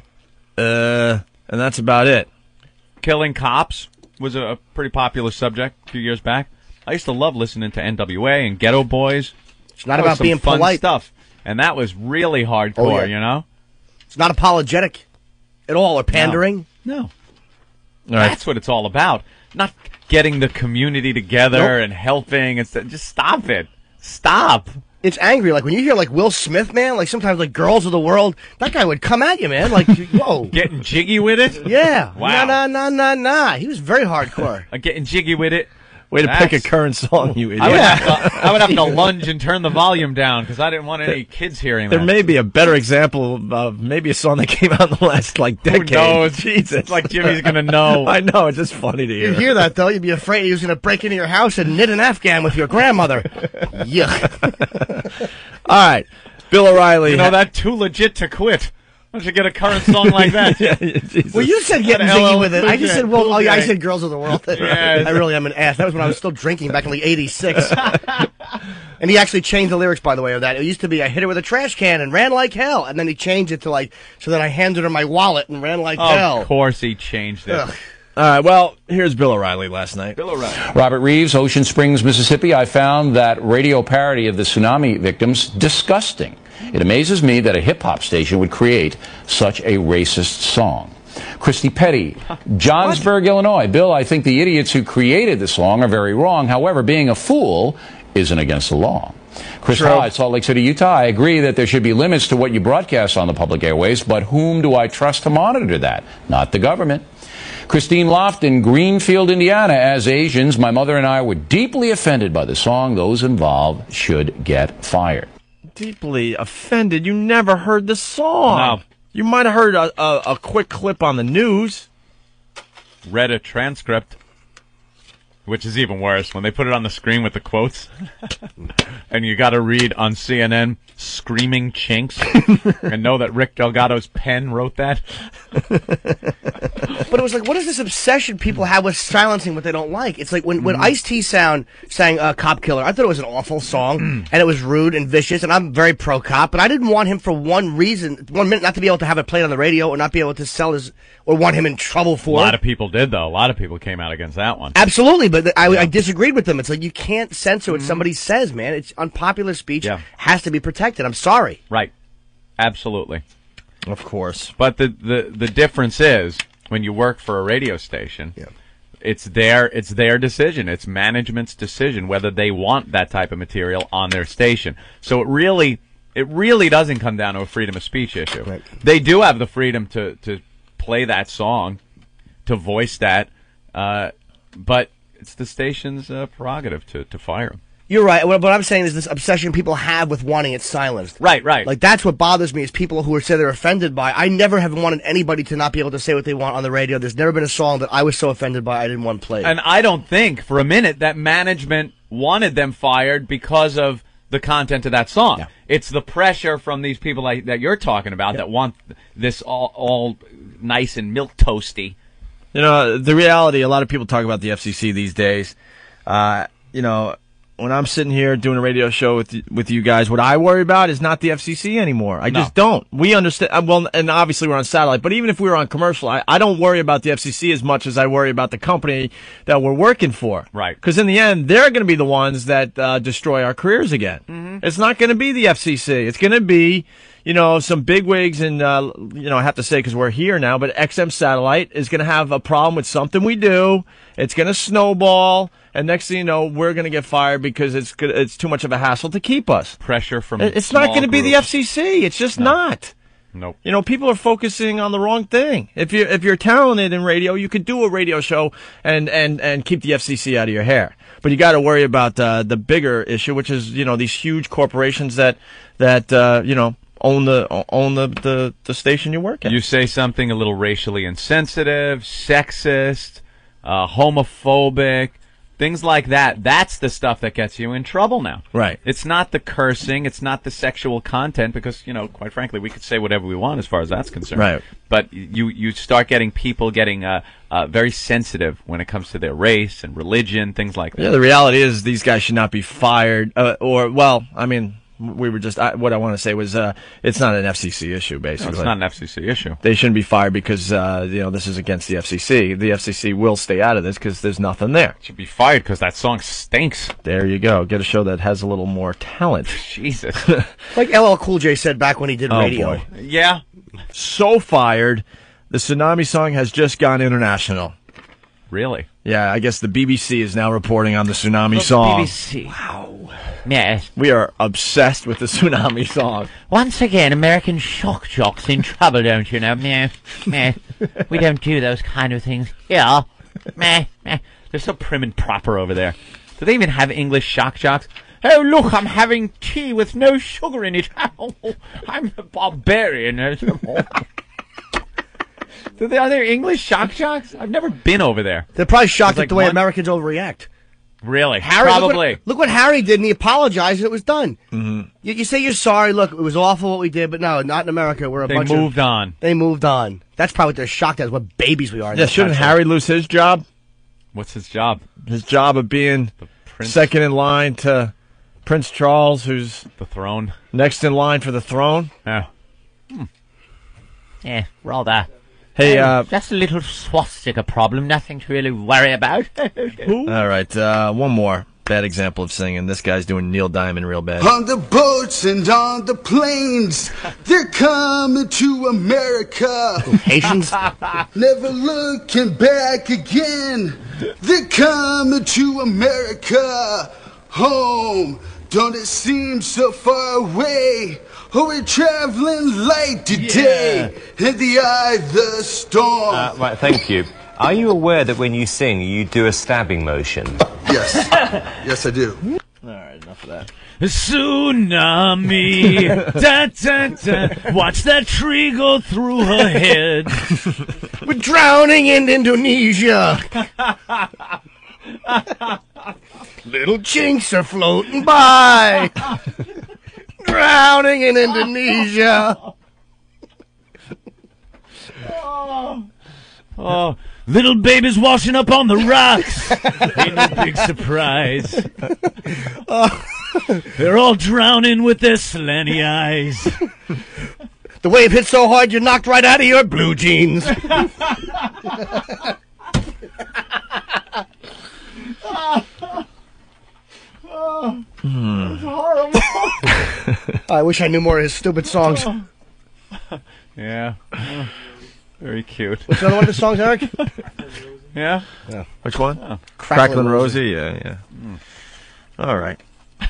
that's about it. Killing cops was a pretty popular subject a few years back. I used to love listening to NWA and Ghetto Boys. It's not about being fun polite stuff, and that was really hardcore. You know, it's not apologetic at all or pandering. No. That's what it's all about. Not getting the community together and helping. Just stop it. Stop. It's angry. Like when you hear like Will Smith, man, like sometimes like Girls of the World, that guy would come at you, man. Like, whoa. Getting jiggy with it? Yeah. Wow. Nah. He was very hardcore. Getting jiggy with it. Way to pick a current song, you idiot. I would have to lunge and turn the volume down because I didn't want any kids hearing that. There may be a better example of maybe a song that came out in the last decade. Who knows? Jesus. It's like Jimmy's going to know. I know. It's just funny to hear. You hear that, though, you'd be afraid he was going to break into your house and knit an Afghan with your grandmother. Yuck. All right. Bill O'Reilly. You know, that's too legit to quit. Why don't you get a current song like that? Well, you said getting jiggy with it. I just said, I said Girls of the World. I really am an ass. That was when I was still drinking back in like 86. And he actually changed the lyrics, by the way, of that. It used to be, I hit her with a trash can and ran like hell. And then he changed it to like, so then I handed her my wallet and ran like hell. Of course he changed it. All right, well, here's Bill O'Reilly last night. Bill O'Reilly. Robert Reeves, Ocean Springs, Mississippi. I found that radio parody of the tsunami victims disgusting. It amazes me that a hip-hop station would create such a racist song. Christy Petty, Johnsburg, Illinois. Bill, I think the idiots who created the song are very wrong. However, being a fool isn't against the law. Chris Hyde, Salt Lake City, Utah. I agree that there should be limits to what you broadcast on the public airways, but whom do I trust to monitor that? Not the government. Christine Lofton, Greenfield, Indiana. As Asians, my mother and I were deeply offended by the song. Those involved should get fired. Deeply offended? You never heard the song. No. You might have heard a quick clip on the news. Read a transcript, which is even worse when they put it on the screen with the quotes. And you got to read on CNN, screaming chinks, and know that Rick Delgado's pen wrote that. But it was like, what is this obsession people have with silencing what they don't like? It's like when Ice-T sang Cop Killer, I thought it was an awful song, and it was rude and vicious, and I'm very pro-cop, but I didn't want him for 1 minute not to be able to have it played on the radio or not be able to sell his, or want him in trouble for it. A lot of people did, though. A lot of people came out against that one. Absolutely, but I disagreed with them. It's like, you can't censor what somebody says, man. It's unpopular speech has to be protected. I'm sorry. Right. Absolutely. Of course. But the difference is, when you work for a radio station, it's their decision. It's management's decision whether they want that type of material on their station. So it really doesn't come down to a freedom of speech issue. Right. They do have the freedom to play that song, to voice that, but it's the station's prerogative to fire them. You're right. What I'm saying is this obsession people have with wanting it silenced. Right. Like, that's what bothers me, is people who say they're offended by. I never have wanted anybody to not be able to say what they want on the radio. There's never been a song that I was so offended by I didn't want played. And I don't think for a minute that management wanted them fired because of the content of that song. Yeah. It's the pressure from these people that you're talking about that want this all nice and milquetoasty. You know, the reality, a lot of people talk about the FCC these days. You know, when I'm sitting here doing a radio show with you guys, what I worry about is not the FCC anymore. I just don't. We understand. Well, and obviously we're on satellite, but even if we were on commercial, I don't worry about the FCC as much as I worry about the company that we're working for. Right. Because in the end, they're going to be the ones that destroy our careers again. Mm-hmm. It's not going to be the FCC. It's going to be, you know, some bigwigs, and you know, I have to say because we're here now, but XM Satellite is going to have a problem with something we do. It's going to snowball. And next thing you know, we're going to get fired because it's too much of a hassle to keep us. Pressure from It's not going to be the FCC. It's just not. Nope. You know, people are focusing on the wrong thing. If you're talented in radio, you could do a radio show and keep the FCC out of your hair. But you got to worry about the bigger issue, which is, you know, these huge corporations that you know, own the station you work at. You say something a little racially insensitive, sexist, homophobic. Things like that, that's the stuff that gets you in trouble now. Right. It's not the cursing, it's not the sexual content, because, you know, quite frankly, we could say whatever we want as far as that's concerned. Right. But you start getting people getting very sensitive when it comes to their race and religion, things like that. Yeah, the reality is these guys should not be fired, or, well, I mean, We were just what I want to say was it's not an FCC issue. Basically, No, it's not an FCC issue. They shouldn't be fired because this is against the FCC. The FCC will stay out of this because there's nothing there. Should be fired because that song stinks. There you go. Get a show that has a little more talent. Jesus. Like LL Cool J said back when he did radio. Boy. Yeah. So fired. The Tsunami song has just gone international. Really? Yeah, I guess the BBC is now reporting on the Tsunami song. BBC. Wow. Yes. We are obsessed with the Tsunami song. Once again, American shock jocks in trouble, don't you know? Meh, meh. We don't do those kind of things here. Meh, meh. They're so prim and proper over there. Do they even have English shock jocks? Oh, look, I'm having tea with no sugar in it. I'm a barbarian. Are there English shock jocks? I've never been over there. They're probably shocked There's at the way Americans overreact. Really? Harry, Probably. Look what Harry did, and he apologized, and it was done. Mm-hmm. You say you're sorry. Look, it was awful what we did, but no, not in America. We're a They bunch moved on. They moved on. That's probably what they're shocked at. What babies we are. in Yeah, this shouldn't country. Harry lose his job? What's his job? His job of being Prince. second in line to Prince Charles, who's The throne. next in line for the throne. Yeah. Yeah, rather. Hey, just a little swastika problem, nothing to really worry about. all right, one more bad example of singing. This guy's doing Neil Diamond real bad. On the boats and on the planes, they're coming to America. Haitians? Never looking back again. They're coming to America. Home, don't it seem so far away? Oh, we're traveling light today in the eye of the storm. Right, thank you. Are you aware that when you sing, you do a stabbing motion? Yes. Yes, I do. All right, enough of that. Tsunami, da, da, da. Watch that tree go through her head. We're drowning in Indonesia. Little chinks are floating by. Drowning in Indonesia. Oh, little babies washing up on the rocks. Ain't no big surprise. They're all drowning with their slanty eyes. The wave hit so hard you knocked right out of your blue jeans. That's horrible. I wish I knew more of his stupid songs. Yeah. Very cute. What's another one of his songs, Eric? Yeah? Which one? Oh. Cracklin' Rosie? Yeah. All right.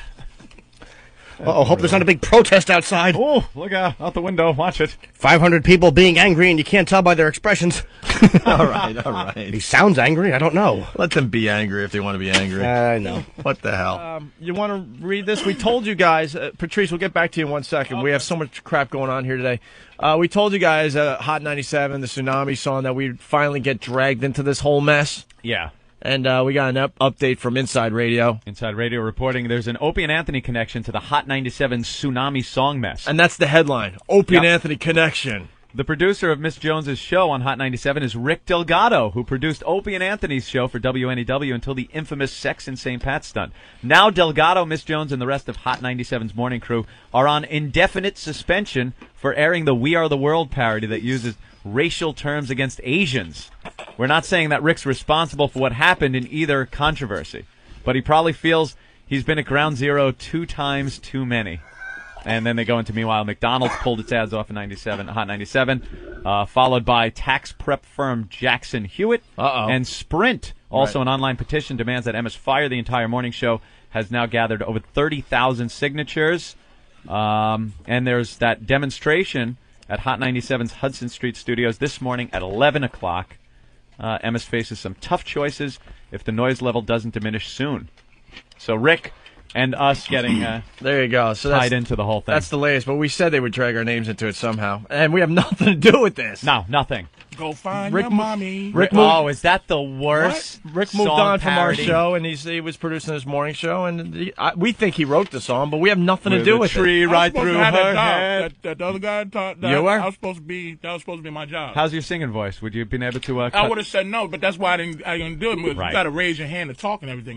Uh-oh, hope there's not a big protest outside. Oh, look out the window. Watch it. 500 people being angry, and you can't tell by their expressions. All right. He sounds angry. I don't know. Let them be angry if they want to be angry. I know. What the hell? You want to read this? We told you guys, Patrice, we'll get back to you in 1 second. We have so much crap going on here today. We told you guys, Hot 97, the Tsunami song, that we'd finally get dragged into this whole mess. Yeah. And we got an update from Inside Radio. Inside Radio reporting there's an Opie and Anthony connection to the Hot 97 Tsunami song mess. And that's the headline, Opie and Anthony connection. The producer of Miss Jones's show on Hot 97 is Rick Delgado, who produced Opie and Anthony's show for WNEW until the infamous Sex in St. Pat stunt. Now Delgado, Miss Jones, and the rest of Hot 97's morning crew are on indefinite suspension for airing the We Are the World parody that uses racial terms against Asians. We're not saying that Rick's responsible for what happened in either controversy, but he probably feels he's been at ground zero 2 times too many. And then they go into, meanwhile, McDonald's pulled its ads off in Hot 97, followed by tax prep firm Jackson Hewitt. And Sprint, also an online petition, demands that Emmis fire the entire morning show, has now gathered over 30,000 signatures. And there's that demonstration at Hot 97's Hudson Street studios this morning at 11 o'clock. Emmis faces some tough choices if the noise level doesn't diminish soon. So Rick and us getting there you go. So tied into the whole thing. That's the latest, but we said they would drag our names into it somehow. And we have nothing to do with this. No, nothing. Go find Rick your mommy. Is that the worst? Rick moved song on from our parody? show, and he was producing his morning show, and we think he wrote the song, but we have nothing to With do a with tree it. right through her head. That other guy taught. You were? That was supposed to be my job. How's your singing voice? Would you have been able to? I would have said no, but that's why I didn't do it. You Right. got to raise your hand to talk and everything in there.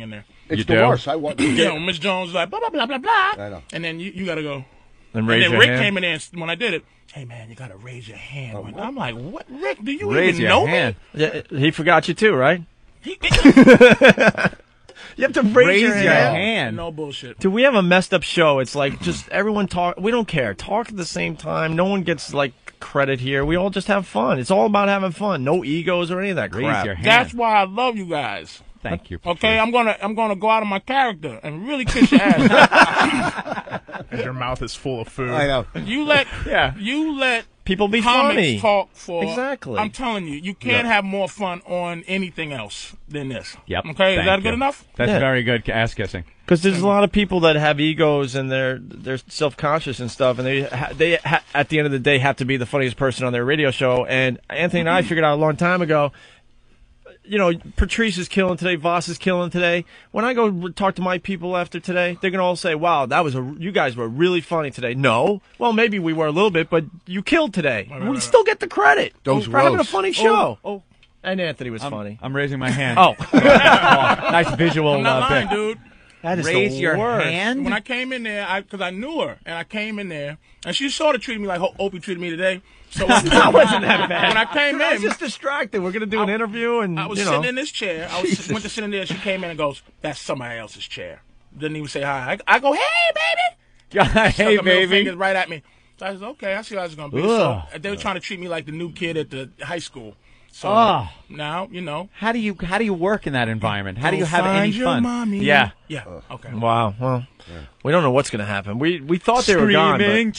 It's the worst. I want. You know, Miss Jones was like blah blah blah blah blah. I know. And then you got to go. And raise then your Rick hand. came in there and when I did it. Hey man, you got to raise your hand. I'm like, what, Rick? Do you Raise even your know hand. me? Yeah, he forgot you too, right? You have to raise your hand. No bullshit. Dude, we have a messed up show. It's like just everyone talk. We don't care. Talk at the same time. No one gets like credit here. We all just have fun. It's all about having fun. No egos or any of that crap. That's why I love you guys. Thank you. Okay, I'm gonna go out of my character and really kiss your ass. And your mouth is full of food. I know. You let people be comics funny. talk for Exactly. I'm telling you, you can't have more fun on anything else than this. Yep. Okay, is Thank that you. good enough? That's Yeah. very good ass kissing. Because there's a lot of people that have egos and they're self-conscious and stuff, and they at the end of the day have to be the funniest person on their radio show. And Anthony and I figured out a long time ago, you know, Patrice is killing today, Voss is killing today. When I go talk to my people after today, they're gonna all say, "Wow, you guys were really funny today." No, well maybe we were a little bit, but you killed today. We still get the credit Those for having a roasts. funny show. Oh. And Anthony was funny. I'm raising my hand. Oh. Nice visual. I'm not lying, bit. dude. That is Raise the your worst. hand? When I came in there, because I knew her, and I came in there, and she sort of treated me like Opie treated me today. So That wasn't that bad. When I came Dude, I in, was just distracted. We're gonna do an interview, and I was you know. sitting in this chair. Went to sit in there. She came in and goes, "That's somebody else's chair." Didn't even say hi. I go, "Hey, baby." Hey, Stuck her middle baby. fingers right at me. So I said, "Okay, I see how it's gonna be." So they were trying to treat me like the new kid at the high school. So now you know. How do you work in that environment? How do Go you have any find your fun? mommy. Yeah. Yeah. Okay. Wow. Well, we don't know what's going to happen. We thought they were gone. Screaming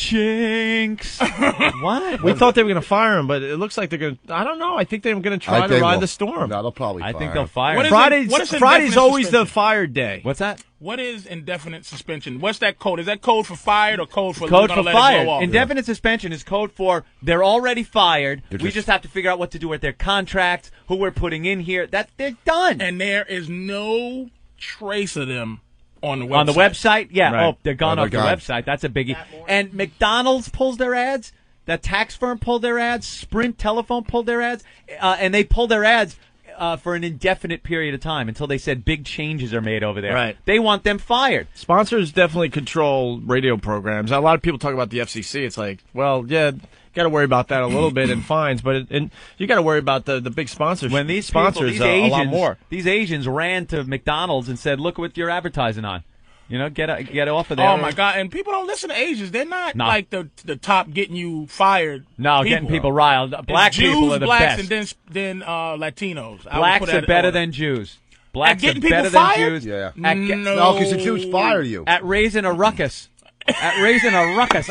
chinks. What? We thought they were going to fire him, but it looks like they're going to. I don't know. I think they're going to try to ride the storm. No, they'll probably I fire think they'll him. fire What him. is Friday's indefinite always the suspension? fired day. What's that? What is indefinite suspension? What's that code? Is that code for fired or code for Code we're for gonna let it fired. blow off? Indefinite suspension is code for they're already fired. They're We just- just have to figure out what to do with their contracts, who we're putting in here. That they're done. And there is no trace of them on the website. On the website, yeah. Right. Oh, they're gone Oh, off they're the gone. website. That's a biggie. And McDonald's pulls their ads. That tax firm pulled their ads. Sprint Telephone pulled their ads. And they pulled their ads for an indefinite period of time until they said big changes are made over there. Right. They want them fired. Sponsors definitely control radio programs. A lot of people talk about the FCC. It's like, well, yeah, got to worry about that a little bit in fines, but you got to worry about the big sponsors. When these sponsors, people, these a lot Asians, more. these Asians ran to McDonald's and said, "Look what you're advertising on. You know, get off of there." Oh my God! And people don't listen to Asians. They're not No. like the top getting you fired. No, getting people riled. Black It's Jews, people are the blacks, best. and then Latinos. I would Blacks put are that in better order. than Jews. Blacks are getting people better fired? than Jews. Yeah. No, because the Jews fire you. At raising a ruckus. At raising a ruckus.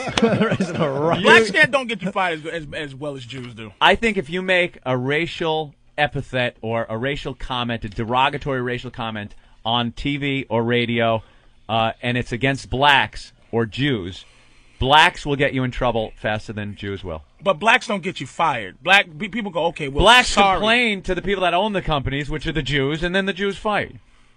blacks don't get you fired as well as Jews do. I think if you make a racial epithet or a racial comment, a derogatory racial comment on TV or radio, and it's against blacks or Jews, blacks will get you in trouble faster than Jews will. But blacks don't get you fired. People go, okay, well, Blacks sorry. complain to the people that own the companies, which are the Jews, and then the Jews fired.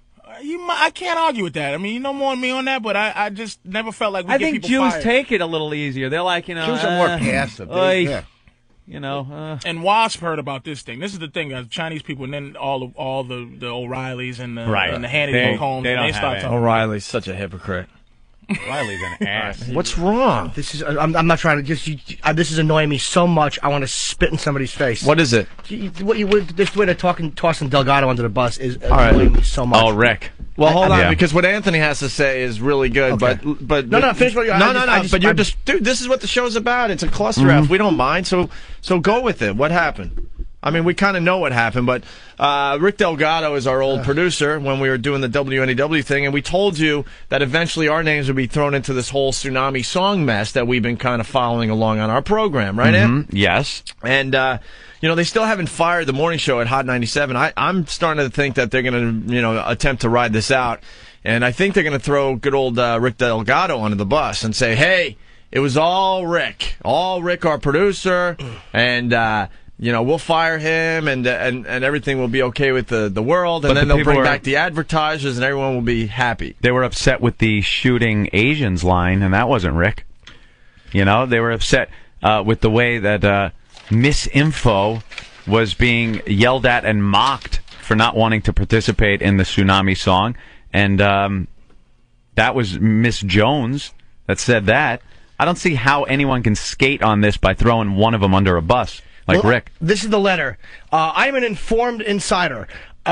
I can't argue with that. I mean, you know more than me on that, but I just never felt like we I get think people Jews fired. take it a little easier. They're like, you know, Jews are more passive. Yeah. you know. And Wasp heard about this thing. This is the thing, guys. Chinese people, and then all the O'Reillys and the Right. and the Hannity They- and Combs, they and don't they have start it. talking. O'Reilly's such a hypocrite. Riley's an ass. What's wrong? This is. I'm not trying to just. This is annoying me so much. I want to spit in somebody's face. What is it? This way they're tossing Delgado under the bus is right. annoying me so much. Oh, Rick. Well, hold on, Yeah. because what Anthony has to say is really good, Okay. but No, finish what you're. No, but you're just, dude. This is what the show's about. It's a cluster F. We don't mind, so go with it. What happened? I mean, we kind of know what happened, but Rick Delgado is our old producer when we were doing the WNEW thing, and we told you that eventually our names would be thrown into this whole tsunami song mess that we've been kind of following along on our program, right, Ed? Yes. And they still haven't fired the morning show at Hot 97. I'm starting to think that they're going to, attempt to ride this out. And I think they're going to throw good old Rick Delgado onto the bus and say, hey, it was all Rick, our producer, and, we'll fire him and everything will be okay with the world. And But then the they'll bring people back the advertisers and everyone will be happy. They were upset with the shooting Asians line, and that wasn't Rick. They were upset with the way that Misinfo was being yelled at and mocked for not wanting to participate in the tsunami song. And that was Miss Jones that said that. I don't see how anyone can skate on this by throwing one of them under a bus, like Rick. This is the letter. I'm an informed insider.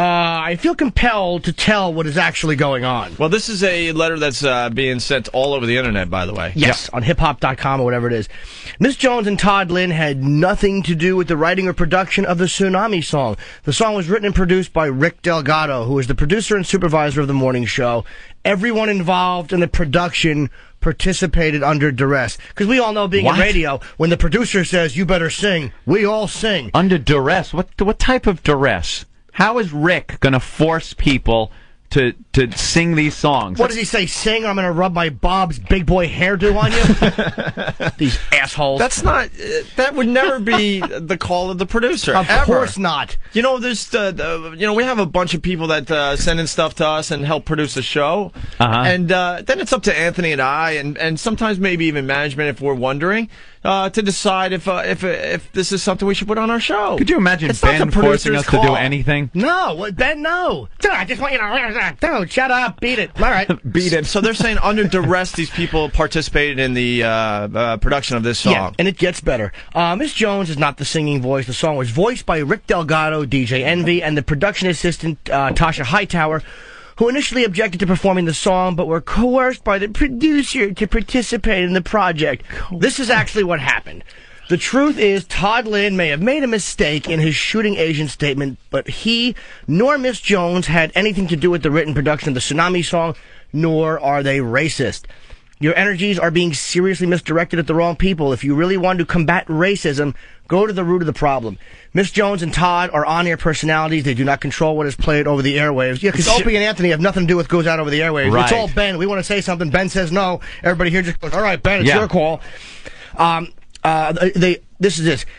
I feel compelled to tell what is actually going on. Well, this is a letter that's being sent all over the internet, by the way. Yes, on hiphop.com or whatever it is. Miss Jones and Todd Lynn had nothing to do with the writing or production of the Tsunami song. The song was written and produced by Rick Delgado, who is the producer and supervisor of the morning show. Everyone involved in the production participated under duress. Because we all know, being in radio, when the producer says, you better sing, we all sing. Under duress? What type of duress? How is Rick going to force people to sing these songs? What does he say? Sing, or I'm going to rub my Bob's big boy hairdo on you? These assholes. That's not. That would never be the call of the producer. Of course not. You know, there's we have a bunch of people that send in stuff to us and help produce the show, and then it's up to Anthony and I, and sometimes maybe even management, if we're wondering, to decide if this is something we should put on our show. Could you imagine Ben forcing us to do anything? No, Ben, no. Dude, I just want you to. Dude, shut up. Beat it. All right. Beat it. So they're saying under duress, these people participated in the production of this song. Yeah, and it gets better. Miss Jones is not the singing voice. The song was voiced by Rick Delgado, DJ Envy, and the production assistant, Tasha Hightower, who initially objected to performing the song, but were coerced by the producer to participate in the project. This is actually what happened. The truth is, Todd Lynn may have made a mistake in his shooting agent statement, but he nor Miss Jones had anything to do with the written production of the Tsunami song, nor are they racist. Your energies are being seriously misdirected at the wrong people. If you really want to combat racism, go to the root of the problem. Miss Jones and Todd are on-air personalities. They do not control what is played over the airwaves. Yeah, because Opie and Anthony have nothing to do with what goes out over the airwaves. Right. It's all Ben. We want to say something. Ben says no. Everybody here just goes, all right, Ben, it's your call. This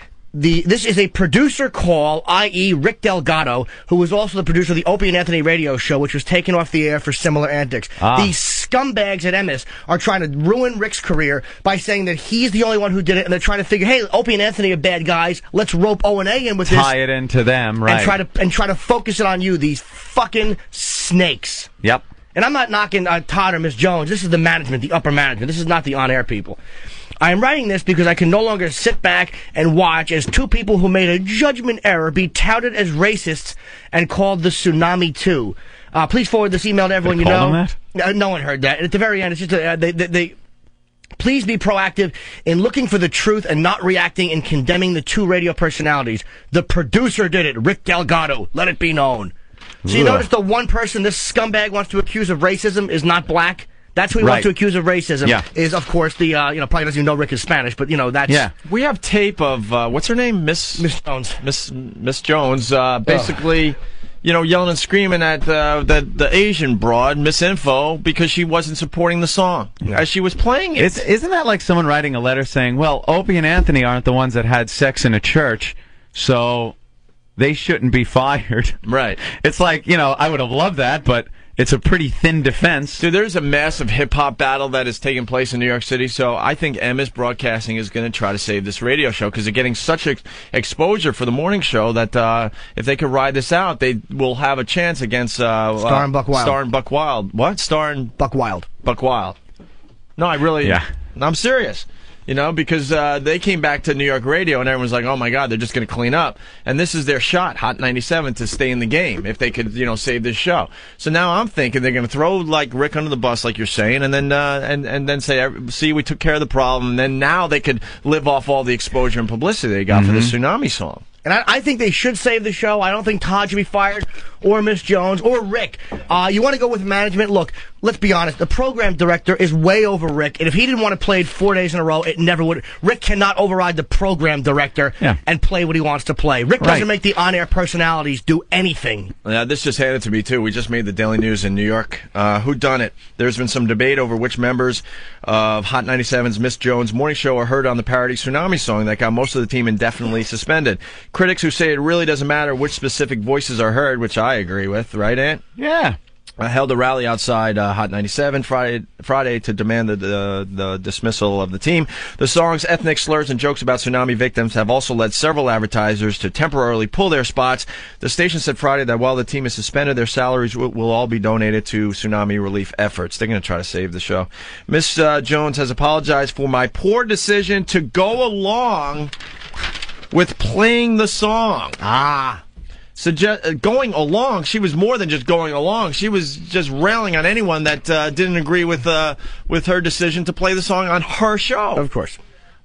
is a producer call, i.e. Rick Delgado, who was also the producer of the Opie and Anthony radio show, which was taken off the air for similar antics. These scumbags at MS are trying to ruin Rick's career by saying that he's the only one who did it, and they're trying to figure, hey, Opie and Anthony are bad guys. Let's rope O&A in with this. Tie it into them, right. And try to focus it on you, these fucking snakes. Yep. And I'm not knocking Todd or Miss Jones. This is the management, the upper management. This is not the on-air people. I am writing this because I can no longer sit back and watch as two people who made a judgment error be touted as racists and called the Tsunami 2. Please forward this email to everyone you know. No one heard that. At the very end, it's just please be proactive in looking for the truth and not reacting and condemning the two radio personalities. The producer did it, Rick Delgado. Let it be known. So you notice the one person this scumbag wants to accuse of racism is not black? That's who he wants to accuse of racism. Yeah. Is, of course, the, probably doesn't even know Rick is Spanish, but, that's... Yeah. We have tape of, what's her name? Miss Jones. Miss Jones, basically, yelling and screaming at the Asian broad, Miss Info, because she wasn't supporting the song as she was playing it. Isn't that like someone writing a letter saying, well, Opie and Anthony aren't the ones that had sex in a church, so they shouldn't be fired? Right. It's like, I would have loved that, but... It's a pretty thin defense. Dude, there's a massive hip-hop battle that is taking place in New York City, so I think MS Broadcasting is going to try to save this radio show because they're getting such exposure for the morning show that if they could ride this out, they will have a chance against Star and Buck Wild. Star and Buck Wild. What? Star and Buck Wild. Buck Wild. No, I really... Yeah. I'm serious. Because they came back to New York radio and everyone's like, oh my God, they're just going to clean up. And this is their shot, Hot 97, to stay in the game if they could, save this show. So now I'm thinking they're going to throw like Rick under the bus, like you're saying, and then and then say, see, we took care of the problem. And then now they could live off all the exposure and publicity they got for the Tsunami song. And I think they should save the show. I don't think Todd should be fired, or Miss Jones, or Rick. You want to go with management? Look, let's be honest. The program director is way over Rick, and if he didn't want to play it 4 days in a row, it never would. Rick cannot override the program director and play what he wants to play. Rick doesn't make the on-air personalities do anything. Yeah, this just handed to me, too. We just made the Daily News in New York. Who done it? There's been some debate over which members of Hot 97's Miss Jones morning show are heard on the parody Tsunami song that got most of the team indefinitely suspended. Critics who say it really doesn't matter which specific voices are heard, which I agree with, right, Ant? Yeah. held a rally outside Hot 97 Friday to demand the dismissal of the team. The song's ethnic slurs and jokes about tsunami victims have also led several advertisers to temporarily pull their spots. The station said Friday that while the team is suspended, their salaries will all be donated to tsunami relief efforts. They're going to try to save the show. Miss Jones has apologized for my poor decision to go along with playing the song. Going along, she was more than just going along. She was just railing on anyone that didn't agree with her decision to play the song on her show. Of course.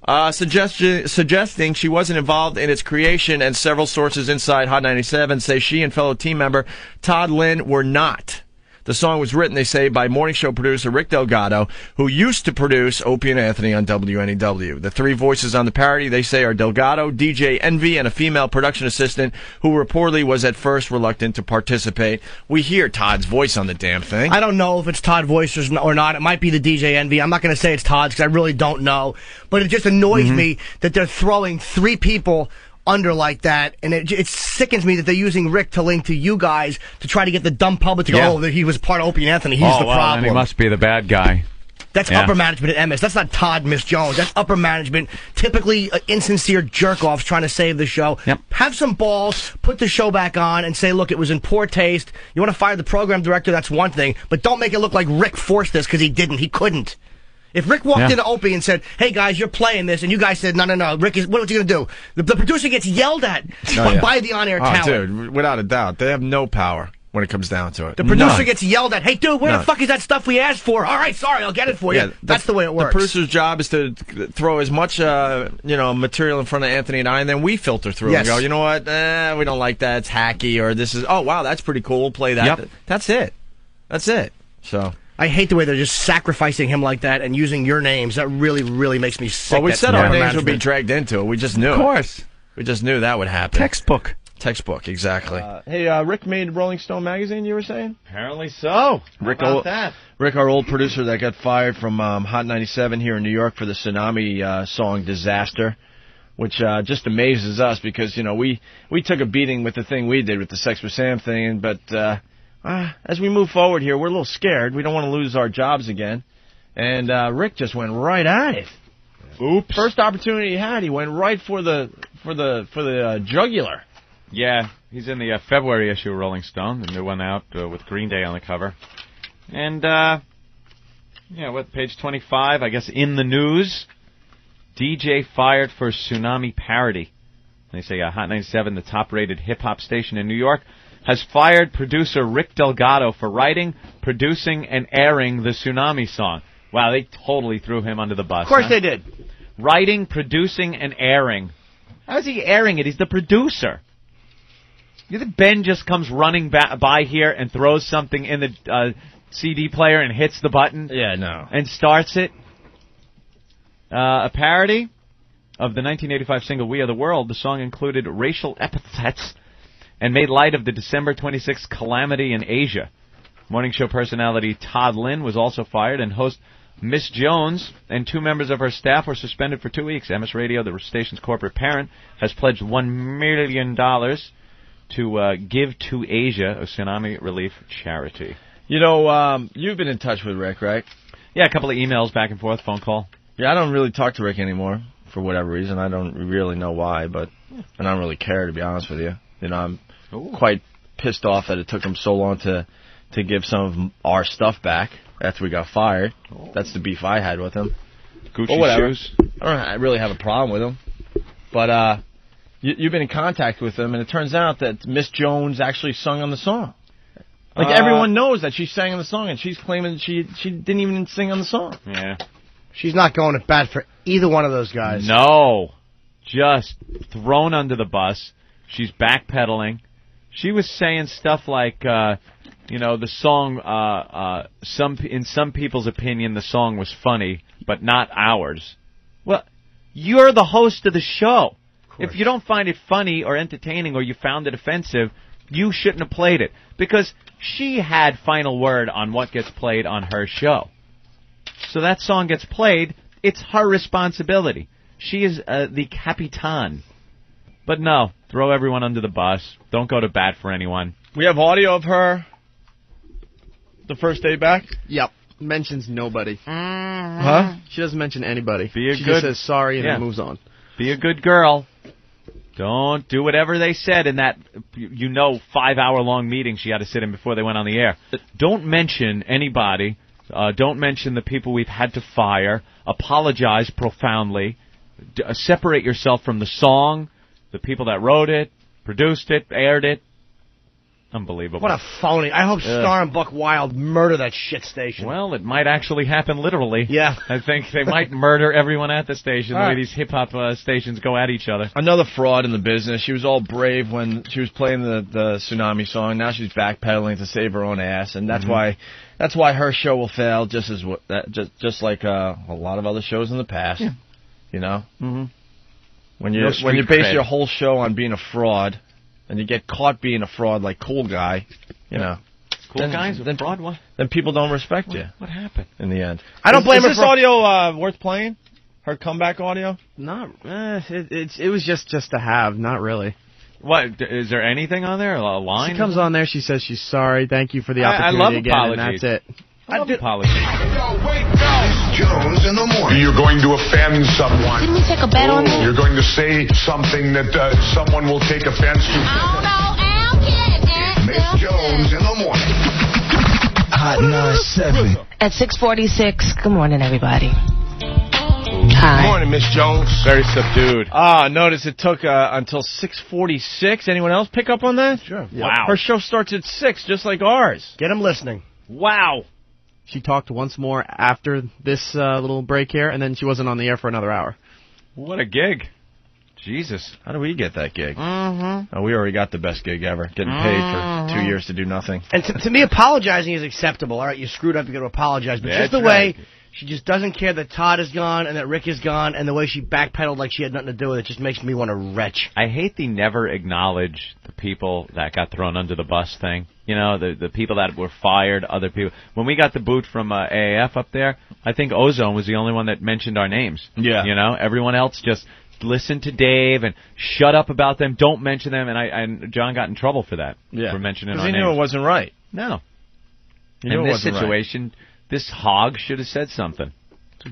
Suggesting she wasn't involved in its creation, and several sources inside Hot 97 say she and fellow team member Todd Lynn were not. The song was written, they say, by morning show producer Rick Delgado, who used to produce Opie and Anthony on WNEW. The three voices on the parody, they say, are Delgado, DJ Envy, and a female production assistant who reportedly was at first reluctant to participate. We hear Todd's voice on the damn thing. I don't know if it's Todd voice or not. It might be the DJ Envy. I'm not going to say it's Todd's because I really don't know. But it just annoys me that they're throwing three people under like that, and it sickens me that they're using Rick to link to you guys to try to get the dumb public to go, oh, that he was part of Opie and Anthony. He's the problem. And he must be the bad guy. That's upper management at MS. That's not Todd, Miss Jones. That's upper management. Typically insincere jerk-offs trying to save the show. Yep. Have some balls, put the show back on, and say, look, it was in poor taste. You want to fire the program director, that's one thing, but don't make it look like Rick forced this because he didn't. He couldn't. If Rick walked into Opie and said, hey, guys, you're playing this, and you guys said, no, Rick, what are you going to do? The producer gets yelled at by the on-air talent. Dude, without a doubt. They have no power when it comes down to it. The producer gets yelled at. Hey, dude, where the fuck is that stuff we asked for? All right, sorry, I'll get it for you. That's the way it works. The producer's job is to throw as much material in front of Anthony and I, and then we filter through and go, you know what, we don't like that, it's hacky, or this is, oh, wow, that's pretty cool, play that. Yep. That's it. That's it. So... I hate the way they're just sacrificing him like that and using your names. That really, really makes me sick. Well, we said our names would be dragged into it. We just knew. Of course. We just knew that would happen. Textbook, exactly. Hey, Rick made Rolling Stone magazine, you were saying? Apparently so. Rick, How about that? Rick, our old producer that got fired from Hot 97 here in New York for the tsunami song Disaster, which just amazes us because, we took a beating with the thing we did with the Sex with Sam thing, but... as we move forward here, we're a little scared. We don't want to lose our jobs again. And Rick just went right at it. Oops. First opportunity he had, he went right for the jugular. Yeah, he's in the February issue of Rolling Stone, the new one out with Green Day on the cover. And, page 25, I guess, in the news, DJ fired for tsunami parody. They say Hot 97, the top-rated hip-hop station in New York, has fired producer Rick Delgado for writing, producing, and airing the Tsunami song. Wow, they totally threw him under the bus. Of course they did. Writing, producing, and airing. How's he airing it? He's the producer. You think Ben just comes running by here and throws something in the CD player and hits the button? Yeah, no. And starts it? A parody of the 1985 single We Are the World. The song included racial epithets and made light of the December 26th calamity in Asia. Morning show personality Todd Lynn was also fired, and host Miss Jones and two members of her staff were suspended for 2 weeks. MS Radio, the station's corporate parent, has pledged $1 million to give to Asia, a tsunami relief charity. You've been in touch with Rick, right? Yeah, a couple of emails back and forth, phone call. Yeah, I don't really talk to Rick anymore for whatever reason. I don't really know why, but I don't really care, to be honest with you. I'm quite pissed off that it took him so long to give some of our stuff back after we got fired. That's the beef I had with him. Gucci shoes. I don't really have a problem with him. But you've been in contact with him, and it turns out that Miss Jones actually sung on the song. Like, everyone knows that she sang on the song, and she's claiming she didn't even sing on the song. Yeah. She's not going to bat for either one of those guys. No. Just thrown under the bus. She's backpedaling. She was saying stuff like, the song, in some people's opinion, the song was funny, but not ours. Well, you're the host of the show. If you don't find it funny or entertaining, or you found it offensive, you shouldn't have played it. Because she had final word on what gets played on her show. So that song gets played, it's her responsibility. She is the Capitan. But no, throw everyone under the bus. Don't go to bat for anyone. We have audio of her the first day back? Yep. Mentions nobody. Huh? She doesn't mention anybody. Be a She good- just says sorry and Yeah. then moves on. Be a good girl. Don't do whatever they said in that, 5-hour-long meeting she had to sit in before they went on the air. Don't mention anybody. Don't mention the people we've had to fire. Apologize profoundly. Separate yourself from the song, the people that wrote it, produced it, aired it. Unbelievable. What a phony. I hope Star and Buck Wild murder that shit station. Well, it might actually happen literally. Yeah. I think they might murder everyone at the station, the way these hip-hop stations go at each other. Another fraud in the business. She was all brave when she was playing the Tsunami song. Now she's backpedaling to save her own ass, and that's why her show will fail just like a lot of other shows in the past. Yeah. You know? Mm-hmm. When you No when you street base cred. your whole show on being a fraud, and you get caught being a fraud like Cool Guy, you know. Cool Guy's a fraud? What? Then people don't respect you. What happened? In the end. I don't blame her Is this for- audio worth playing? Her comeback audio? Not. It was just to have. Not really. What? Is there anything on there? A line? She comes on there. She says she's sorry. Thank you for the I opportunity love again. apologies. And that's it. I love apologies. Jones in the morning. You're going to offend someone. Didn't we take a bet on that? You're going to say something that someone will take offense to. Miss Jones in the morning. Hot 97. At 6:46. Good morning, everybody. Hi. Good morning, Miss Jones. Very subdued. Notice it took until 6:46. Anyone else pick up on that? Sure. Wow. Her show starts at 6, just like ours. Get them listening. Wow. She talked once more after this little break here, and then she wasn't on the air for another hour. What a gig. Jesus. How do we get that gig? Mm-hmm. Oh, we already got the best gig ever. Getting paid for 2 years to do nothing. And to me, apologizing is acceptable. All right, you screwed up, you got to apologize. But just That's the way right. she just doesn't care that Todd is gone and that Rick is gone, and the way she backpedaled like she had nothing to do with it just makes me want to retch. I hate the never acknowledge the people that got thrown under the bus thing. You know, the people that were fired, other people. When we got the boot from AAF up there, I think Ozone was the only one that mentioned our names. Yeah. You know, everyone else just listened to Dave and shut up about them, don't mention them, and John got in trouble for that. Yeah. For mentioning Because our he names. knew it wasn't right. No. He knew In it this wasn't right. situation, this hog should have said something. Woo!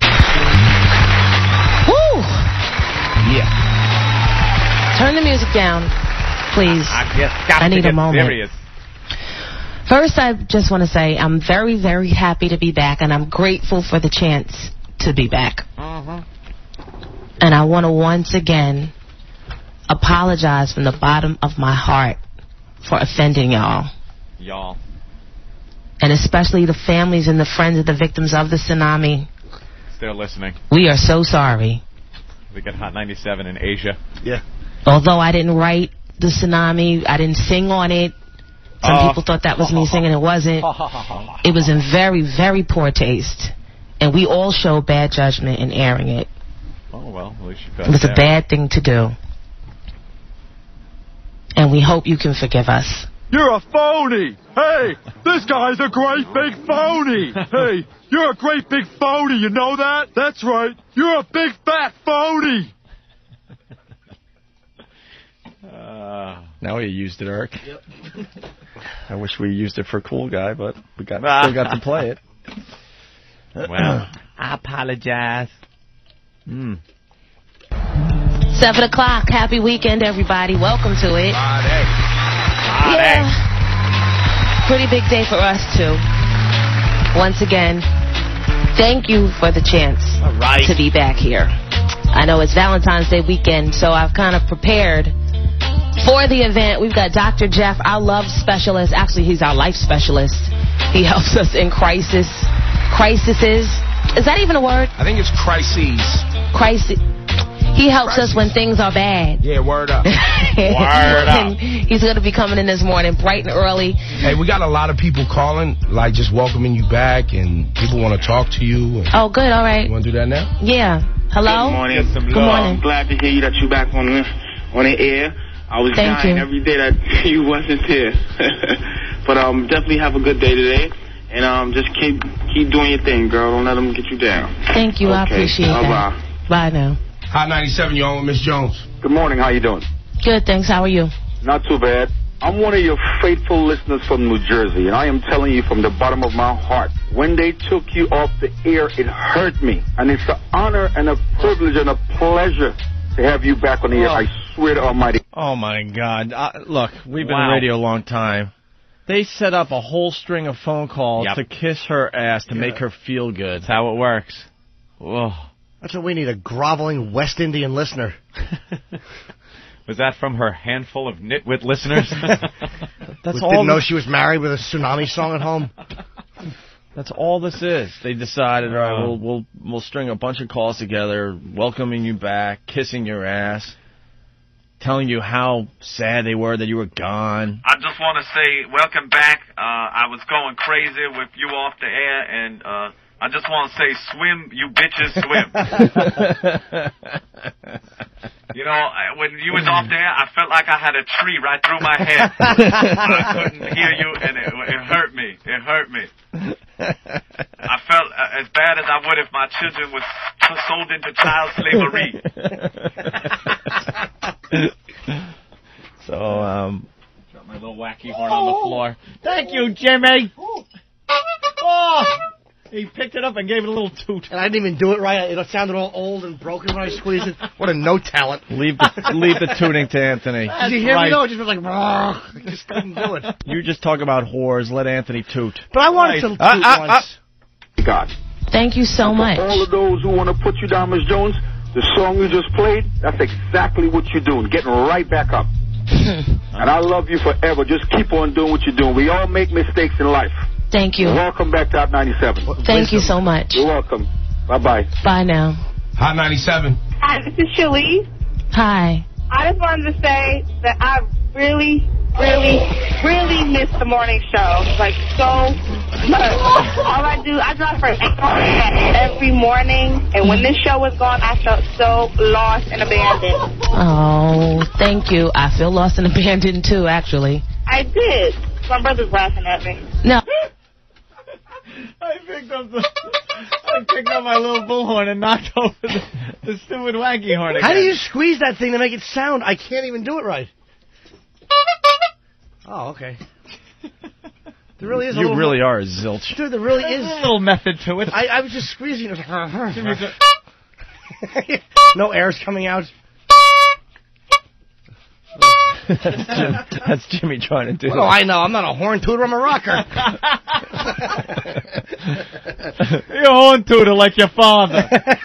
Yeah. Turn the music down, please. I need a moment. Serious. First, I just want to say I'm very, very happy to be back, and I'm grateful for the chance to be back. And I want to once again apologize from the bottom of my heart for offending y'all. Y'all. And especially the families and the friends of the victims of the tsunami. They're listening. We are so sorry. We got Hot 97 in Asia. Yeah. Although I didn't write the tsunami, I didn't sing on it. Some people thought that was me singing. It wasn't. It was in very, very poor taste. And we all showed bad judgment in airing it. Oh, well, at least you It was a bad thing to do. And we hope you can forgive us. You're a phony! Hey, this guy's a great big phony! Hey, you're a great big phony, you know that? That's right, you're a big fat phony! Now we used it, Eric. Yep. I wish we used it for Cool Guy, but we still got to play it. Well, I apologize. 7 o'clock. Happy weekend, everybody. Welcome to it. Yeah. Pretty big day for us, too. Once again, thank you for the chance to be back here. I know it's Valentine's Day weekend, so I've kind of prepared for the event. We've got Dr. Jeff, our love specialist. Actually, he's our life specialist. He helps us in crises. Is that even a word? I think it's crises. Crisis. He helps us when things are bad. Yeah, word up. And he's going to be coming in this morning bright and early. Hey, we got a lot of people calling, like just welcoming you back, and people want to talk to you. Oh, good. All right. You want to do that now? Yeah. Hello? Good morning. Good morning. I'm glad to hear you that you're back on the air. I was Thank dying you. every day that you wasn't here. But definitely have a good day today. And just keep doing your thing, girl. Don't let them get you down. Thank you. I appreciate that. Bye-bye. Bye now. Hot 97, you on with Miss Jones. Good morning. How you doing? Good, thanks. How are you? Not too bad. I'm one of your faithful listeners from New Jersey, and I am telling you from the bottom of my heart, when they took you off the air, it hurt me. And it's an honor and a privilege and a pleasure to have you back on the air. I swear to Almighty. Oh, my God. Look, we've been in radio a long time. They set up a whole string of phone calls to kiss her ass to make her feel good. That's how it works. Whoa. That's what we need, a groveling West Indian listener. Was that from her handful of nitwit listeners? Didn't know she was married with a Tsunami song at home. That's all this is. They decided, all right, we'll string a bunch of calls together, welcoming you back, kissing your ass, telling you how sad they were that you were gone. I just want to say welcome back. I was going crazy with you off the air, and I just want to say swim, you bitches, swim. You know, when you was off there, I felt like I had a tree right through my head. I couldn't hear you, and it hurt me. It hurt me. I felt as bad as I would if my children was sold into child slavery. So, Drop my little wacky horn on the floor. Thank you, Jimmy. Oh, he picked it up and gave it a little toot. And I didn't even do it right. It sounded all old and broken when I squeezed it. What a no talent. Leave the tooting to Anthony. Did you hear me though? It just was like, I just couldn't do it. You just talk about whores. Let Anthony toot. But I wanted to toot once. God. Thank you so much. For all of those who want to put you down, Miss Jones, the song you just played, that's exactly what you're doing, getting right back up. And I love you forever. Just keep on doing what you're doing. We all make mistakes in life. Thank you. Welcome back to Hot 97. Thank you so much. You're welcome. Bye-bye. Bye now. Hot 97. Hi, this is Shirley. Hi. I just wanted to say that I really, really, really miss the morning show. Like, so much. All I drive for every morning, and when this show was gone, I felt so lost and abandoned. Oh, thank you. I feel lost and abandoned, too, actually. I did. My brother's laughing at me. No. I picked up my little bullhorn and knocked over the stupid wacky horn again. How do you squeeze that thing to make it sound? I can't even do it right. Oh, okay. There really is a You little really are a zilch. Dude, there really is a little method to it. I was just squeezing it. No air's coming out. That's Jimmy trying to do Oh, I know. I'm not a horn tooter. I'm a rocker. You're a horn tooter like your father.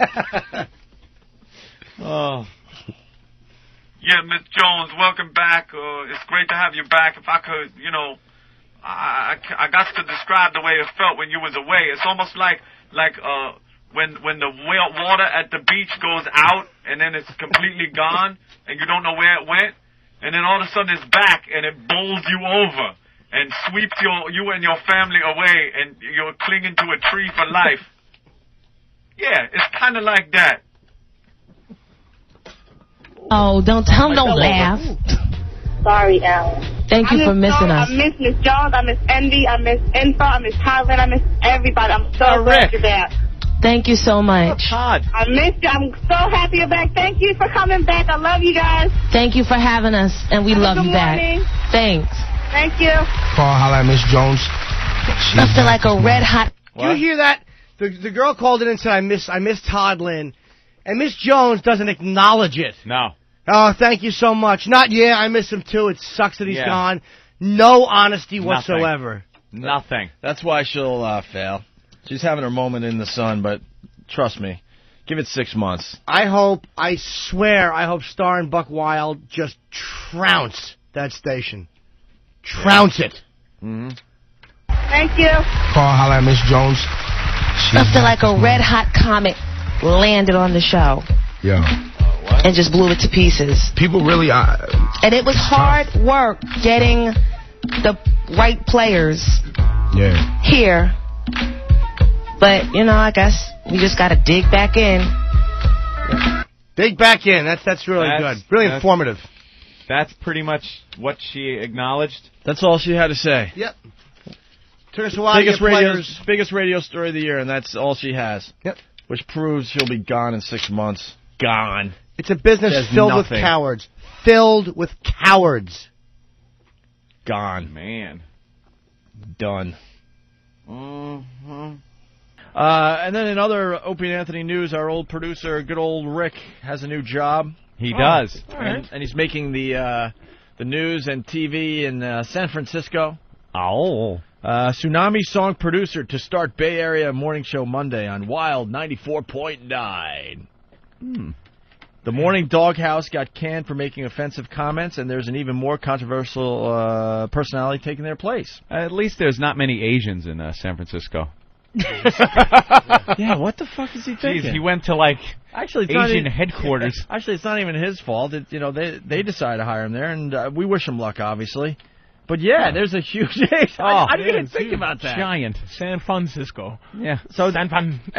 Oh. Yeah, Miss Jones, welcome back. It's great to have you back. If I could, I got to describe the way it felt when you was away. It's almost like when the water at the beach goes out and then it's completely gone and you don't know where it went. And then all of a sudden it's back and it bowls you over and sweeps you and your family away and you're clinging to a tree for life. Yeah, it's kind of like that. Oh, don't laugh. Sorry, Alan. Thank you for missing us. I miss Miss Jones. I miss Envy. I miss Info. I miss Thailand. I miss everybody. I'm so glad you're back. Thank you so much. I missed you. I'm so happy you're back. Thank you for coming back. I love you guys. Thank you for having us, and we love you back. Thanks. Thank you. Call, holla at Miss Jones. I feel like a red hot. Do you hear that? The girl called in and said, I miss Todd Lynn. And Miss Jones doesn't acknowledge it. No. Oh, thank you so much. I miss him too. It sucks that he's gone. No honesty whatsoever. Nothing. That's why she'll fail. She's having her moment in the sun, but trust me, give it 6 months. I swear, I hope Star and Buck Wild just trounce that station. Trounce it. Mm-hmm. Thank you. Call, holla at Miss Jones. I feel like a red hot comet landed on the show. Yeah. And just blew it to pieces. People really are. And it was hard work getting the right players here. But, I guess we just got to dig back in. Dig back in. That's really good. Really informative. That's pretty much what she acknowledged. That's all she had to say. Yep. Took us a while to get players. Biggest radio story of the year, and that's all she has. Yep. Which proves she'll be gone in 6 months. Gone. It's a business filled with cowards. Filled with cowards. gone. Man. Done. Mm-hmm. And then in other Opie and Anthony news, our old producer, good old Rick, has a new job. He does. And he's making the news and TV in San Francisco. Oh. Tsunami song producer to start Bay Area morning show Monday on Wild 94.9. The Morning Doghouse got canned for making offensive comments, and there's an even more controversial personality taking their place. At least there's not many Asians in San Francisco. Yeah, what the fuck is he thinking? Jeez, he went to, like, Actually, it's Asian not headquarters. Actually, it's not even his fault. They decided to hire him there, and we wish him luck, obviously. But yeah, there's a huge. I didn't even think about that. Giant. San Francisco. Yeah. So San Francisco.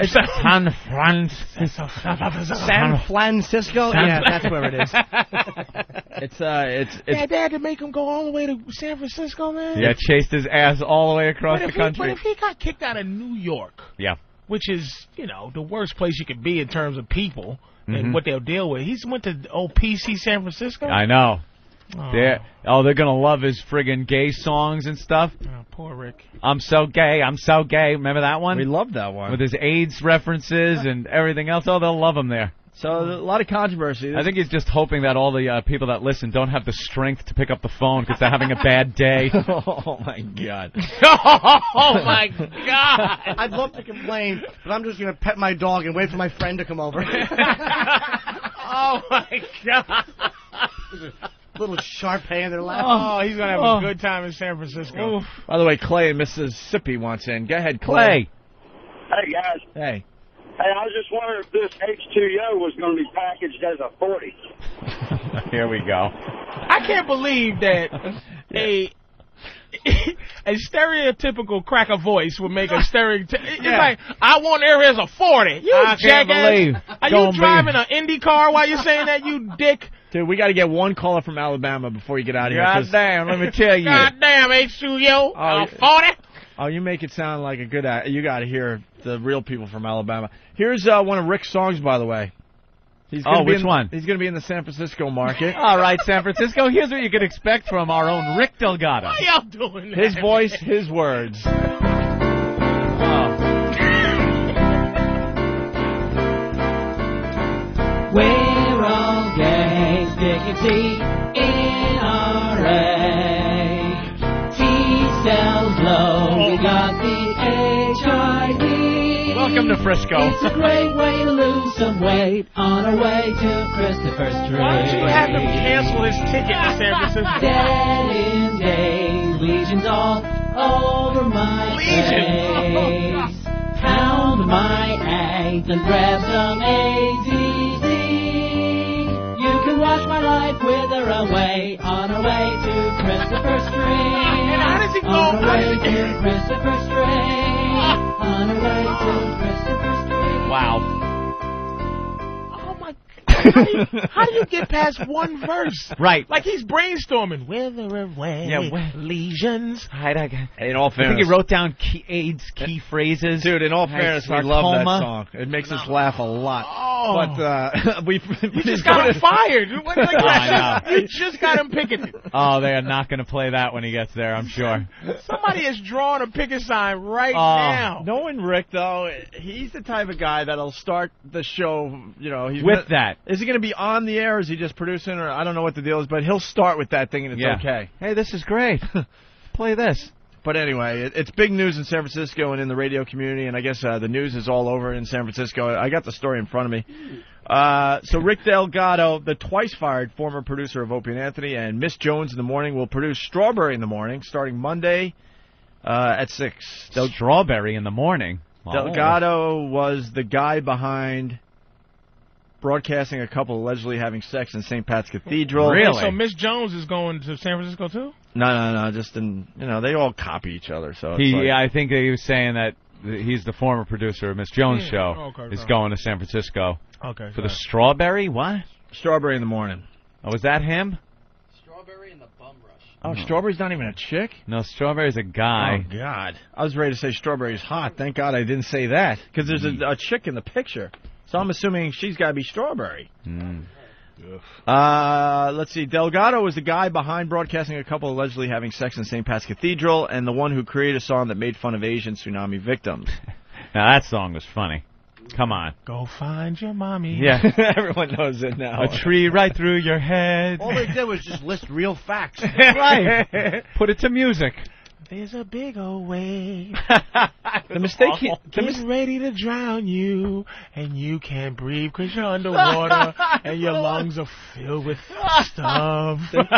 Yeah, that's where it is. It's Yeah, they had to make him go all the way to San Francisco, man. Yeah, chased his ass all the way across the country. But if he got kicked out of New York, Yeah. which is, the worst place you could be in terms of people and what they'll deal with, he's went to PC San Francisco? I know. Oh. They're gonna love his friggin' gay songs and stuff. Oh, poor Rick. I'm so gay, I'm so gay. Remember that one? We loved that one. With his AIDS references and everything else. Oh, they'll love him there. So a lot of controversy. I think he's just hoping that all the people that listen don't have the strength to pick up the phone because they're having a bad day. Oh, my God. Oh, my God. I'd love to complain, but I'm just going to pet my dog and wait for my friend to come over. Oh, my God. Little sharp-handed laugh. Oh, he's going to have a good time in San Francisco. By the way, Clay in Mississippi wants in. Go ahead, Clay. Hey, guys. Hey. Hey, I was just wondering if this H2O was going to be packaged as a 40. Here we go. I can't believe that a stereotypical cracker voice would make a It's like, I want air as a 40. You I can't believe. Are you driving an Indy car while you're saying that, you dick? Dude, we got to get one caller from Alabama before you get out of here. God damn, let me tell you. God damn, H2O, 40? Oh, you make it sound like a good you got to hear the real people from Alabama. Here's one of Rick's songs, by the way. Which one? He's going to be in the San Francisco market. All right, San Francisco. Here's what you can expect from our own Rick Delgado. Why y'all doing that? His voice, his words. We're all gay, stick and T in NRA. T cells low, we got the HIV. Welcome to Frisco. It's a great way to lose some weight on our way to Christopher Street. Why don't you have him cancel his ticket to San Francisco? Dead in days, legions all over my face. Pound my eggs and grab some AZZ. You can watch my life wither away on our way to Christopher Street. And how does he go? On our way to Christopher Street. On our way to Christopher Street. Wow. Oh, my God. How do you get past one verse? Right. Like he's brainstorming. Wither away, lesions. In all I fairness, think he wrote down AIDS key phrases. Dude, in all fairness, we love that song. It makes us laugh a lot. Oh. But we just got him fired. I know. You just got him picketed. Oh, they are not going to play that when he gets there, I'm sure. Somebody is drawing a picket sign right now. Knowing Rick, though, he's the type of guy that'll start the show, he's With that. Is he going to be on the air? Or is he just producing? Or I don't know what the deal is, but he'll start with that thing and it's okay. Hey, this is great. Play this. But anyway, it's big news in San Francisco and in the radio community, and I guess the news is all over in San Francisco. I got the story in front of me. So Rick Delgado, the twice-fired former producer of Opie and Anthony, and Miss Jones in the Morning will produce Strawberry in the Morning starting Monday at 6. Strawberry in the Morning? Delgado was the guy behind broadcasting a couple allegedly having sex in St. Pat's Cathedral. Really? So Miss Jones is going to San Francisco, too? No. Just they all copy each other. So I think he was saying that he's the former producer of Miss Jones' show. Is going to San Francisco. Okay. For the Strawberry? What? Strawberry in the Morning. Oh, is that him? Strawberry and the Bum Rush. Oh, Strawberry's not even a chick? No, Strawberry's a guy. Oh, God. I was ready to say Strawberry's hot. Thank God I didn't say that. Because there's a chick in the picture. So I'm assuming she's got to be Strawberry. Let's see. Delgado was the guy behind broadcasting a couple allegedly having sex in St. Pat's Cathedral and the one who created a song that made fun of Asian tsunami victims. Now, that song was funny. Come on. Go find your mommy. Yeah. Everyone knows it now. A tree right through your head. All they did was just list real facts. Right. Put it to music. There's a big old wave. The mistake Getting ready to drown you, and you can't breathe because you're underwater, and your lungs are filled with stuff.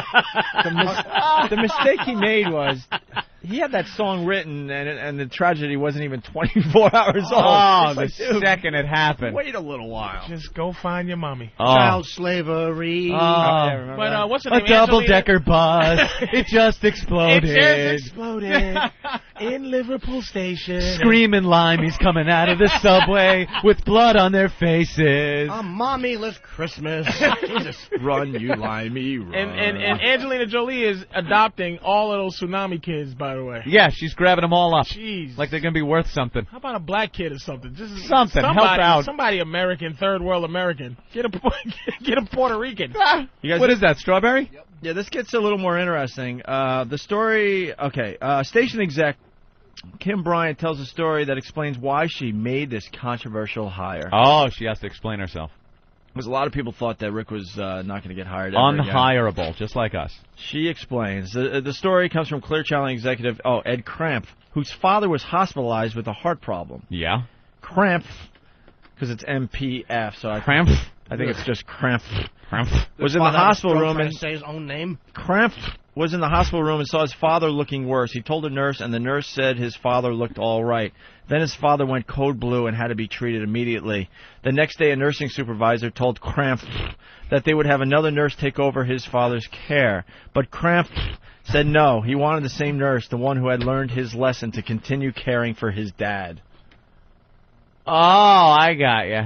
The mistake he made was he had that song written, and the tragedy wasn't even 24 hours old. Oh, the second it happened. Wait a little while. Just go find your mommy. Child slavery. But what's her name? A double-decker bus. It just exploded. It just exploded in Liverpool Station. Screaming limeys coming out of the subway with blood on their faces. A mommy-less Christmas. Jesus. Run, you limey, run. And Angelina Jolie is adopting all of those tsunami kids, by the way. Yeah, she's grabbing them all up. Jeez. Like they're going to be worth something. How about a black kid or something? Just something. Somebody, help out. Somebody American, third world American. Get a Puerto Rican. You guys, what is that, strawberry? Yep. Yeah, this gets a little more interesting. The story, okay, station exec Kim Bryant tells a story that explains why she made this controversial hire. Oh, she has to explain herself. Because a lot of people thought that Rick was not going to get hired ever Unhireable, again. just like us. She explains. The story comes from Clear Channel executive Ed Kramp, whose father was hospitalized with a heart problem. Yeah. Kramp, because it's MPF, so Kramp? I think it's just Kramp. Kramp was in the hospital room and say his own name. Kramp was in the hospital room and saw his father looking worse. He told a nurse, and the nurse said his father looked all right. Then his father went code blue and had to be treated immediately. The next day, a nursing supervisor told Kramp that they would have another nurse take over his father's care. But Kramp said no. He wanted the same nurse, the one who had learned his lesson, to continue caring for his dad. Oh, I got you.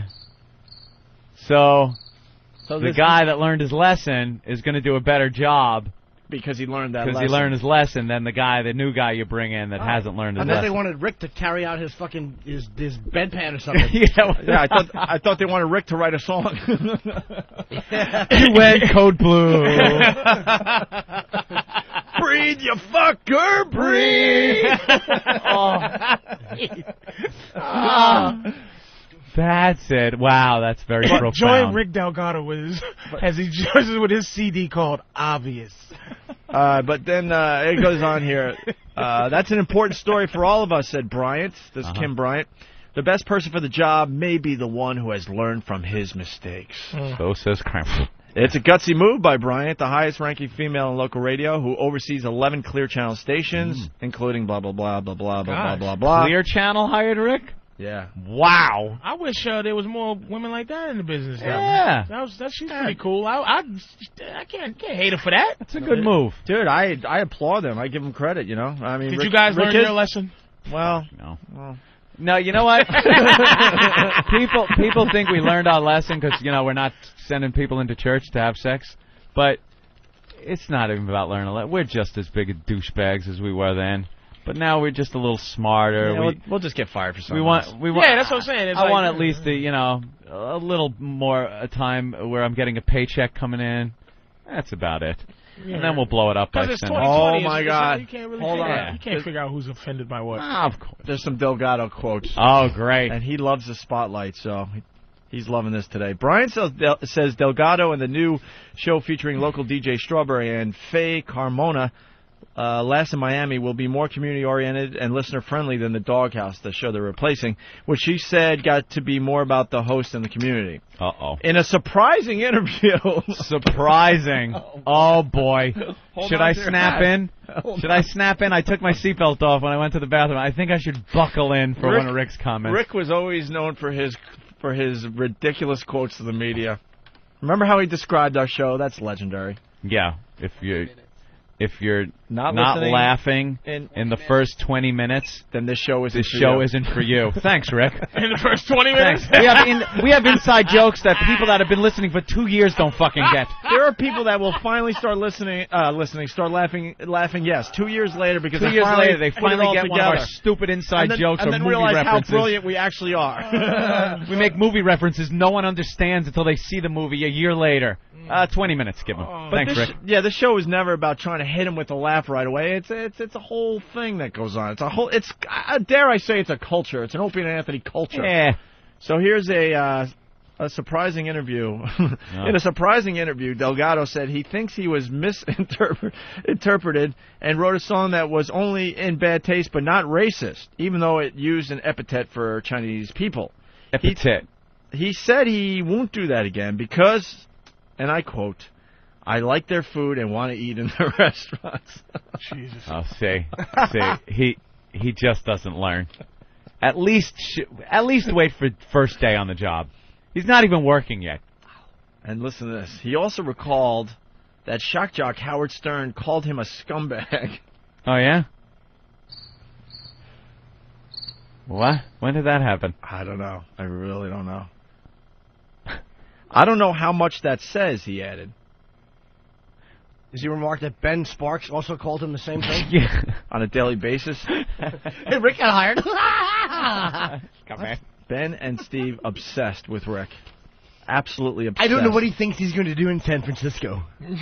So the guy that learned his lesson is going to do a better job because he learned that lesson. Because he learned his lesson than the new guy you bring in that hasn't learned his lesson. I thought they wanted Rick to carry out his fucking his bedpan or something. yeah, I thought they wanted Rick to write a song. You went code blue. Breathe, you fucker, breathe. That's it. Wow, that's very profound. Join Rick Delgado as he joins with his CD called Obvious. But then it goes on here. That's an important story for all of us, said Bryant. This is Kim Bryant. The best person for the job may be the one who has learned from his mistakes. So says Kramp. It's a gutsy move by Bryant, the highest-ranking female in local radio, who oversees 11 Clear Channel stations, including blah, blah, blah, blah, blah, blah, blah, blah. Clear Channel hired Rick? Yeah. Wow. I wish there was more women like that in the business. Yeah. She's pretty cool. I can't hate her for that. That's a good move. Dude, I applaud them. I give them credit, you know. I mean, Did you guys learn your lesson? Well, no. No, you know what? people think we learned our lesson because, we're not sending people into church to have sex. But it's not even about learning a lesson. We're just as big a douchebags as we were then. But now we're just a little smarter. Yeah, we'll just get fired for something. Yeah, that's what I'm saying. I want at least a little more a time where I'm getting a paycheck coming in. That's about it. Yeah. And then we'll blow it up by sending. Oh my God! You can't really Hold on. You can't figure out who's offended by what. Of course. There's some Delgado quotes. Oh, great! And he loves the spotlight, so he's loving this today. Brian says Delgado and the new show featuring local DJ Strawberry and Faye Carmona. Last in Miami will be more community-oriented and listener-friendly than the Doghouse, the show they're replacing, which she said got to be more about the host and the community. Uh-oh. In a surprising interview. Surprising. Oh, boy. Should I snap in? Should I snap in? I took my seatbelt off when I went to the bathroom. I think I should buckle in for one of Rick's comments. Rick was always known for his ridiculous quotes to the media. Remember how he described our show? That's legendary. Yeah. If you're not listening, laughing in the first 20 minutes, then this show isn't for you. Thanks, Rick. In the first 20 minutes? We have inside jokes that people that have been listening for 2 years don't fucking get. There are people that will finally start start laughing. Yes, 2 years later because 2 years later they put it finally all get together. one of our stupid inside jokes and or then movie realize references. how brilliant we actually are. We make movie references no one understands until they see the movie a year later. 20 minutes, give them. Thanks, Rick. Yeah, the show is never about trying to hit him with a laugh right away. It's a whole thing that goes on. Dare I say it's a culture. It's an Opie and Anthony culture. Yeah. So here's a surprising interview. In a surprising interview, Delgado said he thinks he was misinterpreted and wrote a song that was only in bad taste but not racist, even though it used an epithet for Chinese people. Epithet. He said he won't do that again because, and I quote, "I like their food and want to eat in their restaurants." Jesus. Oh, see, he just doesn't learn. At least wait for first day on the job. He's not even working yet. And listen to this. He also recalled that shock jock Howard Stern called him a scumbag. Oh, yeah? What? When did that happen? I don't know. I really don't know. I don't know how much that says, he added. Does he remark that Ben Sparks also called him the same thing? Yeah. On a daily basis? Hey, Rick got hired. Ben and Steve obsessed with Rick. Absolutely obsessed. I don't know what he thinks he's going to do in San Francisco.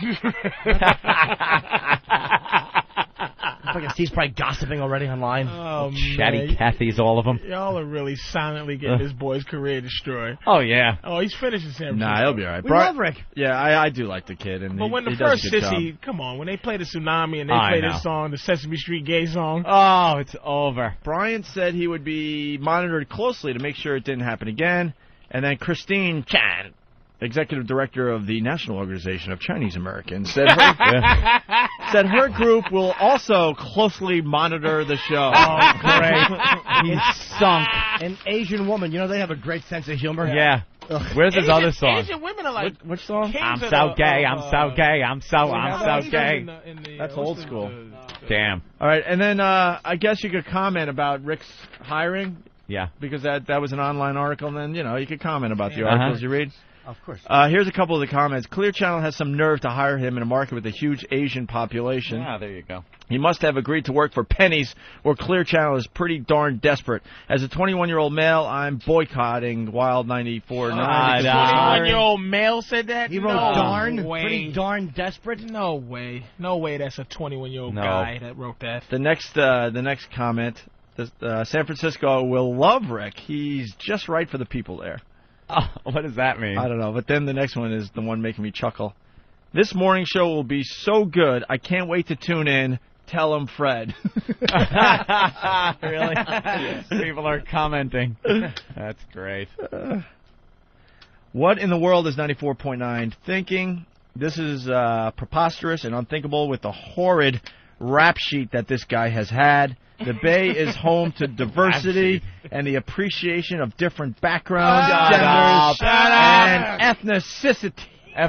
Steve's probably gossiping already online. Oh, Chatty man. Cathy's, all of them. Y'all are really silently getting this boy's career destroyed. Oh, yeah. Oh, he's finished in San Francisco. Nah, he'll be all right. We love Rick. Yeah, I do like the kid. And but when the he first does a good Sissy, job. come on, when they play the Tsunami and they play this song, the Sesame Street gay song. Oh, it's over. Brian said he would be monitored closely to make sure it didn't happen again. And then Christine Chan, executive director of the National Organization of Chinese Americans, said her group will also closely monitor the show. Oh, great. He's sunk. An Asian woman. You know, they have a great sense of humor. Yeah. Ugh. Where's his other song? Asian women are like... Which song? I'm so gay, I'm so gay, I'm so gay. That's old school. Damn. All right, and then I guess you could comment about Rick's hiring. Yeah. Because that was an online article, and then, you could comment about the articles you read. Of course. Here's a couple of the comments. Clear Channel has some nerve to hire him in a market with a huge Asian population. Ah, there you go. He must have agreed to work for pennies, or Clear Channel is pretty darn desperate. As a 21-year-old male, I'm boycotting Wild 94.9. 21-year-old male said that? He wrote darn? Pretty darn desperate? No way. No way that's a 21-year-old guy that wrote that. The next comment, San Francisco will love Rick. He's just right for the people there. Oh, what does that mean? I don't know. But then the next one is the one making me chuckle. This morning show will be so good. I can't wait to tune in. Tell him Fred. Really? People are commenting. That's great. What in the world is 94.9 thinking? This is preposterous and unthinkable with the horrid rap sheet that this guy has had. The Bay is home to diversity and the appreciation of different backgrounds, genders, and ethnicity.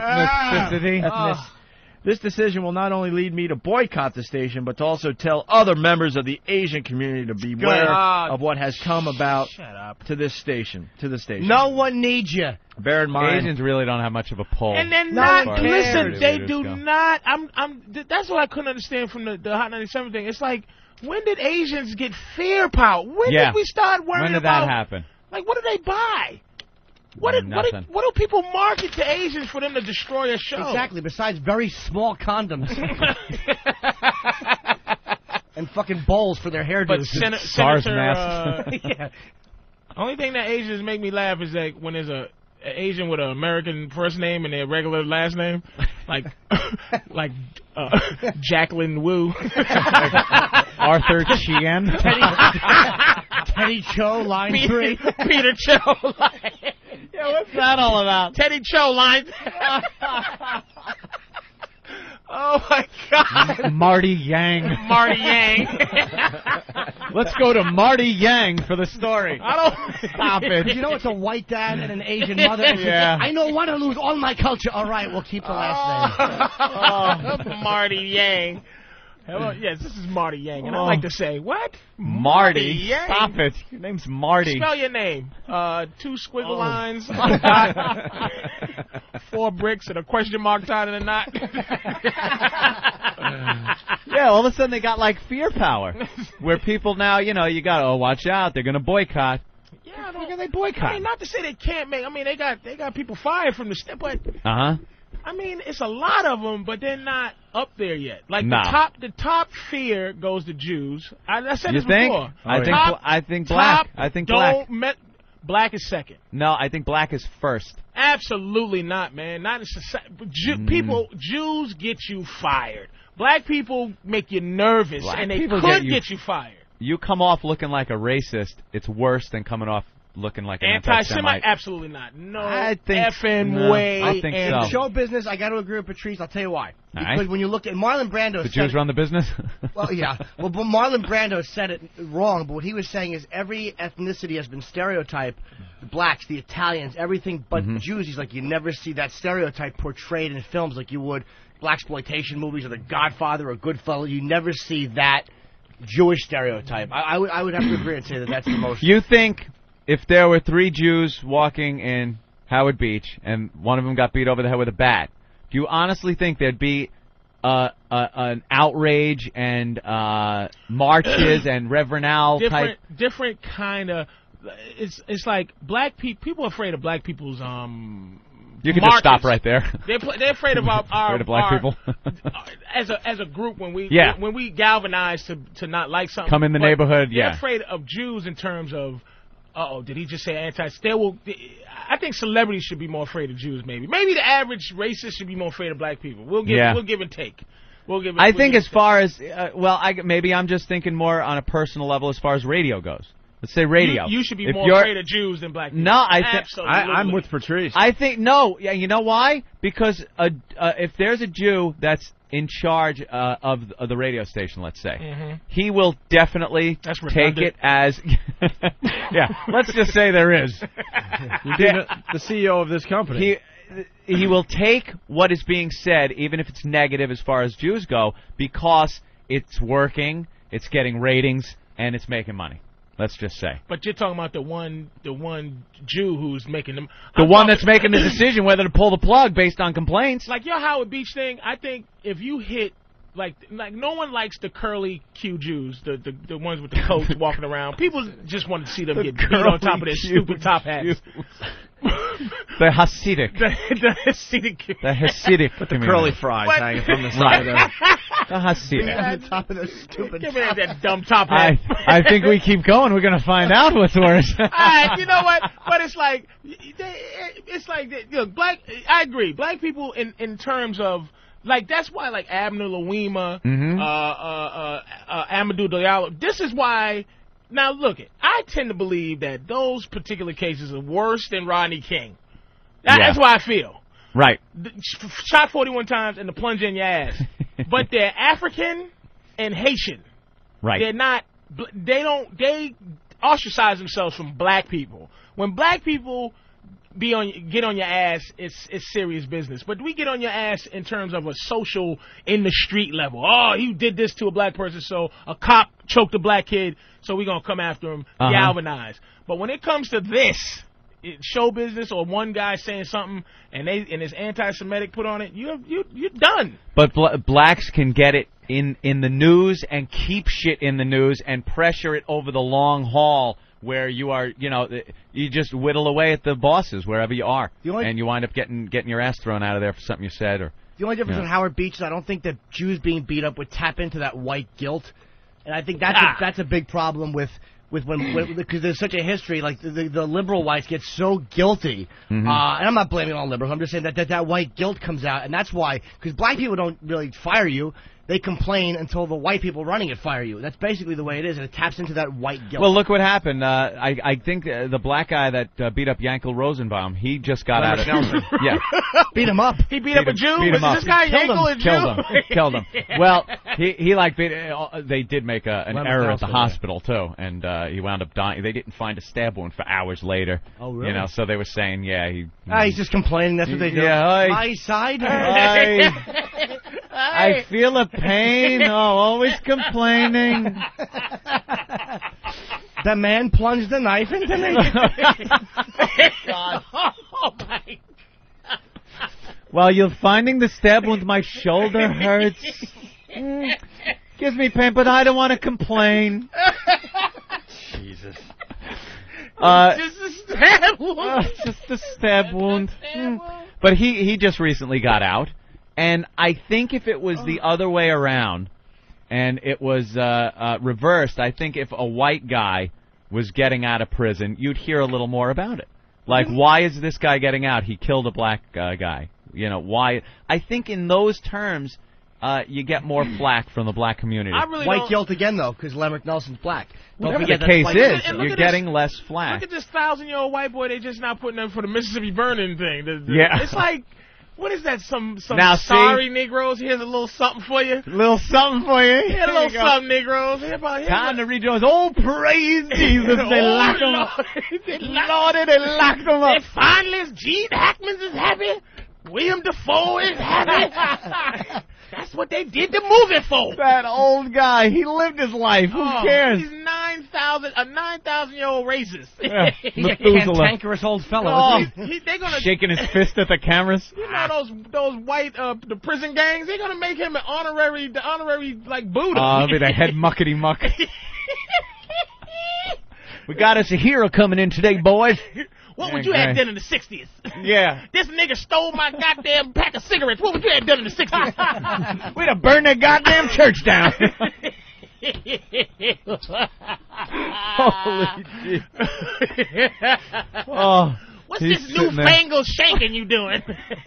This decision will not only lead me to boycott the station, but to also tell other members of the Asian community to beware of what has come about to this station. No one needs you. Bear in mind, Asians really don't have much of a pull. And they're not. Listen, they do not. That's what I couldn't understand from the Hot 97 thing. It's like, when did Asians get fear power? When did we start worrying about? When did that happen? Like, what do they buy? What do people market to Asians for them to destroy a show? Exactly, besides very small condoms. And fucking bowls for their hairdos. But SARS masks. Yeah. Only thing that Asians make me laugh is like when there's an Asian with an American first name and their regular last name, like Jacqueline Wu, Arthur Chien, Teddy Cho, line 3, Peter Cho. Yeah, what's that all about? Teddy Cho, line. Oh my God! Marty Yang. Marty Yang. Let's go to Marty Yang for the story. I don't stop it. You know, it's a white dad and an Asian mother. Yeah. I don't want to lose all my culture. All right, we'll keep the last name. Marty Yang. Hello, yes, this is Marty Yang, and I like to say, what? Marty? Yang? Stop it. Your name's Marty. Spell your name. 2 squiggle lines, 4 bricks, and a question mark tied in a knot. Yeah, all of a sudden they got like fear power, where people now, you got, watch out, they're going to boycott. Yeah, How can they boycott? I mean, not to say they can't make. I mean, they got people fired from the but. I mean, it's a lot of them, but they're not up there yet. Like the top fear goes to Jews. I said this before. I think black. I think black. Black is second. No, I think black is first. Absolutely not, man. Not in society. Jews get you fired. Black people make you nervous, and they could get you fired. You come off looking like a racist, it's worse than coming off looking like an anti-Semite. Absolutely not. No, I think way. I think in so. Show business, I got to agree with Patrice. I'll tell you why. Because when you look at Marlon Brando, the Jews run the business. Well, yeah. Well, but Marlon Brando said it wrong. But what he was saying is every ethnicity has been stereotyped. The blacks, the Italians, everything but Jews. He's like, you never see that stereotype portrayed in films like you would blaxploitation movies or The Godfather or Goodfellas. You never see that Jewish stereotype. I would have to agree and say that that's the most. You think if there were 3 Jews walking in Howard Beach and one of them got beat over the head with a bat, do you honestly think there'd be an outrage and marches and Reverend Al type? Different kind of. It's like black people are afraid of black people's You can just stop right there. They're afraid of our afraid of black people. as a group when we galvanize to not like something. Come in the neighborhood. They're afraid of Jews in terms of. Did he just say anti? I think celebrities should be more afraid of Jews. Maybe the average racist should be more afraid of black people. We'll give and take. I think as far as maybe I'm just thinking more on a personal level as far as radio goes. Let's say radio. You should be more afraid of Jews than black people. No, I'm with Patrice. I think no. Yeah, you know why? Because if there's a Jew that's in charge of the radio station, let's say, he will definitely take it as. Yeah, let's just say there is. The CEO of this company. He will take what is being said, even if it's negative as far as Jews go, because it's working, it's getting ratings, and it's making money. Let's just say. But you're talking about the one Jew who's making them. The one that's making the decision whether to pull the plug based on complaints. Like your Howard Beach thing, I think if you hit like no one likes the curly Q Jews, the ones with the coats walking around. People just want to see them get beat on top of their stupid top hats. The Hasidic. The Hasidic. The Hasidic. With the curly fries hanging from the side of the Hasidic. On top of the stupid Give me that dumb top hat. I think we keep going. We're going to find out what's worse. All right, you know what? But it's like, black. I agree. Black people in terms of. Like, that's why, like, Abner Louima, Amadou Diallo, this is why, now look, I tend to believe that those particular cases are worse than Rodney King. That's why I feel. Right. Shot 41 times and the plunge in your ass. But they're African and Haitian. Right. They're not, they ostracize themselves from black people. When black people get on your ass, it's serious business. But we get on your ass in terms of a social in the street level. Oh, you did this to a black person, so a cop choked a black kid, so we're gonna come after him, galvanize. But when it comes to this show business or one guy saying something and it's anti-Semitic put on it, you're done. But blacks can get it in the news and keep shit in the news and pressure it over the long haul. Where you are, you just whittle away at the bosses wherever you are, and you wind up getting your ass thrown out of there for something you said. Or the only difference with Howard Beach is I don't think that Jews being beat up would tap into that white guilt, and I think that's a big problem with when because there's such a history. Like the liberal whites get so guilty, and I'm not blaming all liberals. I'm just saying that white guilt comes out, and that's why because black people don't really fire you. They complain until the white people running it fire you. That's basically the way it is, and it taps into that white guilt. Well, look what happened. I think the black guy that beat up Yankel Rosenbaum, he just got out of yeah, beat him up. He beat up a Jew. Was this guy Yankel a Jew? Killed him. Well, he like they did make an error at the hospital too, and he wound up dying. They didn't find a stab wound for hours later. Oh, really? So they were saying, he's just complaining. That's what they do. Yeah, my side. I feel a pain. Oh, always complaining. The man plunged the knife into me. God. Oh, my God. Well, you're finding the stab wound. My shoulder hurts. Gives me pain, but I don't want to complain. Jesus. Just a stab wound. Just a stab wound. But he just recently got out, and I think if it was the other way around, and it was reversed, I think if a white guy was getting out of prison, you'd hear a little more about it. Like, why is this guy getting out? He killed a black guy. You know, why? I think in those terms, you get more flack from the black community. I really White don't... guilt again, though, because Lemrick Nelson's black. Don't forget the case is, you're getting less flack. Look at this 1,000-year-old white boy they just now putting up for the Mississippi Burning thing. Yeah. It's like, what is that? Some now, sorry Negroes. Here's a little something for you. Little something for you. Here's a little something, Negroes. Time to rejoice. Oh, praise Jesus. They locked him up. They locked him up. And finally, Gene Hackman is happy. William Dafoe is happy. That's what they did the movie for. That old guy, he lived his life. Who cares? He's 9,000-year-old racist. Yeah, cantankerous old fellow. They're gonna shaking his fist at the cameras. You know those white the prison gangs. They're gonna make him an honorary like Buddha. He'll be the head muckety muck. We got us a hero coming in today, boys. What would you have done in the 60s? Yeah. This nigga stole my goddamn pack of cigarettes. What would you have done in the 60s? We'd have burned that goddamn church down. Holy shit. Oh, what's this newfangled shanking you doing?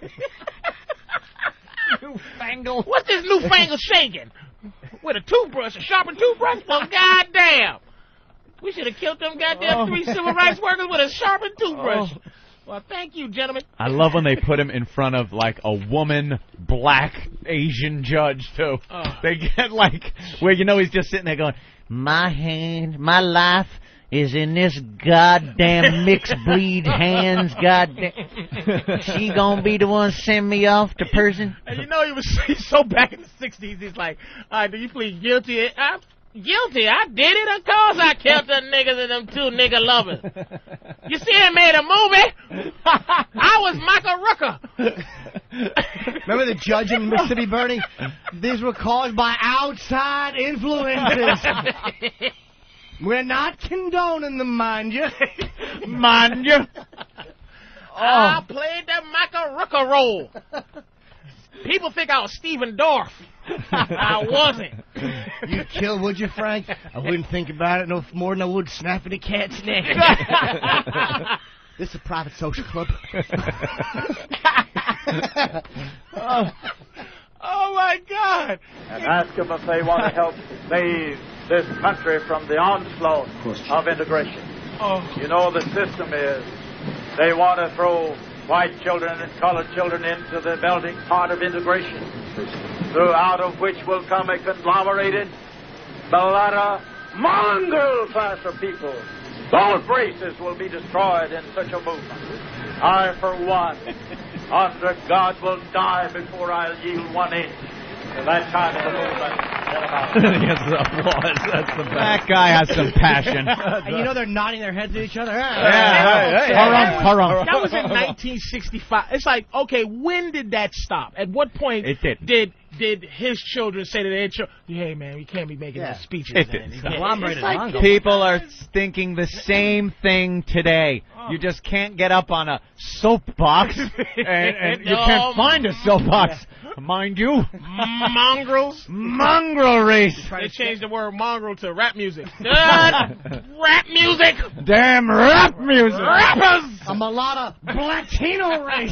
Newfangled? What's this newfangled shanking? With a toothbrush, a sharpened toothbrush? Well, goddamn. We should have killed them goddamn 3 civil rights workers with a sharpened toothbrush. Well, thank you, gentlemen. I love when they put him in front of, like, a woman, black, Asian judge, too. They get, like, where you know he's just sitting there going, my life is in this goddamn mixed breed hands, goddamn. She gonna be the one send me off to prison? And you know he's so back in the 60s, he's like, all right, do you plead guilty? I'm guilty. I did it. Of course I killed the niggas and them 2 nigga lovers. You see, I made a movie. I was Michael Rooker. Remember the judge in Mississippi Burning? These were caused by outside influences. We're not condoning them, mind you. Mind you. I played the Michael Rooker role. People think I was Stephen Dorff. I wasn't. You'd kill, would you, Frank? I wouldn't think about it no more than I would snapping a cat's neck. This is a private social club. Oh, my God. And ask them if they want to help save this country from the onslaught of integration. You know, the system is they want to throw white children and colored children into the melting pot of integration, out of which will come a conglomerated, mulatto, mongrel class of people. Both races will be destroyed in such a movement. I, for one, under God, will die before I'll yield 1 inch to that kind of a movement. That guy has some passion. And you know they're nodding their heads at each other. Haram. That was in 1965. It's like, okay, when did that stop? At what point did his children say to their children, hey, man, we can't be making those speeches? People are thinking the same thing today. You just can't get up on a soapbox, and you can't find a soapbox, mind you. Mongrels? Mongrel race. They changed the word mongrel to rap music. Rap music! Damn rap music! Rappers! A mulatto Latino race.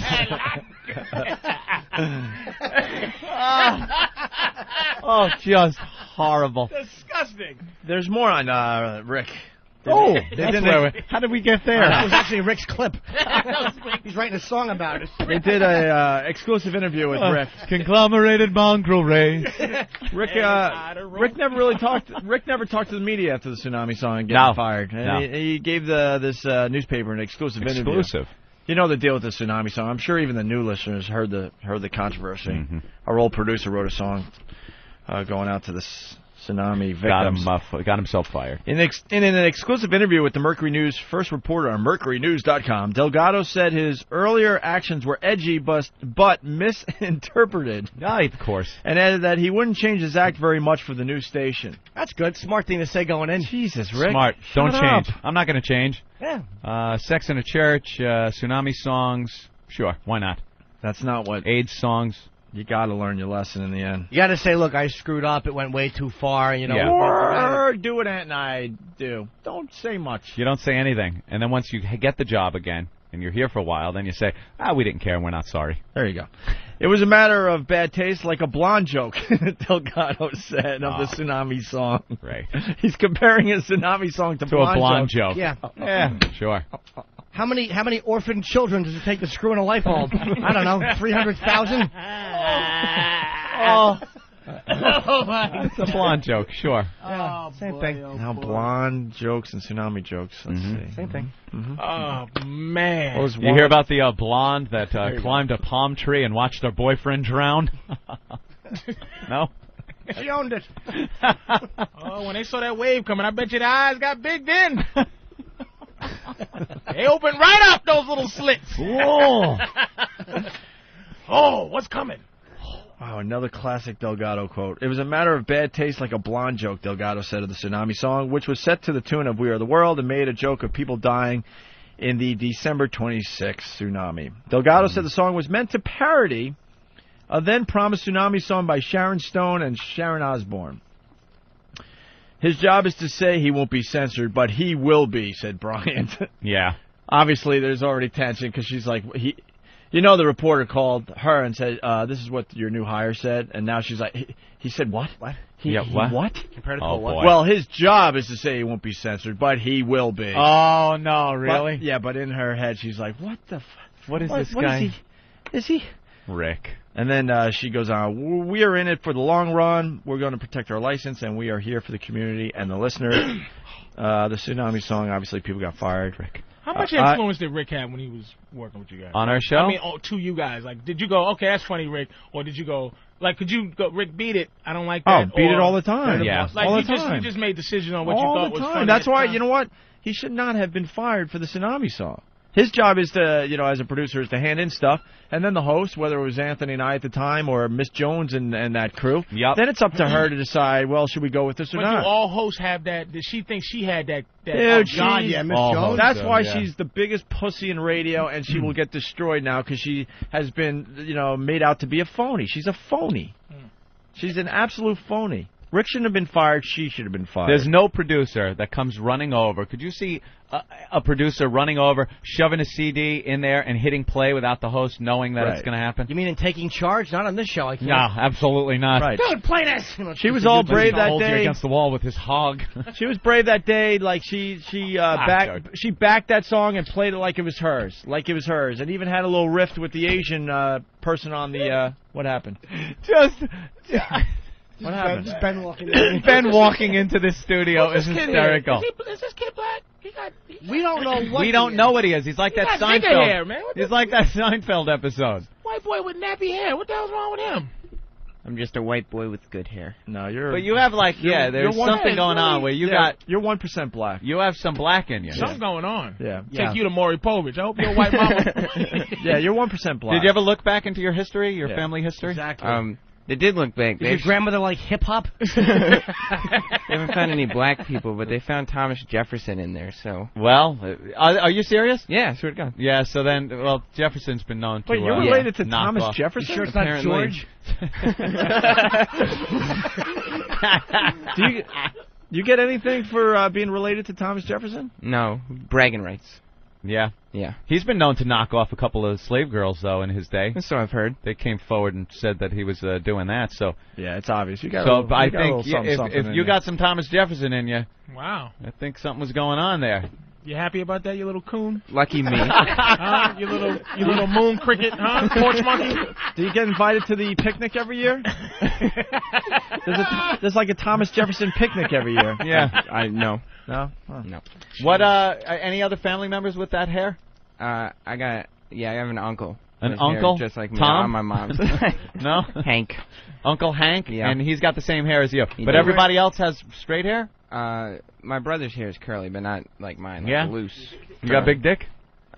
Oh, just horrible. Disgusting. There's more on Rick. How did we get there? That was actually Rick's clip. He's writing a song about it. They did a exclusive interview with Rick. Conglomerated mongrel race. Rick never really talked. Rick never talked to the media after the Tsunami song and getting fired. And he gave this newspaper an exclusive interview. You know the deal with the Tsunami song. I'm sure even the new listeners heard the controversy. Mm-hmm. Our old producer wrote a song going out to the Tsunami victims. Got himself fired. In an exclusive interview with the Mercury News first reporter on MercuryNews.com, Delgado said his earlier actions were edgy but misinterpreted. Of course. And added that he wouldn't change his act very much for the new station. That's good. Smart thing to say going in. Jesus, Rick. Smart. Don't Shut change. up. I'm not going to change. Yeah. Sex in a Church, Tsunami songs. Sure, why not? That's not what... AIDS songs. You got to learn your lesson in the end. You got to say, look, I screwed up. It went way too far. You know. Yeah. Or do what Aunt and I do. Don't say much. You don't say anything. And then once you get the job again, and you're here for a while, then you say, we didn't care and we're not sorry. There you go. It was a matter of bad taste, like a blonde joke, Delgado said, of the Tsunami song. Right. He's comparing a Tsunami song to a blonde joke. Yeah. Yeah, sure. How many orphan children does it take to screw in a light bulb? I don't know, 300,000? It's a blonde joke, sure. Same thing. Now, blonde jokes and Tsunami jokes. Let's see. Same thing. Oh, man. You hear about the blonde that climbed a palm tree and watched her boyfriend drown? No? She owned it. Oh, when they saw that wave coming, I bet you the eyes got big then. They opened right up, those little slits. Whoa. Oh, what's coming? Wow, another classic Delgado quote. It was a matter of bad taste, like a blonde joke, Delgado said of the Tsunami song, which was set to the tune of We Are the World and made a joke of people dying in the December 26th tsunami. Delgado said the song was meant to parody a then-promised Tsunami song by Sharon Stone and Sharon Osbourne. His job is to say he won't be censored, but he will be, said Bryant. Yeah. Obviously, there's already tension because she's like, you know, the reporter called her and said, this is what your new hire said. And now she's like, he said what? What? What? Compared to Oh, what? boy. Well, his job is to say he won't be censored, but he will be. Oh, no, really? But in her head, she's like, what the What is this guy? Is he? Rick. And then she goes on, we are in it for the long run. We're going to protect our license, and we are here for the community and the listener. The Tsunami song, obviously, people got fired. Rick. How much influence did Rick have when he was working with you guys? On our show? I mean, to you guys. Like, did you go, okay, that's funny, Rick? Or did you go, like, could you go, Rick, beat it? I don't like that. Beat it all the time. Yeah. Like, all you the time. just made decisions on what all you thought the was time. funny. That's at why, the you know what? He should not have been fired for the Tsunami song. His job is to, you know, as a producer, is to hand in stuff, and then the host, whether it was Anthony and I at the time or Miss Jones and that crew, then it's up to her to decide, well, should we go with this or But not? do all hosts have that? Did she think she had that? Dude, Miss Jones. That's why she's the biggest pussy in radio, and she will get destroyed now because she has been, you know, made out to be a phony. She's a phony. She's an absolute phony. Rick shouldn't have been fired. She should have been fired. There's no producer that comes running over. Could you see a producer running over, shoving a CD in there, and hitting play without the host knowing that it's going to happen? You mean in taking charge? Not on this show. I can't. No, absolutely not. Right. Dude, play this. She was all brave that Hold you day. against the wall with his hog. She was brave that day. Like she backed that song and played it like it was hers, and even had a little rift with the Asian person on the. What happened? What happened? Just Ben walking in. Ben walking into this studio is hysterical. Is this kid black? We don't know what We don't know what he is. He's like that got nigga Seinfeld. hair, man. What He's like that Seinfeld episode. White boy with nappy hair. What the hell's wrong with him? I'm just a white boy with good hair. No, you're. But you have there's you're something going on where you got. You're 1% black. You have some black in you. Something going on. Yeah. Take you to Maury Povich. I hope you're a white mama. Yeah, you're 1% black. Did you ever look back into your history, your family history? Exactly. They did look back. Is your grandmother like hip hop? They haven't found any black people, but they found Thomas Jefferson in there. So. Well, are you serious? Yeah, swear to God. Yeah. So then, well, Jefferson's been known to. Wait, you're related to knock Thomas off. Jefferson? You sure it's Apparently. not George? Do you get anything for being related to Thomas Jefferson? No, bragging rights. Yeah. Yeah. He's been known to knock off a couple of slave girls, though, in his day. So I've heard. They came forward and said that he was doing that. So. Yeah, it's obvious. You got. So I think if if you got some Thomas Jefferson in you, Wow. I think something was going on there. You happy about that, you little coon? Lucky me. You little moon cricket, huh? Porch monkey? Do you get invited to the picnic every year? There's like a Thomas Jefferson picnic every year. Yeah. I no. No? Oh. No. What? Any other family members with that hair? I got Yeah, I have an uncle. An With hair uncle? just like me. Tom? On my mom's. No? Hank. Uncle Hank? Yeah. And he's got the same hair as you. He But does. everybody else has straight hair? My brother's hair is curly, but not like mine. Like Yeah? loose. You got big dick?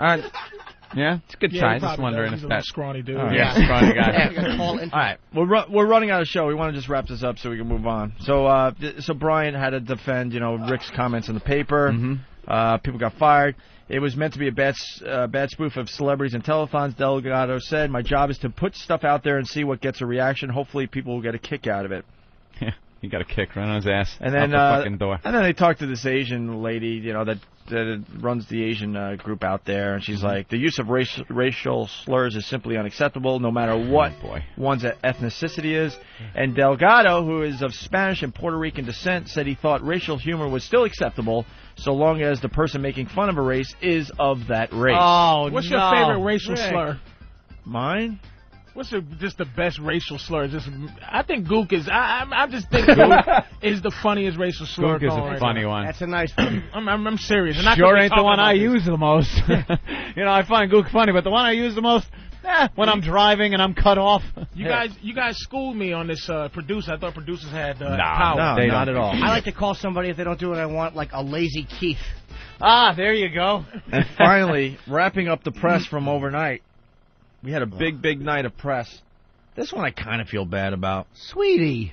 Yeah? It's a good Yeah, size. he Just probably wondering does. if He's a little that... scrawny dude. Oh, yeah, scrawny guy. Call in. All right, we're running out of show. We want to just wrap this up so we can move on. So so Brian had to defend, Rick's comments in the paper. People got fired. It was meant to be a bad spoof of celebrities and telethons. Delgado said, "My job is to put stuff out there and see what gets a reaction. Hopefully, people will get a kick out of it." Yeah, he got a kick right on his ass. And then out the fucking door. And then they talked to this Asian lady, that runs the Asian group out there, and she's like, "The use of racial slurs is simply unacceptable, no matter what one's ethnicity is." And Delgado, who is of Spanish and Puerto Rican descent, said he thought racial humor was still acceptable so long as the person making fun of a race is of that race. Oh, What's your favorite racial slur? Mine? What's just the best racial slur? I think Gook is. I just think Gook is the funniest racial slur. Gook is going a right funny now. one. That's a nice one. I'm serious. And I could Sure be ain't the talking one about I this. use the most. I find Gook funny, but the one I use the most, when I'm driving and I'm cut off. You guys schooled me on this producer. I thought producers had No, power. no, not at all. I like to call somebody if they don't do what I want, like a lazy Keith. Ah, there you go. And finally, wrapping up the press from overnight, we had a big night of press. This one I kind of feel bad about. Sweetie.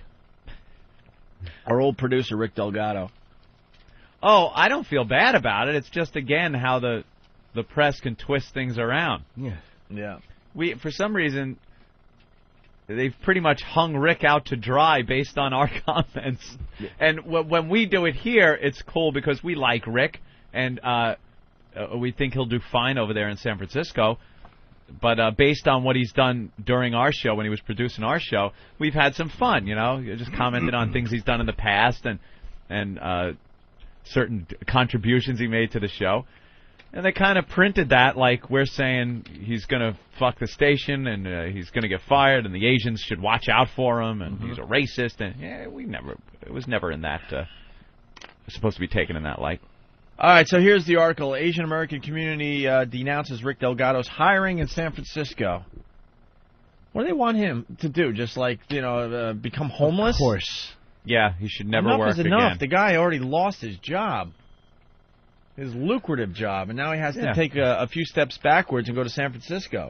Our old producer, Rick Delgado. Oh, I don't feel bad about it. It's just, again, how the press can twist things around. Yeah. For some reason, they've pretty much hung Rick out to dry based on our comments. Yeah. And when we do it here, it's cool because we like Rick, and we think he'll do fine over there in San Francisco. But based on what he's done during our show, when he was producing our show, we've had some fun, Just commented on things he's done in the past and certain contributions he made to the show. And they kind of printed that like we're saying he's going to fuck the station and he's going to get fired and the Asians should watch out for him and he's a racist. And it was never in that, supposed to be taken in that light. All right, so here's the article. Asian American community denounces Rick Delgado's hiring in San Francisco. What do they want him to do? Just become homeless? Of course. Yeah, he should never enough work is enough. again. The guy already lost his job, his lucrative job, and now he has to take a few steps backwards and go to San Francisco,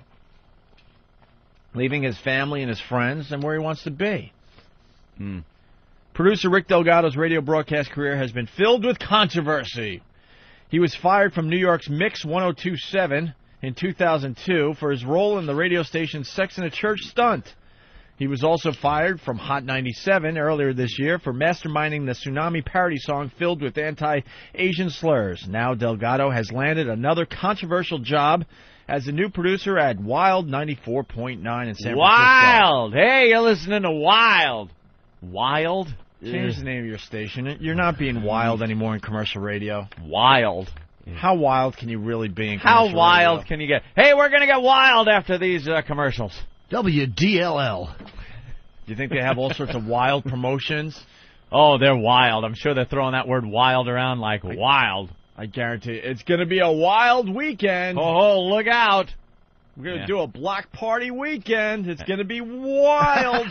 leaving his family and his friends and where he wants to be. Producer Rick Delgado's radio broadcast career has been filled with controversy. He was fired from New York's Mix 102.7 in 2002 for his role in the radio station's Sex and a Church stunt. He was also fired from Hot 97 earlier this year for masterminding the Tsunami parody song filled with anti-Asian slurs. Now Delgado has landed another controversial job as the new producer at Wild 94.9 in San Francisco. Wild! Hey, you're listening to Wild. Wild? Change the name of your station. You're not being wild anymore in commercial radio. Wild. How wild can you really be in commercial radio? How wild can you get? Hey, we're going to get wild after these commercials. WDLL. Do you think they have all sorts of wild promotions? Oh, they're wild. I'm sure they're throwing that word wild around like wild. I guarantee it's going to be a wild weekend. Oh, look out. We're going to do a block party weekend. It's going to be wild.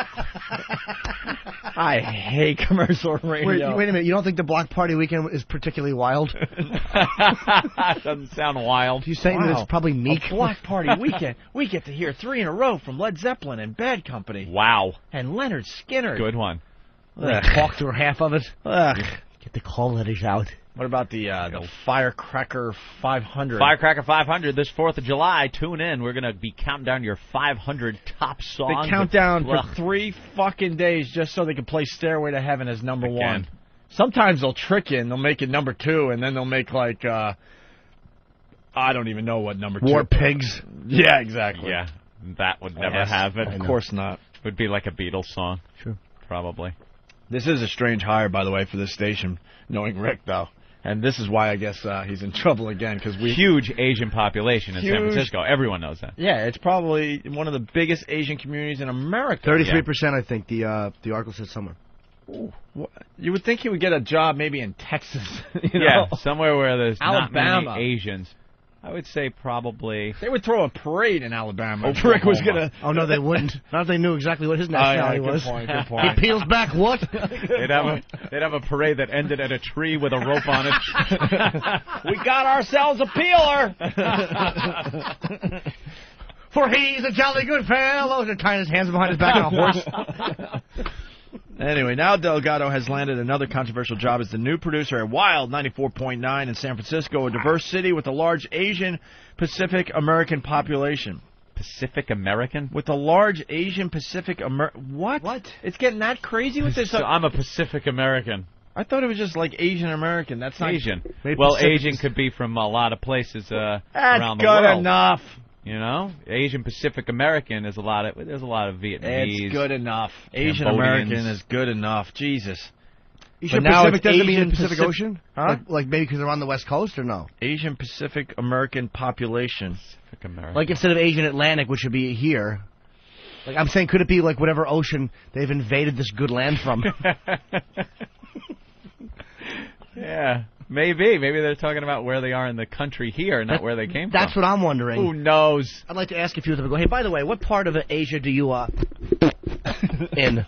I hate commercial radio. Wait a minute. You don't think the block party weekend is particularly wild? Doesn't sound wild. You saying that it's probably meek? A block party weekend. We get to hear 3 in a row from Led Zeppelin and Bad Company. Wow. And Leonard Skinner. Good one. They talk through half of it. Get the call letters out. What about the Firecracker 500? Firecracker 500 this 4th of July. Tune in. We're going to be counting down your 500 top songs. They count down for 3 fucking days just so they can play Stairway to Heaven as number 1. Sometimes they'll trick you and they'll make it number 2, and then they'll make like, I don't even know what number 2. War Pigs. Yeah, exactly. Yeah, that would never happen. Of course not. It would be like a Beatles song. Sure. Probably. This is a strange hire, by the way, for this station, knowing Rick, though. And this is why I guess he's in trouble again, because huge Asian population in San Francisco. Everyone knows that. Yeah, it's probably one of the biggest Asian communities in America. 33%, I think. The article said somewhere. Ooh, you would think he would get a job maybe in Texas. Yeah, somewhere where there's Alabama. not many Asians. I would say probably. They would throw a parade in Alabama. Oklahoma. Rick was gonna. Oh no, they wouldn't. Not if they knew exactly what his nationality good was. point, good point. He peels back what? They'd have a parade that ended at a tree with a rope on it. We got ourselves a peeler. For he's a jolly good fellow. They're tying his hands behind his back on a horse. Anyway, now Delgado has landed another controversial job as the new producer at Wild 94.9 in San Francisco, a diverse city with a large Asian Pacific American population. Pacific American? With a large Asian Pacific American... What? It's getting that crazy with this? So I'm a Pacific American. I thought it was just like Asian American. That's not... Asian. Maybe Well, Pacific Asian could be from a lot of places around the That's world. good enough. You know, Asian Pacific American is there's a lot of Vietnamese. It's good enough. Asian Cambodians. American is good enough. Jesus. You sure But now Pacific it's doesn't mean Asian Pacific Pacific- Ocean? Huh? Like maybe because they're on the West Coast or no? Asian Pacific American population. Pacific American. Like instead of Asian Atlantic, which would be here. Like I'm saying, could it be like whatever ocean they've invaded this good land from? Yeah, maybe. Maybe they're talking about where they are in the country here, not where they came from. That's what I'm wondering. Who knows? I'd like to ask a few of them. Go, hey, by the way, what part of Asia do you in?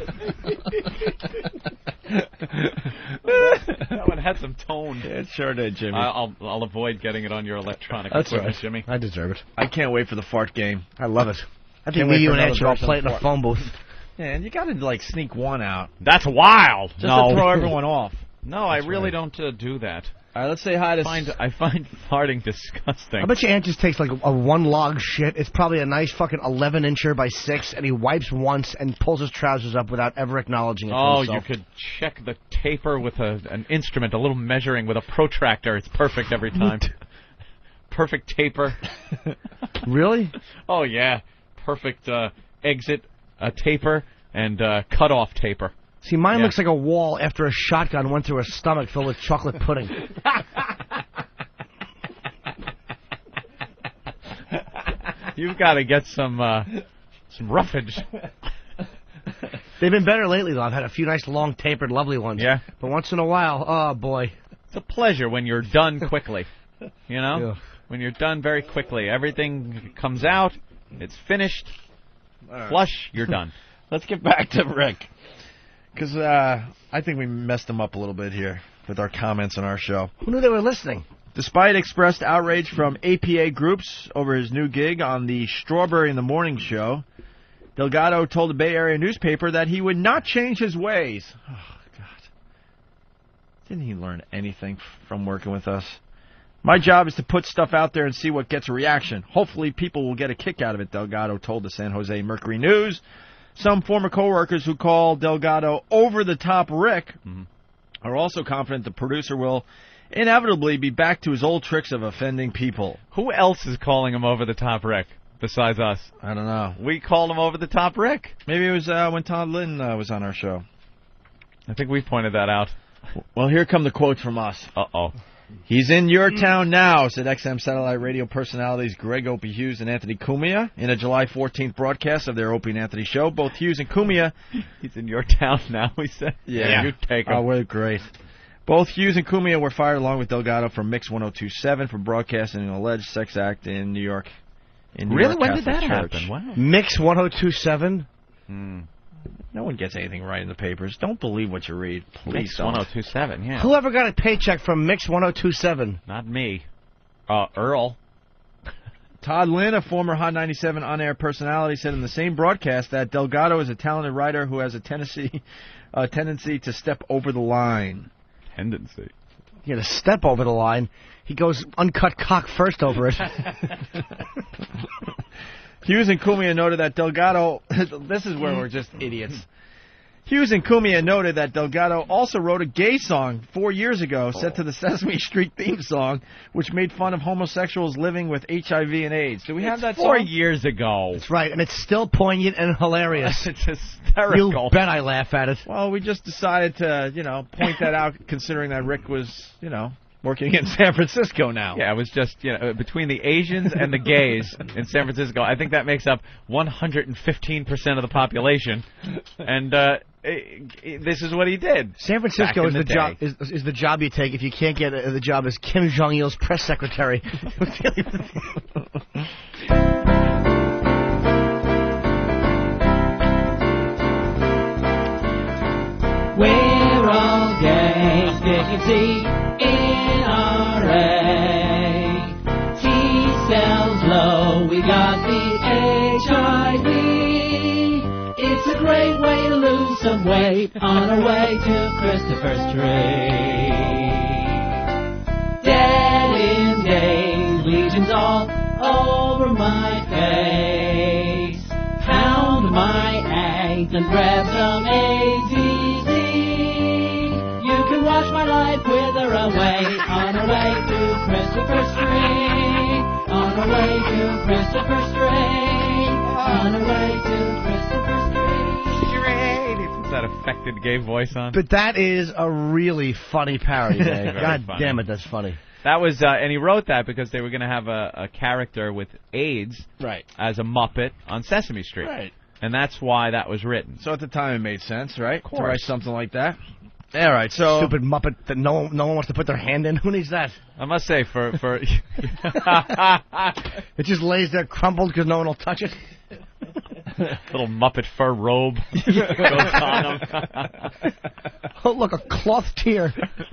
That one had some tone. It sure did, Jimmy. I'll avoid getting it on your electronic That's equipment, right. Jimmy. I deserve it. I can't wait for the fart game. I love it. I Can't think wait me, you, for and another Ed should all version play of it in a fart. phone booth. Man, you got to like sneak one out. That's wild. Just no. to throw everyone off. No, I really don't do that. All right, let's say hi to... I find farting disgusting. I bet you Ant just takes like a one log shit. It's probably a nice fucking 11-incher by 6, and he wipes once and pulls his trousers up without ever acknowledging it to Oh, himself. you could check the taper with an instrument, a little measuring with a protractor. It's perfect every time. Perfect taper. Really? Oh, yeah. Perfect exit taper and cutoff taper. See, mine Yeah. looks like a wall after a shotgun went through a stomach filled with chocolate pudding. You've got to get some roughage. They've been better lately, though. I've had a few nice, long, tapered, lovely ones. Yeah. But once in a while, oh, boy. It's a pleasure when you're done quickly. You know? Yeah. When you're done very quickly. Everything comes out. It's finished. right. Flush. You're done. Let's get back to Rick. Because I think we messed him up a little bit here with our comments on our show. Who knew they were listening? Despite expressed outrage from APA groups over his new gig on the Strawberry in the Morning show, Delgado told the Bay Area newspaper that he would not change his ways. Oh, God. Didn't he learn anything from working with us? My job is to put stuff out there and see what gets a reaction. Hopefully people will get a kick out of it, Delgado told the San Jose Mercury News. Some former co-workers who call Delgado over-the-top Rick are also confident the producer will inevitably be back to his old tricks of offending people. Who else is calling him over the top Rick besides us? I don't know. We called him over the top Rick. Maybe it was when Todd Lynn was on our show. I think we pointed that out. Well, here come the quotes from us. Uh-oh. He's in your town now, said XM Satellite Radio personalities Greg Opie Hughes and Anthony Cumia in a July 14th broadcast of their Opie and Anthony show. Both Hughes and Cumia... He's in your town now, we said. Yeah. You take him. Oh, we're great. Both Hughes and Cumia were fired along with Delgado from Mix 102.7 for broadcasting an alleged sex act in New York. Really? When did that Catholic Church. happen? Wow. Mix 102.7? No one gets anything right in the papers. Don't believe what you read. Please Mix don't. 102.7, yeah. Whoever got a paycheck from Mix 102.7? Not me. Earl. Todd Lynn, a former Hot 97 on-air personality, said in the same broadcast that Delgado is a talented writer who has a tendency to step over the line. Tendency. He had to step over the line. He goes uncut cock first over it. Hughes and Cumia noted that Delgado... This is where we're just idiots. Hughes and Cumia noted that Delgado also wrote a gay song 4 years ago set to the Sesame Street theme song, which made fun of homosexuals living with HIV and AIDS. Do we have that 4 song? years ago. That's right, and it's still poignant and hilarious. It's hysterical. You bet I laugh at it. Well, we just decided to, point that out, considering that Rick was, working in San Francisco now. Yeah, it was just, between the Asians and the gays in San Francisco, I think that makes up 115% of the population. And this is what he did. San Francisco back is in the job is the job you take if you can't get the job as Kim Jong Il's press secretary. We're all gay, sticking T-N-R-A. T-cells low, we got the HIV. It's a great way to lose some weight on our way to Christopher Street. Dead in days, legions all over my face. Pound my eggs and grab some AZZ. You can watch my life wither away on our way to Christopher Street. On our way to Christopher Street. On our way to Christopher Street. He puts that affected gay voice on. But that is a really funny parody, Dave. God funny. damn it, that's funny. That was, and he wrote that because they were going to have a character with AIDS as a Muppet on Sesame Street. Right. And that's why that was written. So at the time it made sense, right? Of course. To write something like that. All right, so Stupid Muppet that no one wants to put their hand in. Who needs that? I must say, for it just lays there crumpled because no one will touch it. Little Muppet fur robe goes on him. Oh, look, a cloth tear.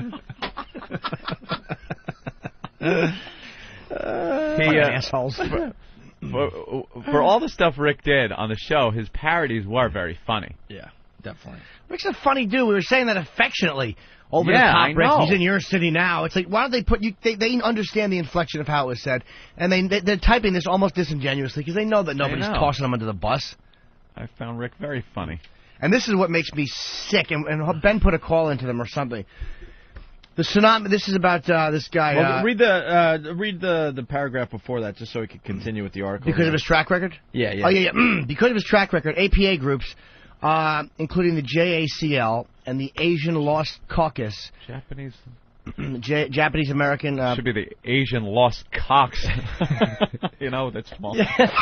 Assholes. For all the stuff Rick did on the show, his parodies were very funny. Yeah, definitely. Rick's a funny dude. We were saying that affectionately. Over Yeah, the top, I Rick. know. He's in your city now. It's like, why don't they put you? They understand the inflection of how it was said, and they're typing this almost disingenuously because they know that nobody's know. tossing them under the bus. I found Rick very funny. And this is what makes me sick. And Ben put a call into them or something. The tsunami. This is about this guy. Well, read the paragraph before that just so we can continue with the article. Because of his track record? Yeah, yeah. Oh, yeah. Because of his track record, APA groups, including the JACL and the Asian Lost Caucus. Japanese? Japanese American. Should be the Asian Lost Cocks. You know, that's small.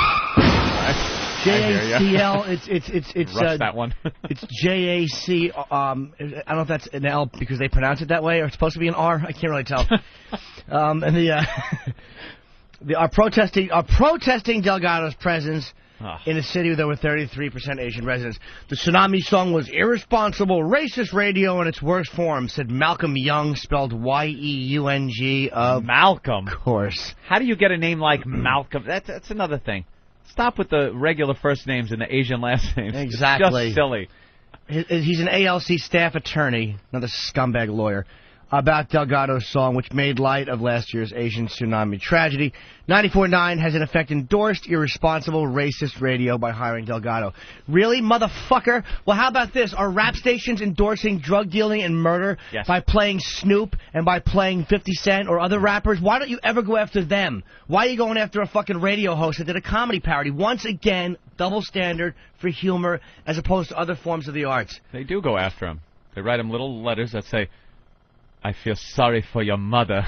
JACL, it's Rush that one. It's JAC. I don't know if that's an L because they pronounce it that way, or it's supposed to be an R. I can't really tell. And they are protesting Delgado's presence in a city with over 33% Asian residents. The tsunami song was irresponsible, racist radio in its worst form, said Malcolm Young, spelled Y-E-U-N-G. Malcolm? Of course. How do you get a name like Malcolm? That's another thing. Stop with the regular first names and the Asian last names. Exactly. It's just silly. He's an ALC staff attorney, another scumbag lawyer, about Delgado's song, which made light of last year's Asian tsunami tragedy. 94.9 has in effect endorsed irresponsible racist radio by hiring Delgado. Really, motherfucker? Well, how about this? Are rap stations endorsing drug dealing and murder by playing Snoop and by playing 50 Cent or other rappers? Why don't you ever go after them? Why are you going after a fucking radio host that did a comedy parody? Once again, double standard for humor as opposed to other forms of the arts. They do go after him. They write him little letters that say, I feel sorry for your mother.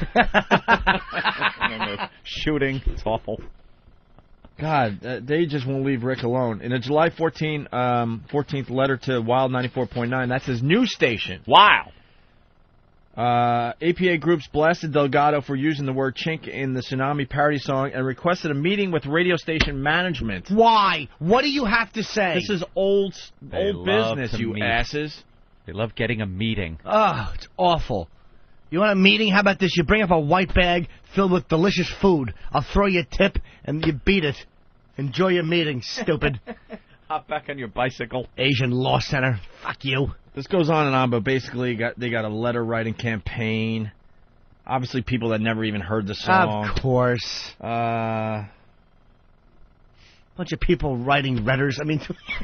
Shooting. It's awful. God, they just won't leave Rick alone. In a July 14th letter to Wild 94.9, that's his news station. Wow. APA groups blasted Delgado for using the word chink in the tsunami parody song and requested a meeting with radio station management. Why? What do you have to say? This is old business, you asses. They love getting a meeting. Oh, it's awful. You want a meeting? How about this? You bring up a white bag filled with delicious food. I'll throw you a tip, and you beat it. Enjoy your meeting, stupid. Hop back on your bicycle. Asian Law Center. Fuck you. This goes on and on, but basically they got a letter writing campaign. Obviously, people that never even heard the song. Of course. Bunch of people writing letters. I mean...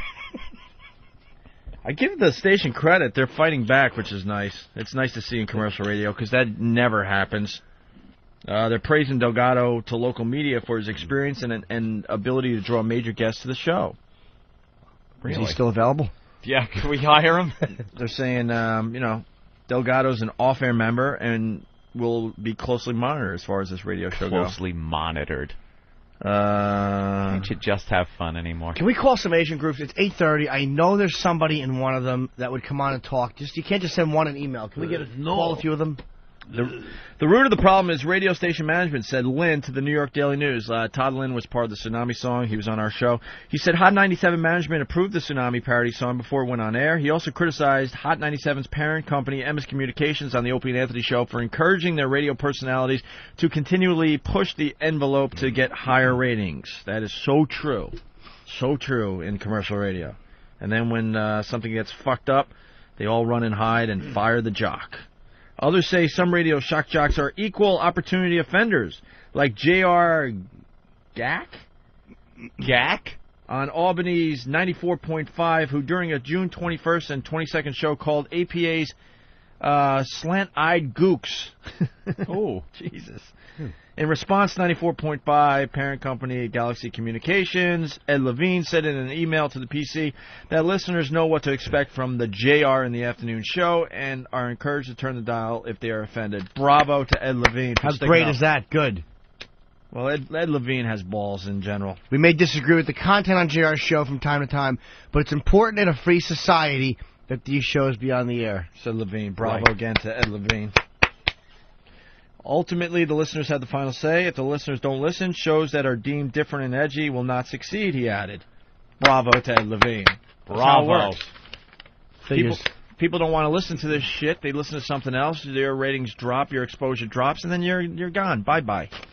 I give the station credit. They're fighting back, which is nice. It's nice to see in commercial radio because that never happens. They're praising Delgado to local media for his experience and ability to draw major guests to the show. Really? Is he still available? Yeah, can we hire him? They're saying, Delgado's an off-air member and will be closely monitored as far as this radio show goes. Closely monitored. Can't you just have fun anymore? Can we call some Asian groups? It's 8:30. I know there's somebody in one of them that would come on and talk. You can't just send one an email. Can we get call a few of them? The root of the problem is radio station management, said Lynn to the New York Daily News. Todd Lynn was part of the Tsunami song. He was on our show. He said Hot 97 management approved the Tsunami parody song before it went on air. He also criticized Hot 97's parent company, Emmis Communications, on the Opie and Anthony show for encouraging their radio personalities to continually push the envelope to get higher ratings. That is so true. So true in commercial radio. And then when something gets fucked up, they all run and hide and fire the jock. Others say some radio shock jocks are equal opportunity offenders, like J.R. Gack on Albany's 94.5, who during a June 21st and 22nd show called APA's Slant-Eyed Gooks. Oh, Jesus. In response, 94.5 parent company Galaxy Communications, Ed Levine, said in an email to the PC that listeners know what to expect from the JR in the afternoon show and are encouraged to turn the dial if they are offended. Bravo to Ed Levine. How great is that? Good. Well, Ed Levine has balls in general. We may disagree with the content on JR's show from time to time, but it's important in a free society that these shows be on the air. Said Levine. Bravo again to Ed Levine. Ultimately, the listeners have the final say. If the listeners don't listen, shows that are deemed different and edgy will not succeed, he added. Bravo to Ed Levine. That's how it works. People don't want to listen to this shit. They listen to something else. Their ratings drop, your exposure drops, and then you're gone. Bye-bye.